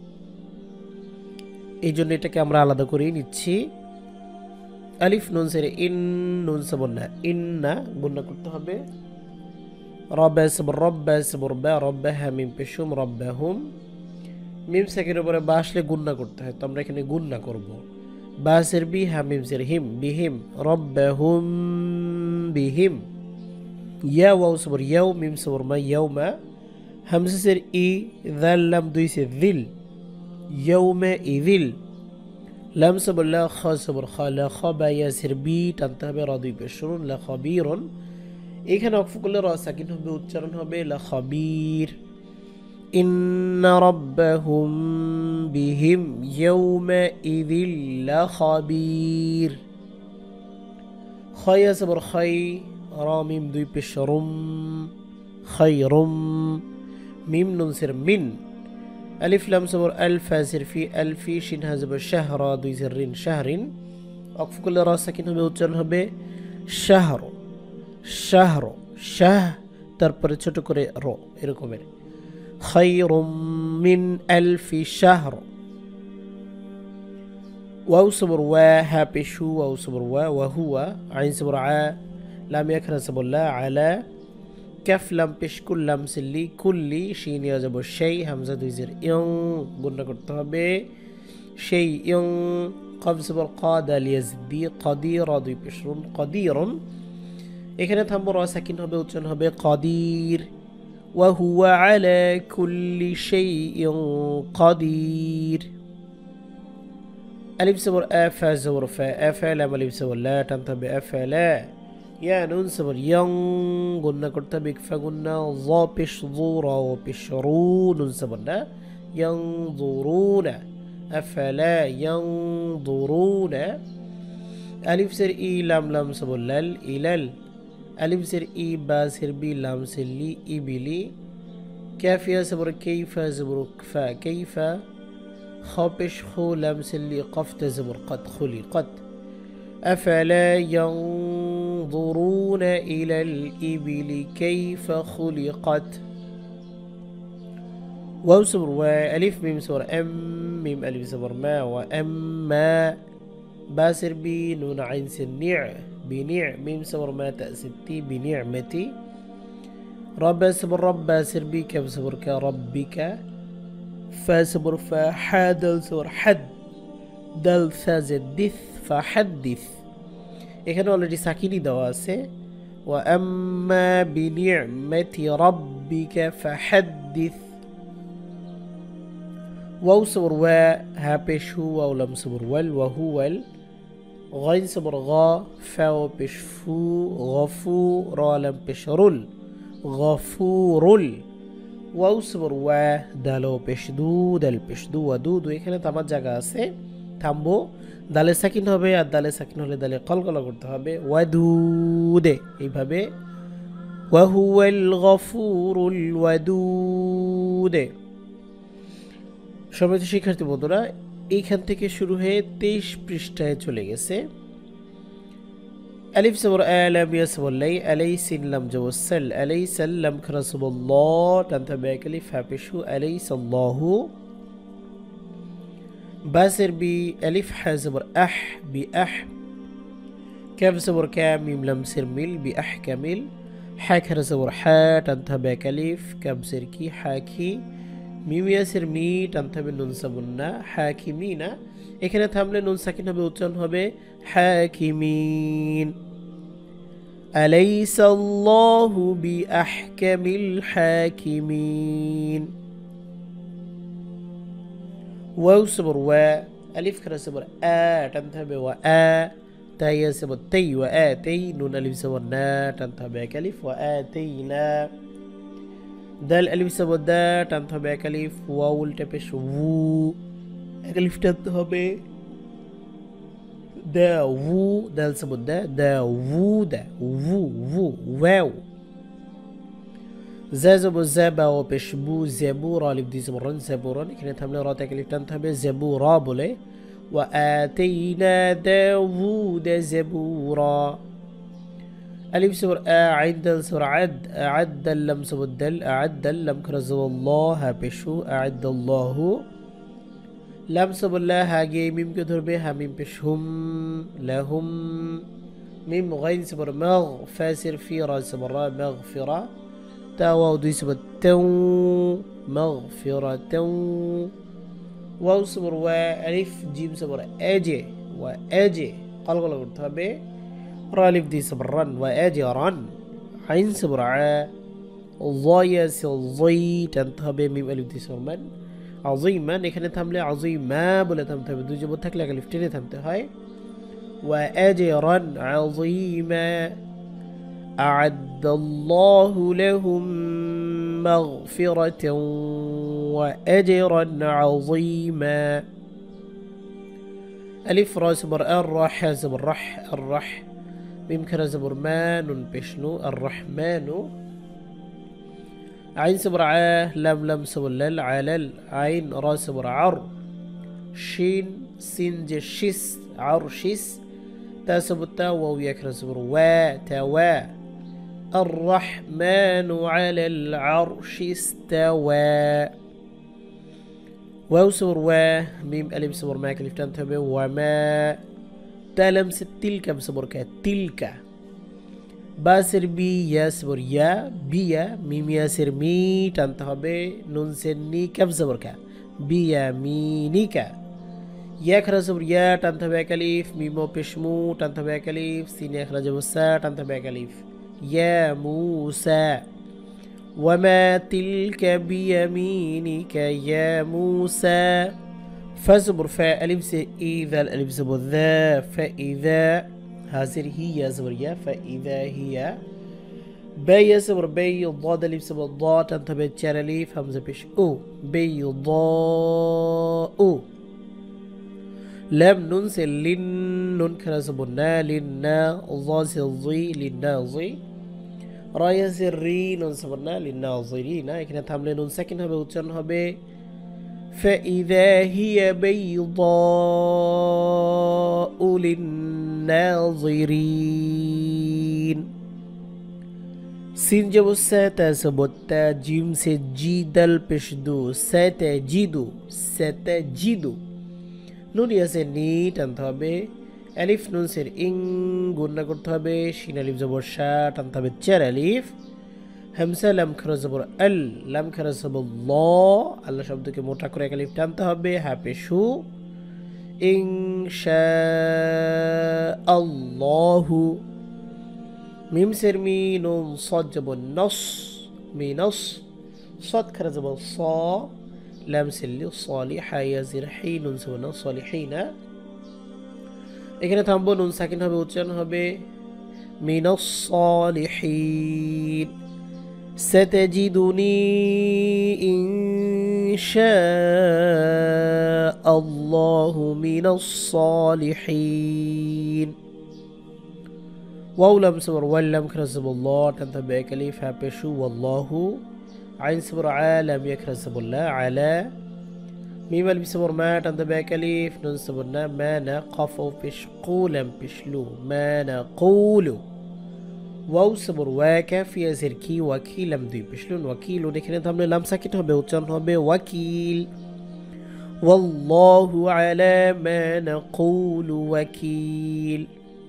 এইজন্য এটাকে আমরা আলাদা করে নিচ্ছি আলিফ নুন সেরে ইন নুন সাবনা ইন্না গুণনা করতে হবে রব্বা সাবর রব্বা সাবর বা রব্বা হা মিম পেশুম রব্বাহুম মিম সেকেন্ডের উপরে বা আসলে গুণনা করতে হয় তো আমরা এখানে গুণনা করব বা সের বি হা মিম সের হিম বিহিম রব্বাহুম বিহিম ইয়া ওয়াও সাবর ইয়াও মিম সাবর মা ইয়াউমা হামজা সের ই যাল লাম দুই সে যিল ইয়াউমা ইযিল লাম সাবর লা খা সাবর খা লা খাবা ইয়াসির বি টানতে হবে রা দুই পেশরুন লা খাবীরুন এখানে ওয়াকফ করলে রা সাকিন হবে উচ্চারণ হবে লা খাবীর ইন্না রাব্বাহুম বিহিম ইয়াউমা ইযিল লা খাবীর খায়া সাবর খাই রা মিম দুই পেশরুম খায়রুম মিম নুন সির মিন ألف لام صبر ألف زر في ألف شين هزبر شهر দুই زرين شهرين أقف كل راس ساكن হবে উচ্চারণ হবে شهر شهر শাহ তারপরে ছোট করে র এরকমের خير من ألف شهر واو صبر وا ها بشو واو صبر وا وهو عين صبر ع لام يكره صبر لا على كف لام পেশ কুল লাম সিল্লি কুল্লি শিন ইয়া যাব সেই হামজা দুই জের ইং গুণনা করতে হবে সেই ইং কফ জবর কাদা লিয়াজদি কাদির দুই পেশরুন কাদিরুন এখানে থামবো রা সাকিন হবে উচ্চারণ হবে কাদির ওয়া হুয়া আলা কুল্লি শাইইন কাদির আলিফ জবর আফা জবর ফা আফা লাম আলিফ জবর লা টানতে হবে আফালা يا نون صبر ين قلنا كرتبك فقلنا ظا بش ظورا وبشرون نون صبرنا ينظرون أفلا ينظرون ألف سر إي لام لام صبر لل إلال ألف سر إي با سر بي لام سر لي إبلي كافيا صبر كيف زبر كفا كيف خابش خو لام سر لي قفت زبر قد خلي قد أفلا ينظرون إلى الإبل كيف خلقت واو صبر وألف ميم صبر أم ميم ألف صبر ما وأما باسر بي نون عين سنيع بنيع ميم صبر ما تأستي بنعمتي رب صبر رب باسر بي كم صبر كربك فا صبر فا حادل صبر حد دل ثازدث فحدث এখানে অলরেডি সাকিনি দেওয়া আছে ওয়া আম্মা বিনি'মাতি রাব্বিকা ফাহাদ্দিস واو صبر وا ها পেশ হু ওয়াও লাম صبر ওয়াল ওয়া হুয়াল غين صبر غا فاو পেশ ফু গফু রা লাম পেশ রুল গফুরুল ওয়াও صبر ওয়া দালো পেশ দু দাল পেশ দু ওয়া দু দু এখানে তামার জায়গা আছে থামবো দালে সাকিন হবে আর দালে সাকিন হলে দালে কলকলা করতে হবে ওয়াদুদে এইভাবে ওয়া হুয়াল গফুরুল ওয়াদুদে সম্মানিত শিক্ষার্থী বন্ধুরা এইখান থেকে শুরু হয়ে তেইশ পৃষ্ঠায় চলে গেছে আলিফ সবর আলাম ইয়াসবুল্লাই আলাইসিন লাম জওসাল আলাইসাল্লাম খরাসুল্লাহ তানতা বাকালিফ হাফিশু আলাইসাল্লাহু باسر بي ألف حازبر أح بأح كاف زبر كام ميم لم سر ميل بأحكمل حاكر زبر حا تنتبه كليف كام سر كي حاكي ميم ياسر مي تنتبه نون سبنا حاكمينا এখানে থামলে নুন সাকিন হবে উচ্চারণ হবে হাকিমিন আলাইসাল্লাহু বিআহকামিল হাকিমিন واو صبر و ألف كرا صبر آ تنتبه و آ تاي صبر تي و آ تي نون ألف صبر نا تنتبه كلف و آتينا دال ألف صبر دا تنتبه كلف واو التبش وو ألف تنتبه دا وو دال صبر دا دا وو دا وو وو واو زازب الزابا وبشبو زبورا لبدي زبران زبورا كانت حمله راتك اللي تنتبه زبورا بولي وآتينا داوود زبورا ألف سور أعد سور عد أعد اللم سور الدل أعد اللم كرزو الله بشو أعد الله لم سور الله هاجي ميم كثر بها ميم بشهم لهم ميم غين سور مغ فاسر في راس مرة مغفرة تاو دي سبت تو مغفرة واو صبر و ألف جيم صبر أجي وأجي قال قال قلت به را ألف دي صبر رن وأجرا عين صبر ع ضايا ضي تنتهى ميم ألف دي صبر من عظيما كانت تملي عظيما بلا تمتهى بدو جبت تكلك ألف تاني تمتهى وأجرا عظيما أعد الله لهم مغفرة وأجرا عظيما ألف را زبر الرح زبر رح الرح بيمكن زبر مان بشنو الرحمن عين زبر ع لم لم زبر لل علل عين را زبر عر شين سين جشيس عرشيس تا زبر تا واو يكر زبر وا توا الرحمن على العرش استوى واو صبر و ميم ألف صبر ما كلف تنتبه وما تلم تلك بصبر ك تلك باسر بي يا صبر يا بيا ميم ياسر مي تنتبه نون سني كف صبر ك بيا مينيك يا خرج صبر يا تنتبه كلف ميمو بشمو تنتبه كلف سين خرج وسا تنتبه كلف يا موسى وما تلك بيمينك يا موسى فزبر فا ألف إذا الألف زبر ذا فإذا هذه هي زبر يا فإذا هي بي زبر بي ضاد ألف زبر ضاد تنتبه تشار ألف همزة بش أو بيضاء لم ننسل لن نون كرسبنا لنا ضاس الضي للناظي رايا سري نون سبنا للناظرين اكنا تعمل نون ساكن هبه وتشن هبه فإذا هي بيضاء للناظرين سين جب ساتا سبوتا جيم سے جيدل پشدو ساتا جيدو ساتا جيدو নুন ইয়াসে নি টানতে হবে আলিফ নুন সের ইং গুণনা করতে হবে শিন আলিফ জবর শা টানতে হবে চার আলিফ হামসা লাম খারা জবর আল লাম খারা জবর ল আল্লাহ শব্দকে মোটা করে এক আলিফ টানতে হবে হা পেশু ইনশা আল্লাহু মিম সের মি নুন সাদ জবর নস মিনস সাদ খারা জবর স লাম সিল্লি সালিহা ইয়াজির হিন নুন সুবনা সালিহিনা এখানে থামবো নুন সাকিন হবে উচ্চারণ হবে মিনাস সালিহিন সাতাজিদুনি ইনশাআল্লাহু মিনাস সালিহিন ওয়াও লাম সবর ওয়াল লাম খারাসাবুল্লাহ টানতে এক আলিফ হা পেশু ওয়াল্লাহু عين صبر عالم يكره صبر لا على ميم الف صبر ما تنتبه كليف نون صبرنا ما نقفوا بش قولا بشلو ما نقول واو صبر واكف يزر كي وكيل لم دي بشلون وكيل ودكنا تمنا لام ساكت হবে উচ্চারণ হবে ওয়াকিল والله على ما نقول وكيل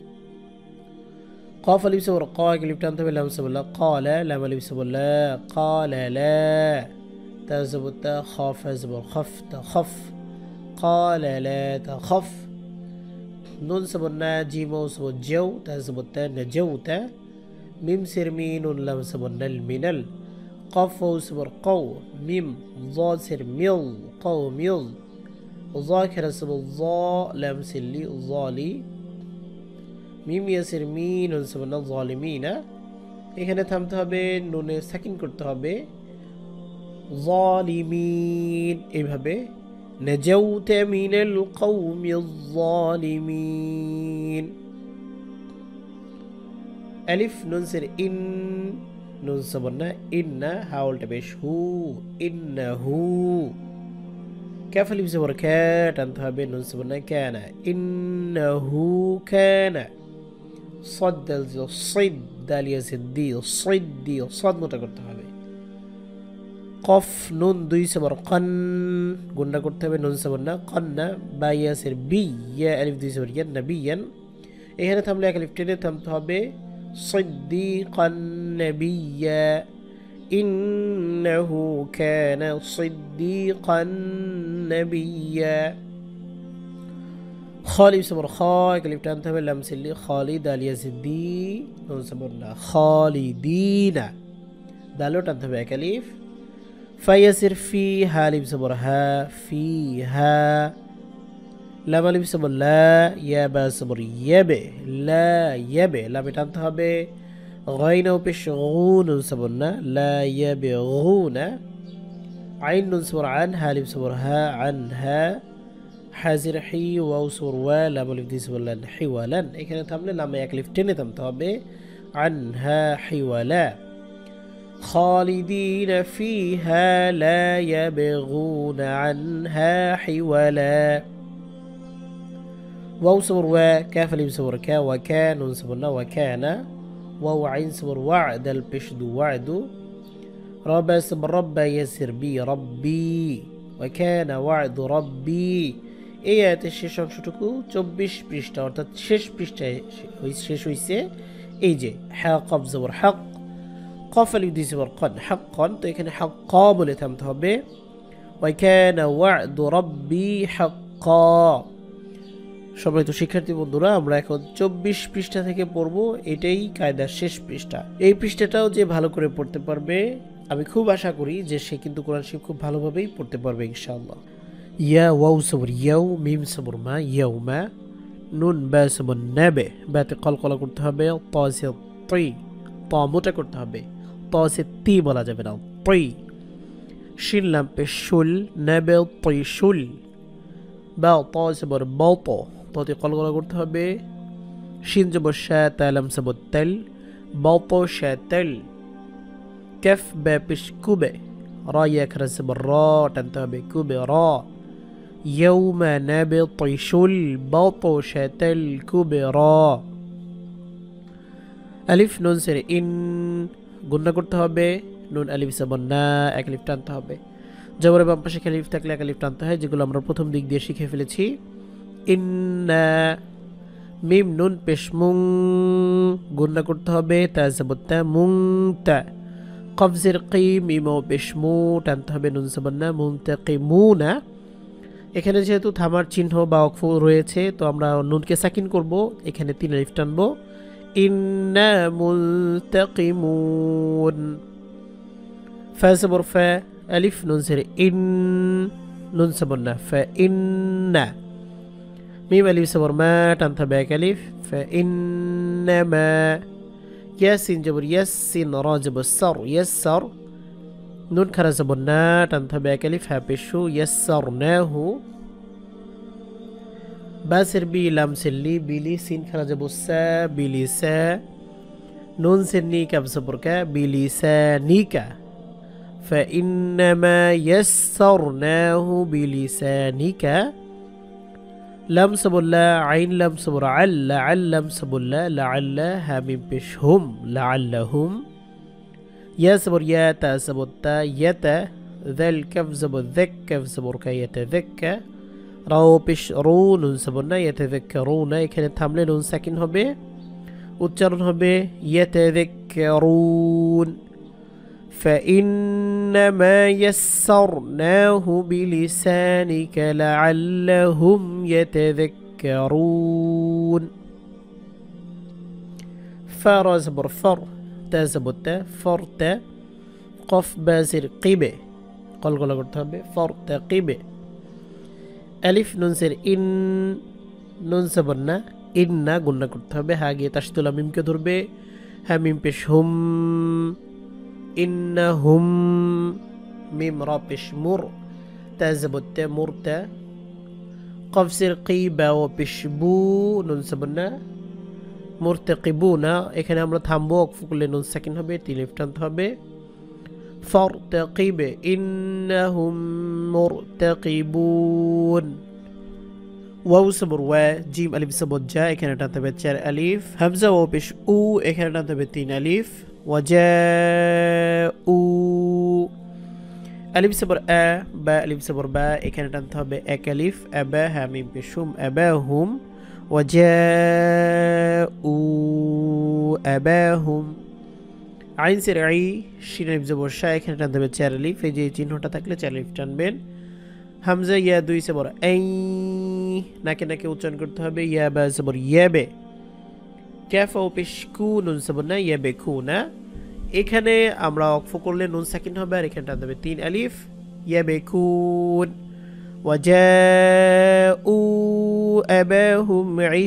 قاف اللي بيسوي رقاق اللي بتنتبه لام سبب لا قال لام اللي بيسوي لا قال لا تزبط تا خاف زبر خف تخف قال لا تخف نون سبنا جيمو سبب جو تزبط تا نجوت ميم سر مين لام سبنا المنل قف سبر قو ميم ضا سر ميل قو ميل ذاكر سبب ضا لام سلي ظالي মিম ইয়াসের মি নুন সুবনা যালিমিনা এখানে থামতে হবে নুনে সাকিন করতে হবে যালিমিন এইভাবে নাজাউতা মিনাল কওমিজ যালিমিন আলিফ নুন সের ইন নুন সুবনা ইন্না হাউলটা বেশ হু ইন্নাহু কাফ আলিফ জবর কা টানতে হবে নুন সুবনা কানা ইন্নাহু কানা صد صد دال يزدي صدي صد মোটা করতে হবে কফ নুন দুই সবর কন গুণনা করতে হবে নুন সবর না কন্না বা ইয়াসের বি ইয়া আলিফ দুই সবর ইয়া নবিয়ান এখানে থামলে এক আলিফ টেনে থামতে হবে সিদ্দিকান নবিয়্যা ইন্নাহু কানা সিদ্দিকান নবিয়্যা خالي بسمر خا كلمة تنتهي باللام سلي خالد اليزدي نون سمرنا خالدين دالو تنتهي بأكاليف فيصير في هالي بسمرها فيها لما لي بسمر لا يا بسمر يبه لا يبه لما تنتهي ب غين وبش غون نون سمرنا لا يبغون عين نون سمر عن هالي بسمرها عنها حازر حي وأوسر ولا ملفديس ولا حوالا إيه تملا لما يكلف تني تمتابه عنها حوالا خالدين فيها لا يبغون عنها حوالا وأوسر وكاف اللي بسور كا وكان نسبنا وكان ووعين سبر وعد البشد وعد رب سبر رب يسر بي ربي وكان وعد ربي এই আয়াতের শেষ অংশটুকু চব্বিশ পৃষ্ঠা অর্থাৎ শেষ পৃষ্ঠায় শেষ হয়েছে এই যে হা কফ জবর হক কফ আলিফ দুই জবর কন হাক্কান তো এখানে হাক্কা বলে থামতে হবে ওয়া কানা ওয়া'দু রাব্বি হাক্কা সম্মানিত শিক্ষার্থী বন্ধুরা আমরা এখন চব্বিশ পৃষ্ঠা থেকে পড়ব এটাই কায়দার শেষ পৃষ্ঠা এই পৃষ্ঠাটাও যে ভালো করে পড়তে পারবে আমি খুব আশা করি যে সে কিন্তু কোরআন শরীফ খুব ভালোভাবেই পড়তে পারবে ইনশাআল্লাহ ইয়া ওয়াও সবর ইয়াও মিম সবর মা ইয়াউমা নুন বা সবর নাবে বাতে কলকলা করতে হবে ত সে তি ত মোটা করতে হবে ত সে তি বলা যাবে না তি শিন লাম পে শুল নাবে তি শুল বা ত সবর বাত ততে কলকলা করতে হবে শিন জবর শা তালাম সবর তাল বাত শা তাল كف با بش كوبة র ইয়া খারাজ জবর র টানতে হবে কুবরা ইয়াউমা নাবতিশুল বাতশাতাল কুবরা আলিফ নুন জের ইন গুণনা করতে হবে নুন আলিফ জবর না এক আলিফ টানতে হবে জবরের বাম পাশে আলিফ থাকলে এক আলিফ টানতে হয় যেগুলো আমরা প্রথম দিক দিয়ে শিখে ফেলেছি ইন্না মিম নুন পেশ মুং গুণনা করতে হবে তা জবর তা মুং তা কফ জের কি মিম ও পেশ মু টানতে হবে নুন জবর না মুনতাকিমুনা এখানে যেহেতু থামার চিহ্ন বা ওয়াকফ রয়েছে তো আমরা নুনকে সাকিন করব এখানে তিন আলিফ টানবো ইন্না মুনতাকিমুন ফা জবর ফা আলিফ নুন জের ইন নুন জবর না ফা ইন্না মিম আলিফ জবর মা টানতে হবে এক আলিফ ফা ইন্নামা ইয়াসিন জবর ইয়াসিন রা জবর সার ইয়াসসার নুন খারা জবর না টানতে হবে এক আলিফ হা পেশু ইয়াসসারনাহু বাসের বি লাম সেল্লি বিলি সিন খারা জবর সা বিলিসা নুন সেন্নি কাব জবর কা বিলিসানিকা فإنما يسرناه بلسانك لم صبر لا عين لم صبر عل علم صبر لا لعل هميم بشهم لعلهم يا صبر يا تا صبر تا يتا ذا الكف صبر ذك كف صبر كا يتذكى راو بش رون صبرنا يتذكرون এখানে থামলে নুন সাকিন হবে উচ্চারণ হবে يتذكرون فإنما يسرناه بلسانك لعلهم يتذكرون فر زبر فر تا زبر تا فرت قف بازر قبه قلقلة করতে হবে فرتقب ألف নুন জের ইন নুন জবর না ইন্না গুণনা করতে হবে হা গিয়ে তাসদুল মিমকে ধরবে হা মিম পেশ হুম إنهم ميم رابش مر تازبت مرتا قف سر قيبا وبشبو نون سبنا مرتقبون এখানে আমরা থামবো ওয়াকফ করলে নুন সাকিন হবে তিন আলিফ টানতে হবে فارتقب إنهم مرتقبون ওয়াও সবর ওয়া জিম আলিফ সবর জা এখানে টানতে হবে চার আলিফ হামজা ওয়া পেশ উ এখানে টানতে হবে তিন আলিফ وجاءوا ألف صبر أ با ألف صبر با এখানে টানতে হবে এক আলিফ আবা হা মিম পেশুম আবাহুম وجاءوا আবাহুম আইন সে আই শিন আলিফ জবর শা এখানে টানতে হবে চার আলিফ এই যে চিহ্নটা থাকলে চার আলিফ টানবেন হামজা ইয়া দুই সবর আই নাকে নাকে উচ্চারণ করতে হবে ইয়া বা সবর ইয়াবে ক্যাফ ও পেশকু নুন সবর না ইয়াবেকুনা এখানে আমরা ওয়াকফ করলে নুন সাকিন হবে আর এখানে টানতে হবে তিন আলিফ ইয়াবেকুন ওয়াজাউ আবাহুম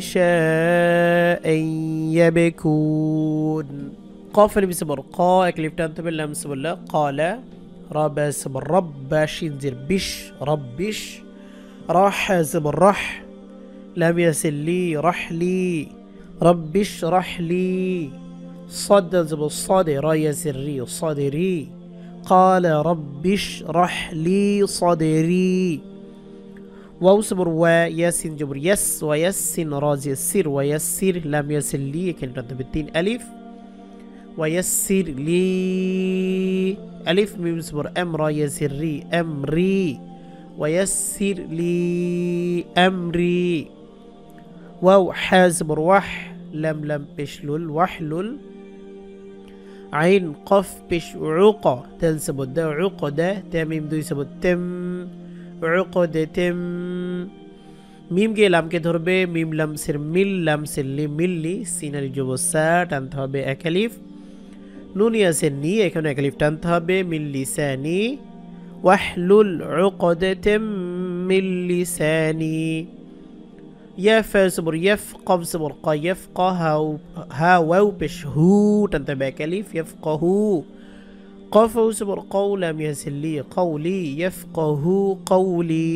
ইশাআন ইয়াবেকুন قاف আলিফ সবর ক এক আলিফ টানতে হবে লাম সবর লা ক্বালা রা বা সবর রাব্বা শিন জির বিশ রাব্বিশ রাহ সবর রাহ লাম ইয়াসলি রাহলি رب اشرح لي صد زبر صاد رايا سري صدري قال رب اشرح لي صدري واو صبر و ياسين جبر يس ويسين رازي السر ويسر لم يسر لي كلمة بالتين ألف ويسر لي ألف ميم صبر أم رايا سري أمري ويسر لي أمري واو حازبر وح لم لم بشلل وحلل عين قف بش عقا تنسب الدا عقدة تميم دو يسب تم عقدة تم ميم কে লামকে ধরবে মিম লাম সির মিল লাম সির লি মিল্লি সিনারি জবসা টানতে হবে এক আলিফ নুন ইয়াসের নি এখানে এক আলিফ টানতে হবে মিল লিসানি ওয়াহলুল উকদাতাম মিল লিসানি يا فاصبر يفقه صبر قا يفقه هاو ها واو بش هو تنتبه كليف يفقه قاف صبر قول لم يسل لي قولي يفقه قولي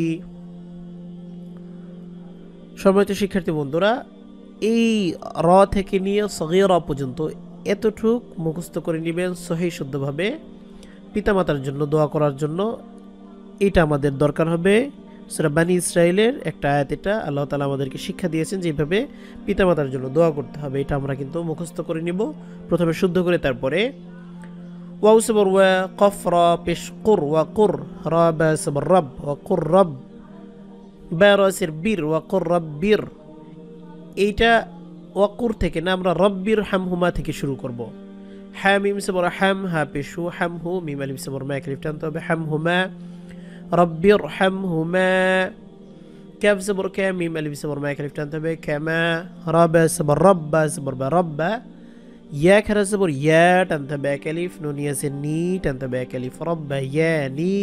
সম্মানিত শিক্ষার্থী বন্ধুরা এই র থেকে নিয়ে সগীরা পর্যন্ত এতটুক মুখস্থ করে নেবেন সহি শুদ্ধভাবে পিতামাতার জন্য দোয়া করার জন্য এটা আমাদের দরকার হবে। সূরা বানি ইসরাইলের একটা আয়াত, এটা আল্লাহ তাআলা আমাদেরকে শিক্ষা দিয়েছেন যে এইভাবে পিতামাতার জন্য দোয়া করতে হবে। এটা আমরা কিন্তু মুখস্থ করে নিব প্রথমে শুদ্ধ করে, তারপরে ওয়াও সবর ওয়া কফ রা পেশ কুর ওয়া কুর রা বা সবর রব ওয়া কুর রব বা রাসির বীর ওয়া কুর রব্বির। এইটা ওয়াকুর থেকে না, আমরা রব্বির হামহুমা থেকে শুরু করব। হ্যাঁ মিম সবর হাম হা পেশু হাম হু মিম আলিফ সবর মা আলিফ টানতে হবে হামহুমা রব্বির হামহুমা। كاف زبر كا ميم ألف زبر ما كلف تنتبه كما رب زبر رب زبر برب يا كرا زبر يا تنتبه كلف نون يزني تنتبه كلف رب ياني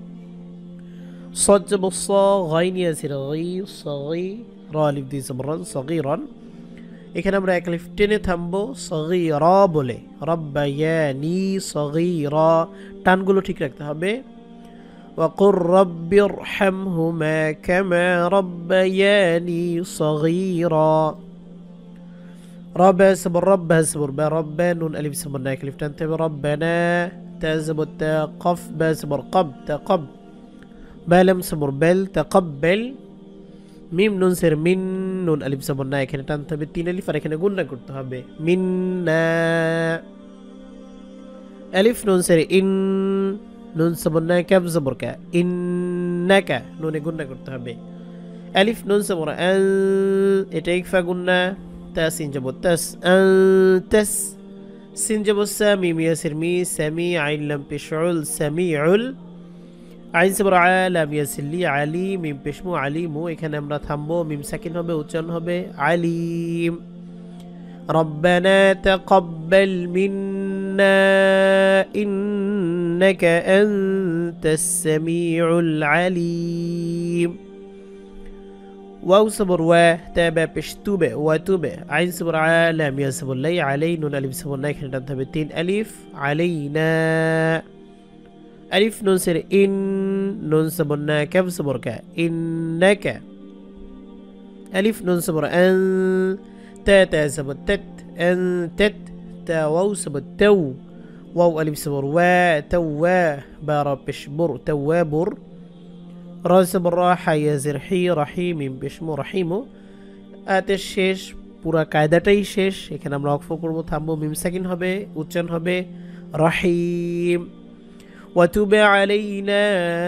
صد زبر صا غين يزر غي صغي را ألف دي زبرا صغيرا এখানে আমরা এক আলিফ টেনে থামবো, সগীরা বলে রব্বায়ানি সগীরা, টানগুলো ঠিক রাখতে হবে। وقل رب ارحمهما كما ربياني صغيرا رب سبر رب سبر با رب نون ألف سبر ناك ألف تنتبه ربنا تازب قف با سبر قب تقب با لم سبر بل تقبل ميم نون سر من نون ألف سبر ناك تنتبه تين ألف فريقنا قلنا قلت هبه منا ألف نون سر إن নুন সবরনা কাব জবর কা ইন্নাকা নুনে গুন্না করতে হবে। আলিফ নুন সবর আল, এটা ইকফা গুন্না, তা সিন যাব তাস আল তাস, সিন যাব সা মিম ইয়াসির মি সামি আইন লাম পেশউল সামিউল, আইন সবর আ লাম ইয়াসির লি আলি মিম পেশমু আলিমু। এখানে আমরা থামবো, মিম সাকিন হবে, উচ্চারণ হবে আলিম। ربنا تقبل منا إنك أنت السميع العليم واو صبر و تابع بشتوبة وتوبة عين صبر عالم يا صبر لي علي نون ألف صبر ناك نتبتين ألف علينا ألف نون سر إن نون صبر ناك صبر ك إنك ألف نون صبر أن تا تا صبر تت أن تت تا واو صبر تو واو ألف صبر وا توا بارا بشبر توابر را صبر راحة يزر حي رحيم بشمو رحيمو آت শেষ পুরা কায়দাটাই শেষ। এখানে আমরা ওয়াকফ করব, থামবো, মিম সাকিন হবে, উচ্চারণ হবে রহিম। وتب علينا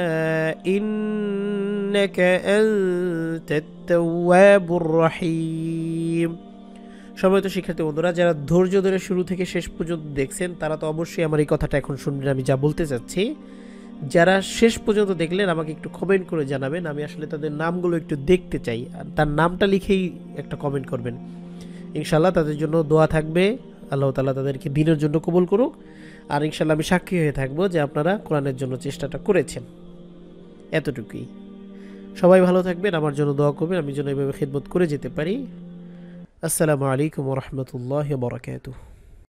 إنك أنت التواب الرحيم। সম্মানিত শিক্ষার্থী বন্ধুরা, যারা ধৈর্য ধরে শুরু থেকে শেষ পর্যন্ত দেখছেন তারা তো অবশ্যই আমার এই কথাটা এখন শুনবেন আমি যা বলতে চাচ্ছি। যারা শেষ পর্যন্ত দেখলেন আমাকে একটু কমেন্ট করে জানাবেন, আমি আসলে তাদের নামগুলো একটু দেখতে চাই, আর তার নামটা লিখেই একটা কমেন্ট করবেন। ইনশাল্লাহ তাদের জন্য দোয়া থাকবে, আল্লাহ তাআলা তাদেরকে দিনের জন্য কবুল করুক। আর ইনশাল্লাহ আমি সাক্ষী হয়ে থাকবো যে আপনারা কোরআনের জন্য চেষ্টাটা করেছেন। এতটুকুই। সবাই ভালো থাকবেন, আমার জন্য দোয়া করবেন, আমি যেন এভাবে খিদমত করে যেতে পারি। আসসালামু আলাইকুম ওয়া রাহমাতুল্লাহি ওয়া বারাকাতুহু।